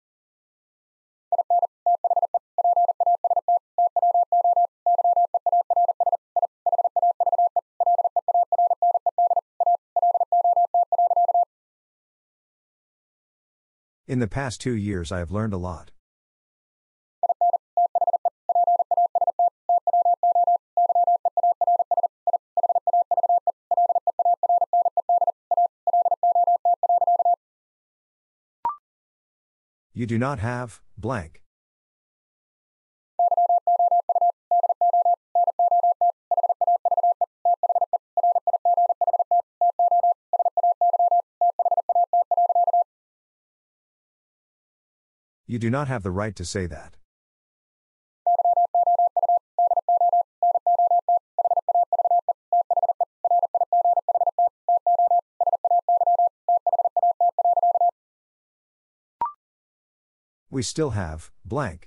In the past 2 years I have learned a lot. You do not have, blank. You do not have the right to say that. We still have, blank.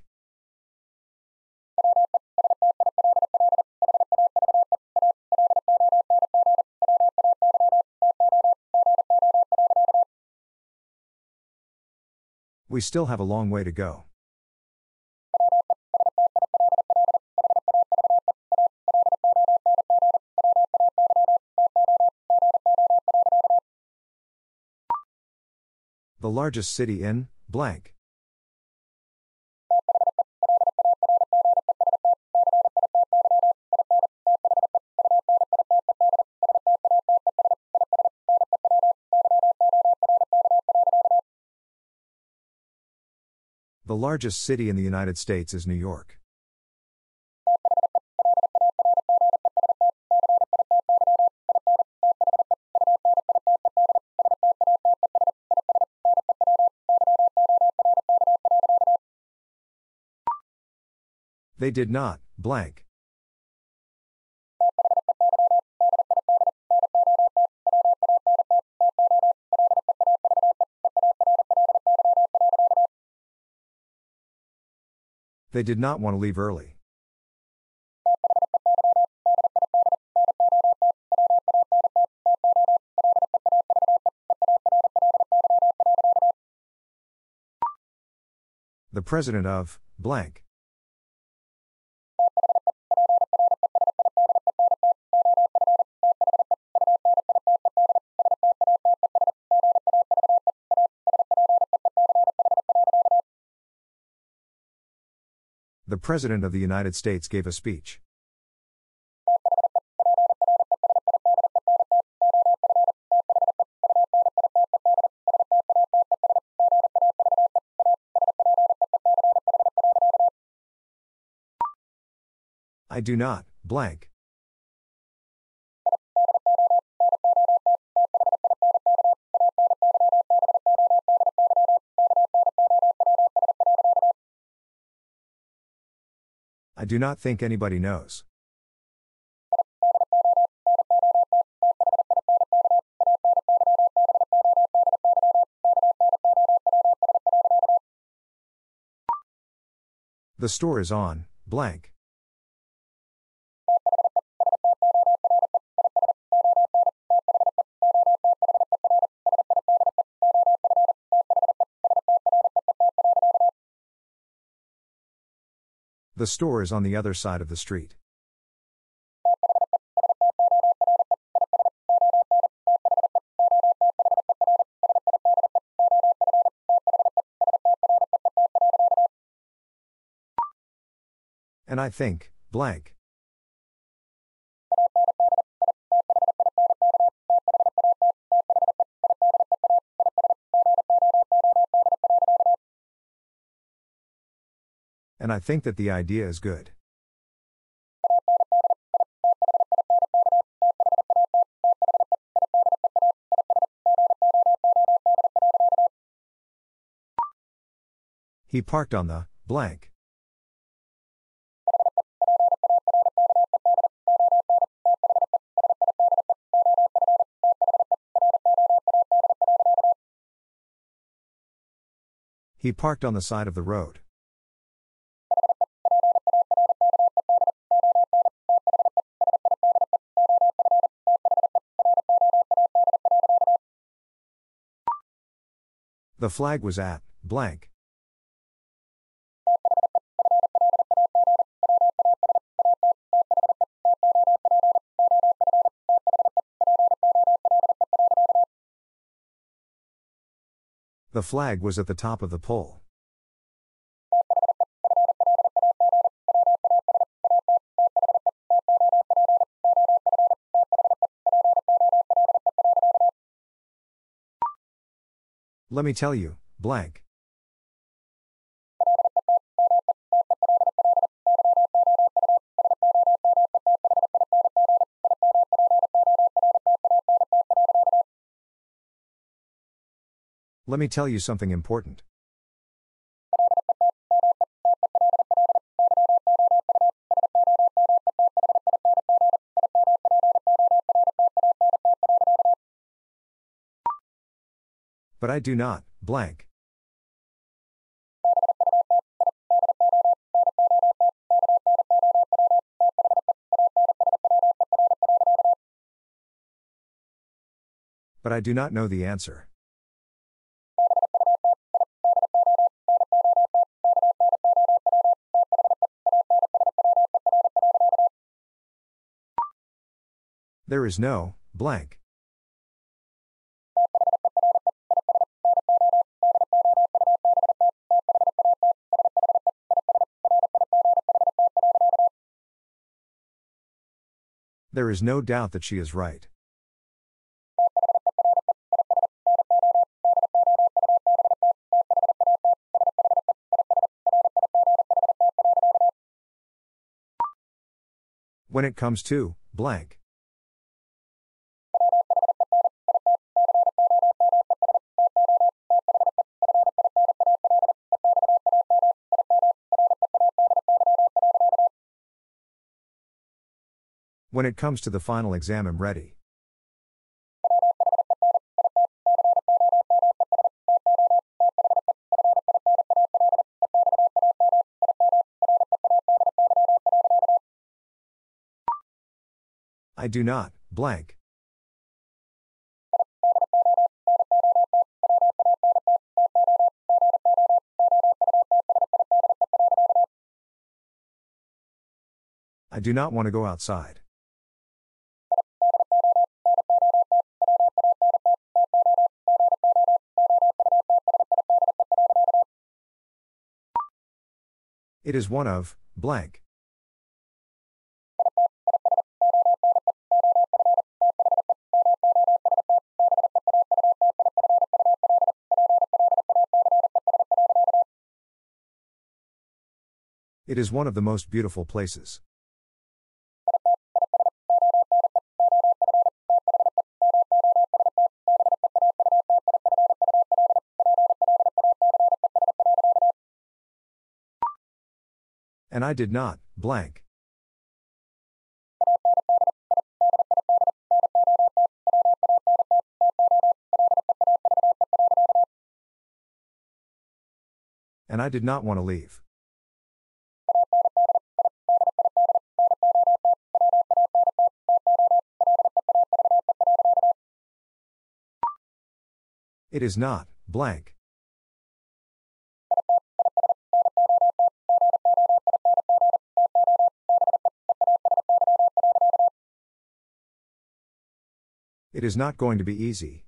We still have a long way to go. The largest city in, blank. The largest city in the United States is New York. They did not, blank. They did not want to leave early. The president of, blank. The President of the United States gave a speech. I do not, blank. I do not think anybody knows. The store is on, blank. The store is on the other side of the street. And I think, blank. And I think that the idea is good. He parked on the, blank. He parked on the side of the road. The flag was at, blank. The flag was at the top of the pole. Let me tell you, blank. Let me tell you something important. But I do not, blank. But I do not know the answer. There is no, blank. There is no doubt that she is right. When it comes to, blank. When it comes to the final exam, I'm ready. I do not, blank. I do not want to go outside. It is one of, blank. It is one of the most beautiful places. And I did not, blank. And I did not want to leave. It is not, blank. It is not going to be easy.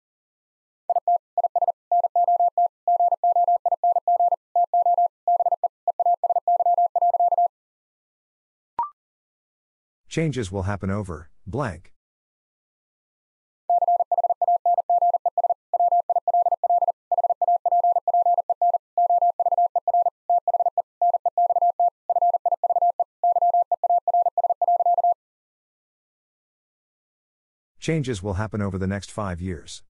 Changes will happen over, blank. Changes will happen over the next 5 years.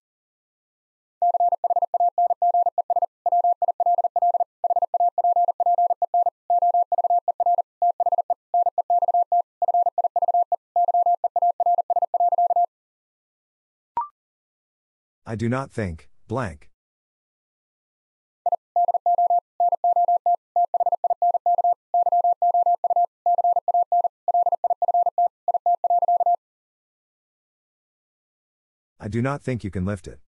I do not think, blank. I do not think you can lift it.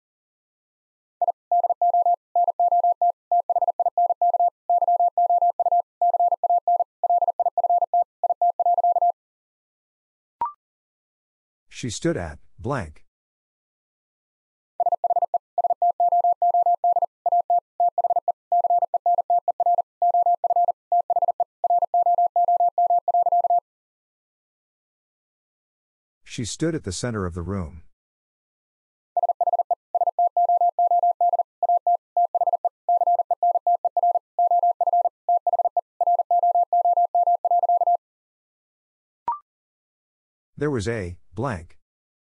She stood at, blank. She stood at the center of the room. There was a, blank.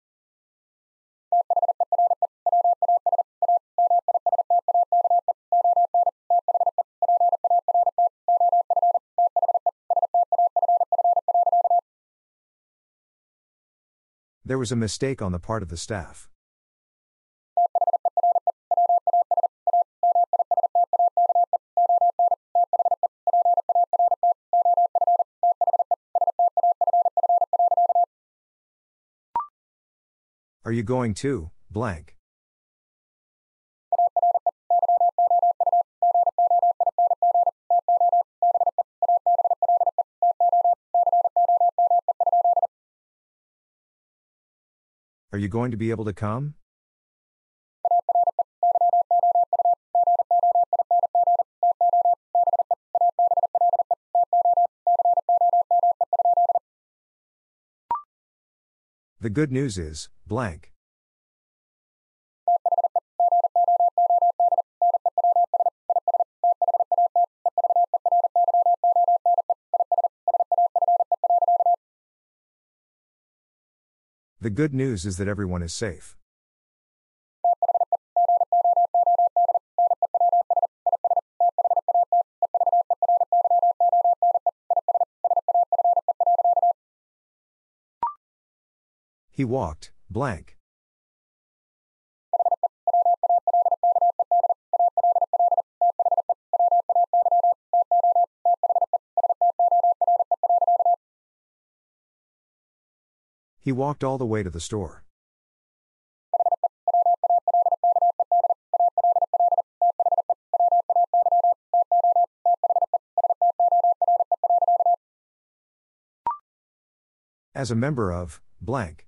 There was a mistake on the part of the staff. Are you going to, blank? Are you going to be able to come? The good news is, blank. The good news is that everyone is safe. He walked, blank. He walked all the way to the store. As a member of, blank.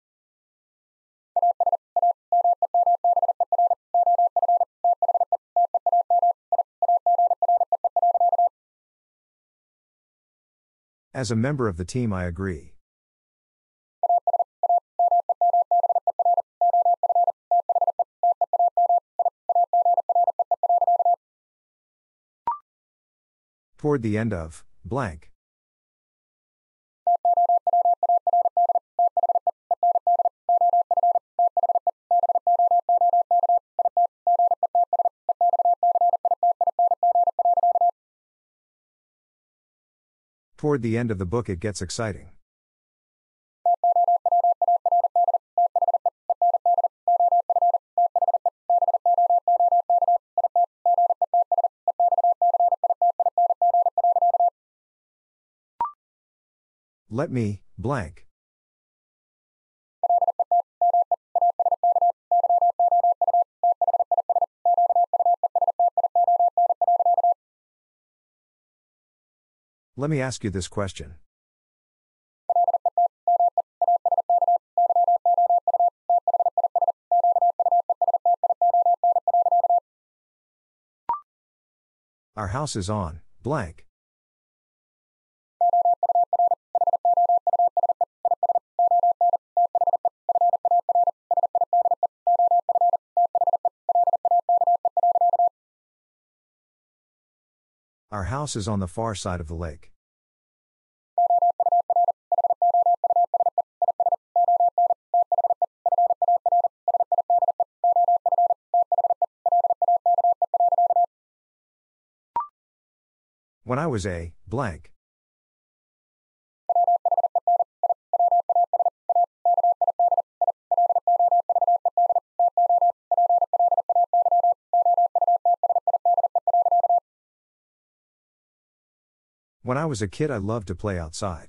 As a member of the team, I agree. Toward the end of, blank. Toward the end of the book, it gets exciting. Let me, blank. Let me ask you this question. Our house is on, blank. Our house is on the far side of the lake. When I was a, blank. When I was a kid, I loved to play outside.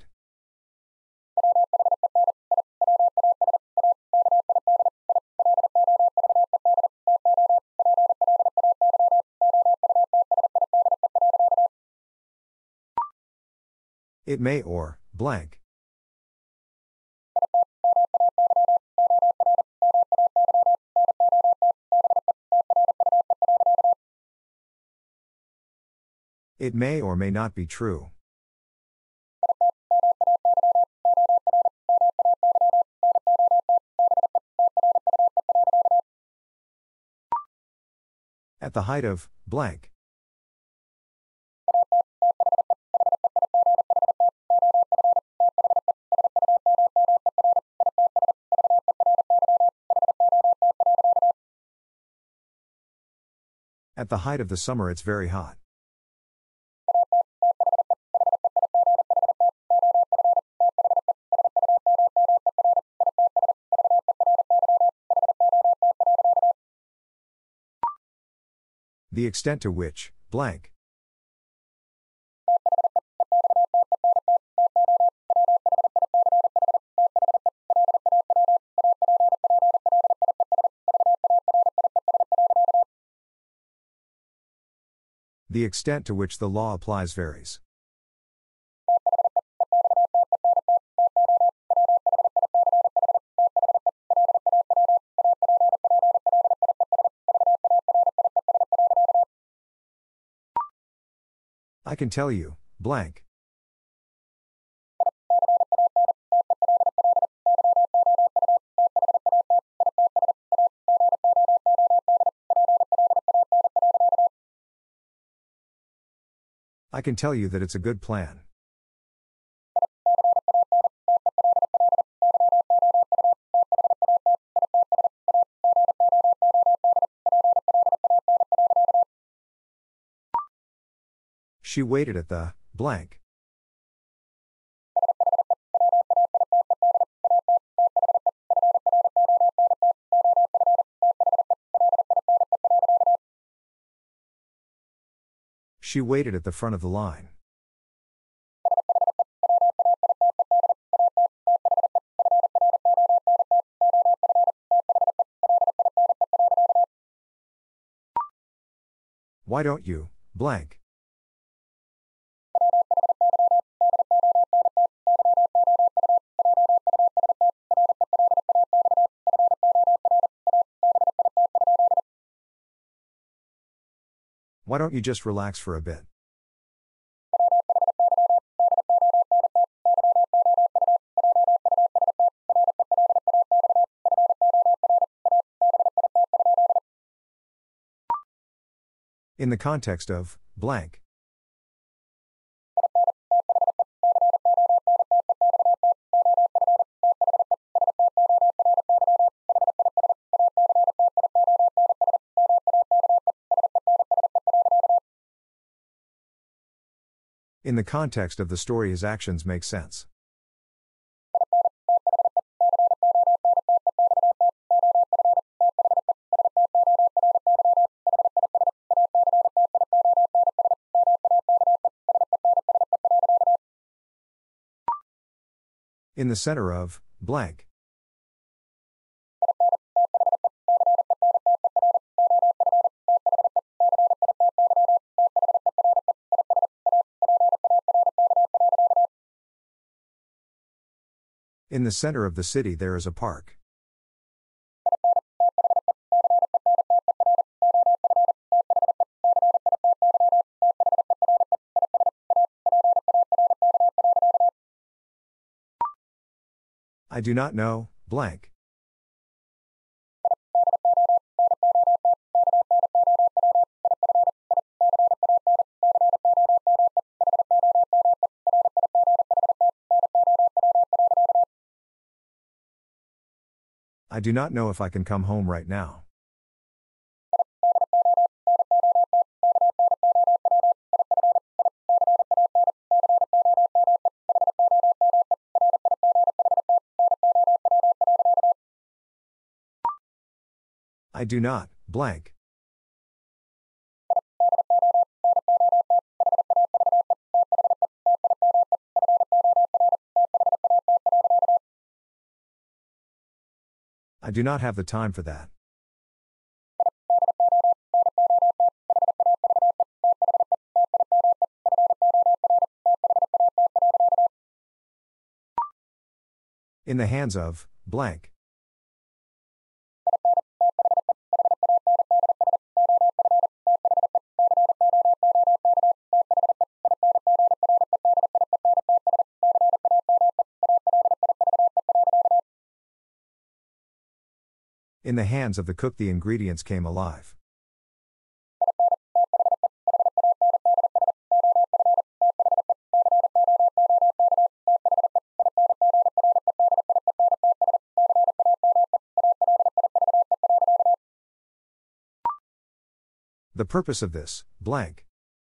It may or, blank. It may or may not be true. At the height of, blank. At the height of the summer, it's very hot. The extent to which, blank. The extent to which the law applies varies. I can tell you, blank. I can tell you that it's a good plan. She waited at the, blank. She waited at the front of the line. Why don't you, blank? Why don't you just relax for a bit? In the context of blank. In the context of the story, his actions make sense. In the center of blank. In the center of the city there is a park. I do not know, blank. I do not know if I can come home right now. I do not, blank. I do not have the time for that. In the hands of blank. In the hands of the cook the ingredients came alive. The purpose of this, blank.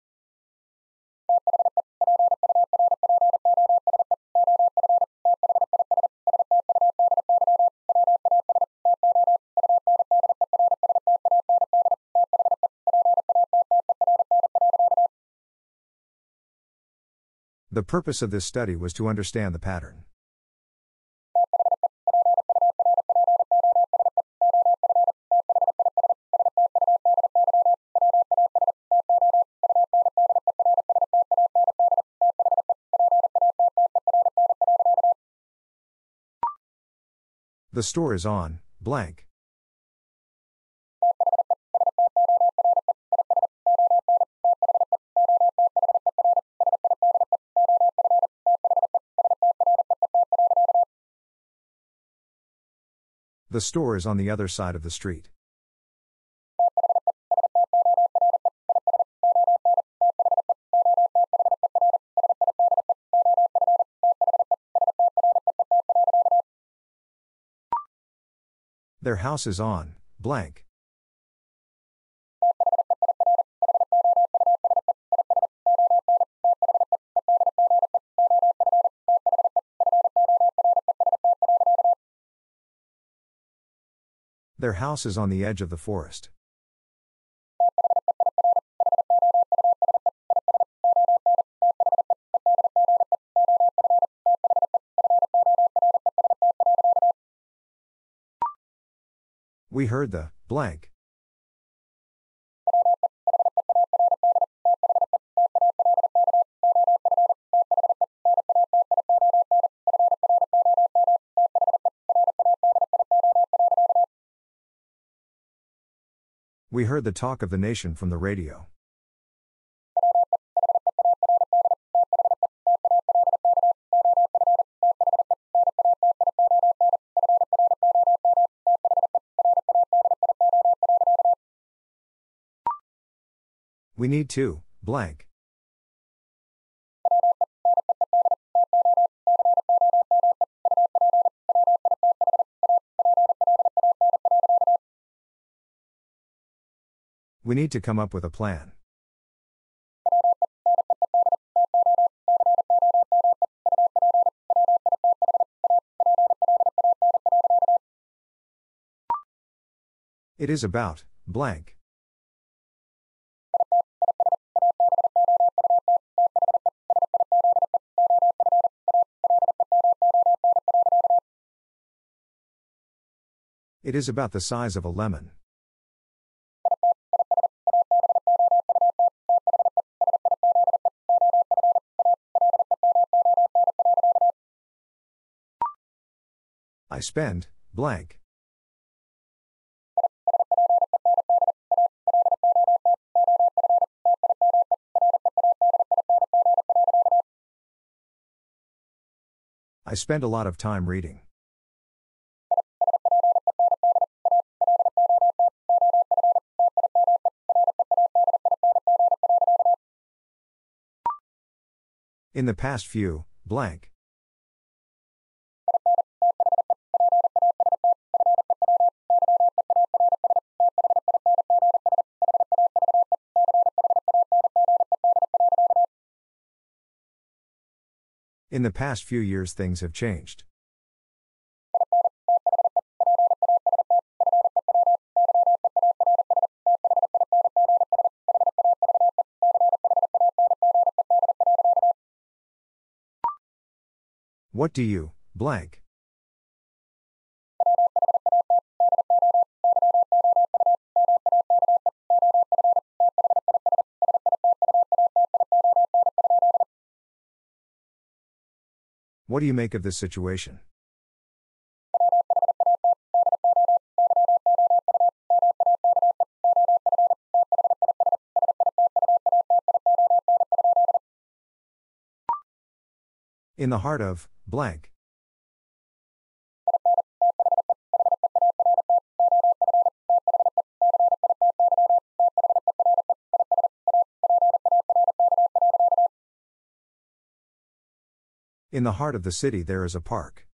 The purpose of this study was to understand the pattern. The store is on blank. The store is on the other side of the street. Their house is on blank. Their house is on the edge of the forest. We heard the blank. We heard the talk of the nation from the radio. We need to, blank. We need to come up with a plan. It is about, blank. It is about the size of a lemon. I spend, blank. I spend a lot of time reading. In the past few, blank. In the past few years, things have changed. What do you, blank? What do you make of this situation? In the heart of, blank. In the heart of the city there is a park.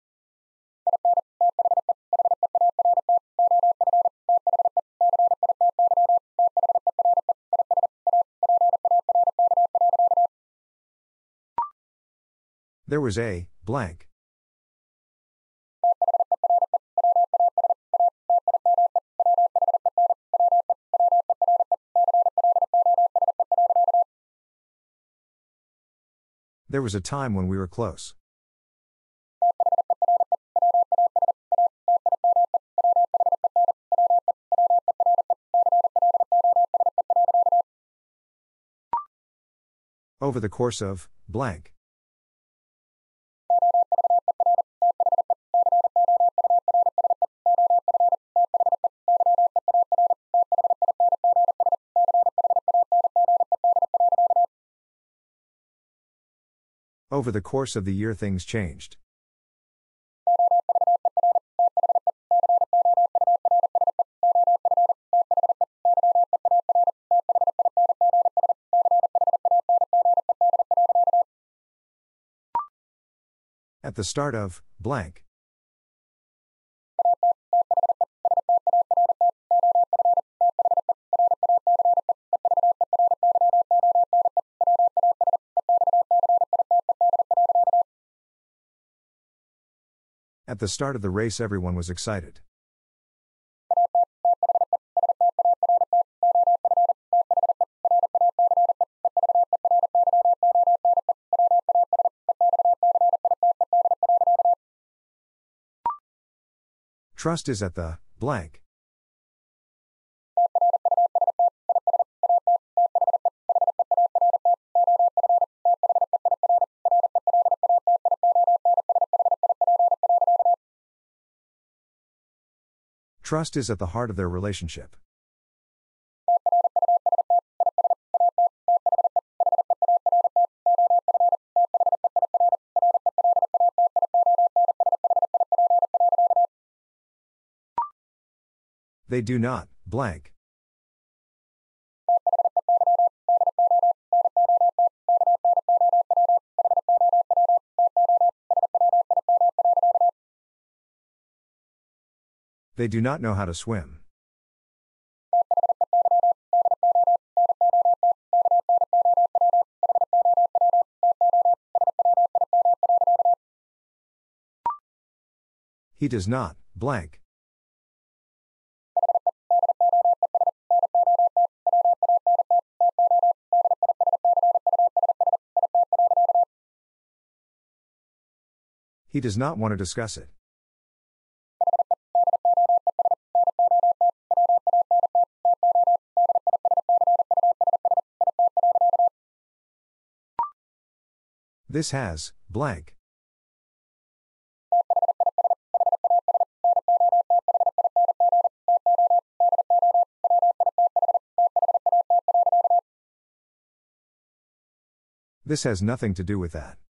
There was a, blank. There was a time when we were close. Over the course of, blank. Over the course of the year things changed. At the start of, blank. At the start of the race everyone was excited. Trust is at the, blank. Trust is at the heart of their relationship. They do not, blank. They do not know how to swim. He does not, blank. He does not want to discuss it. This has, blank. This has nothing to do with that.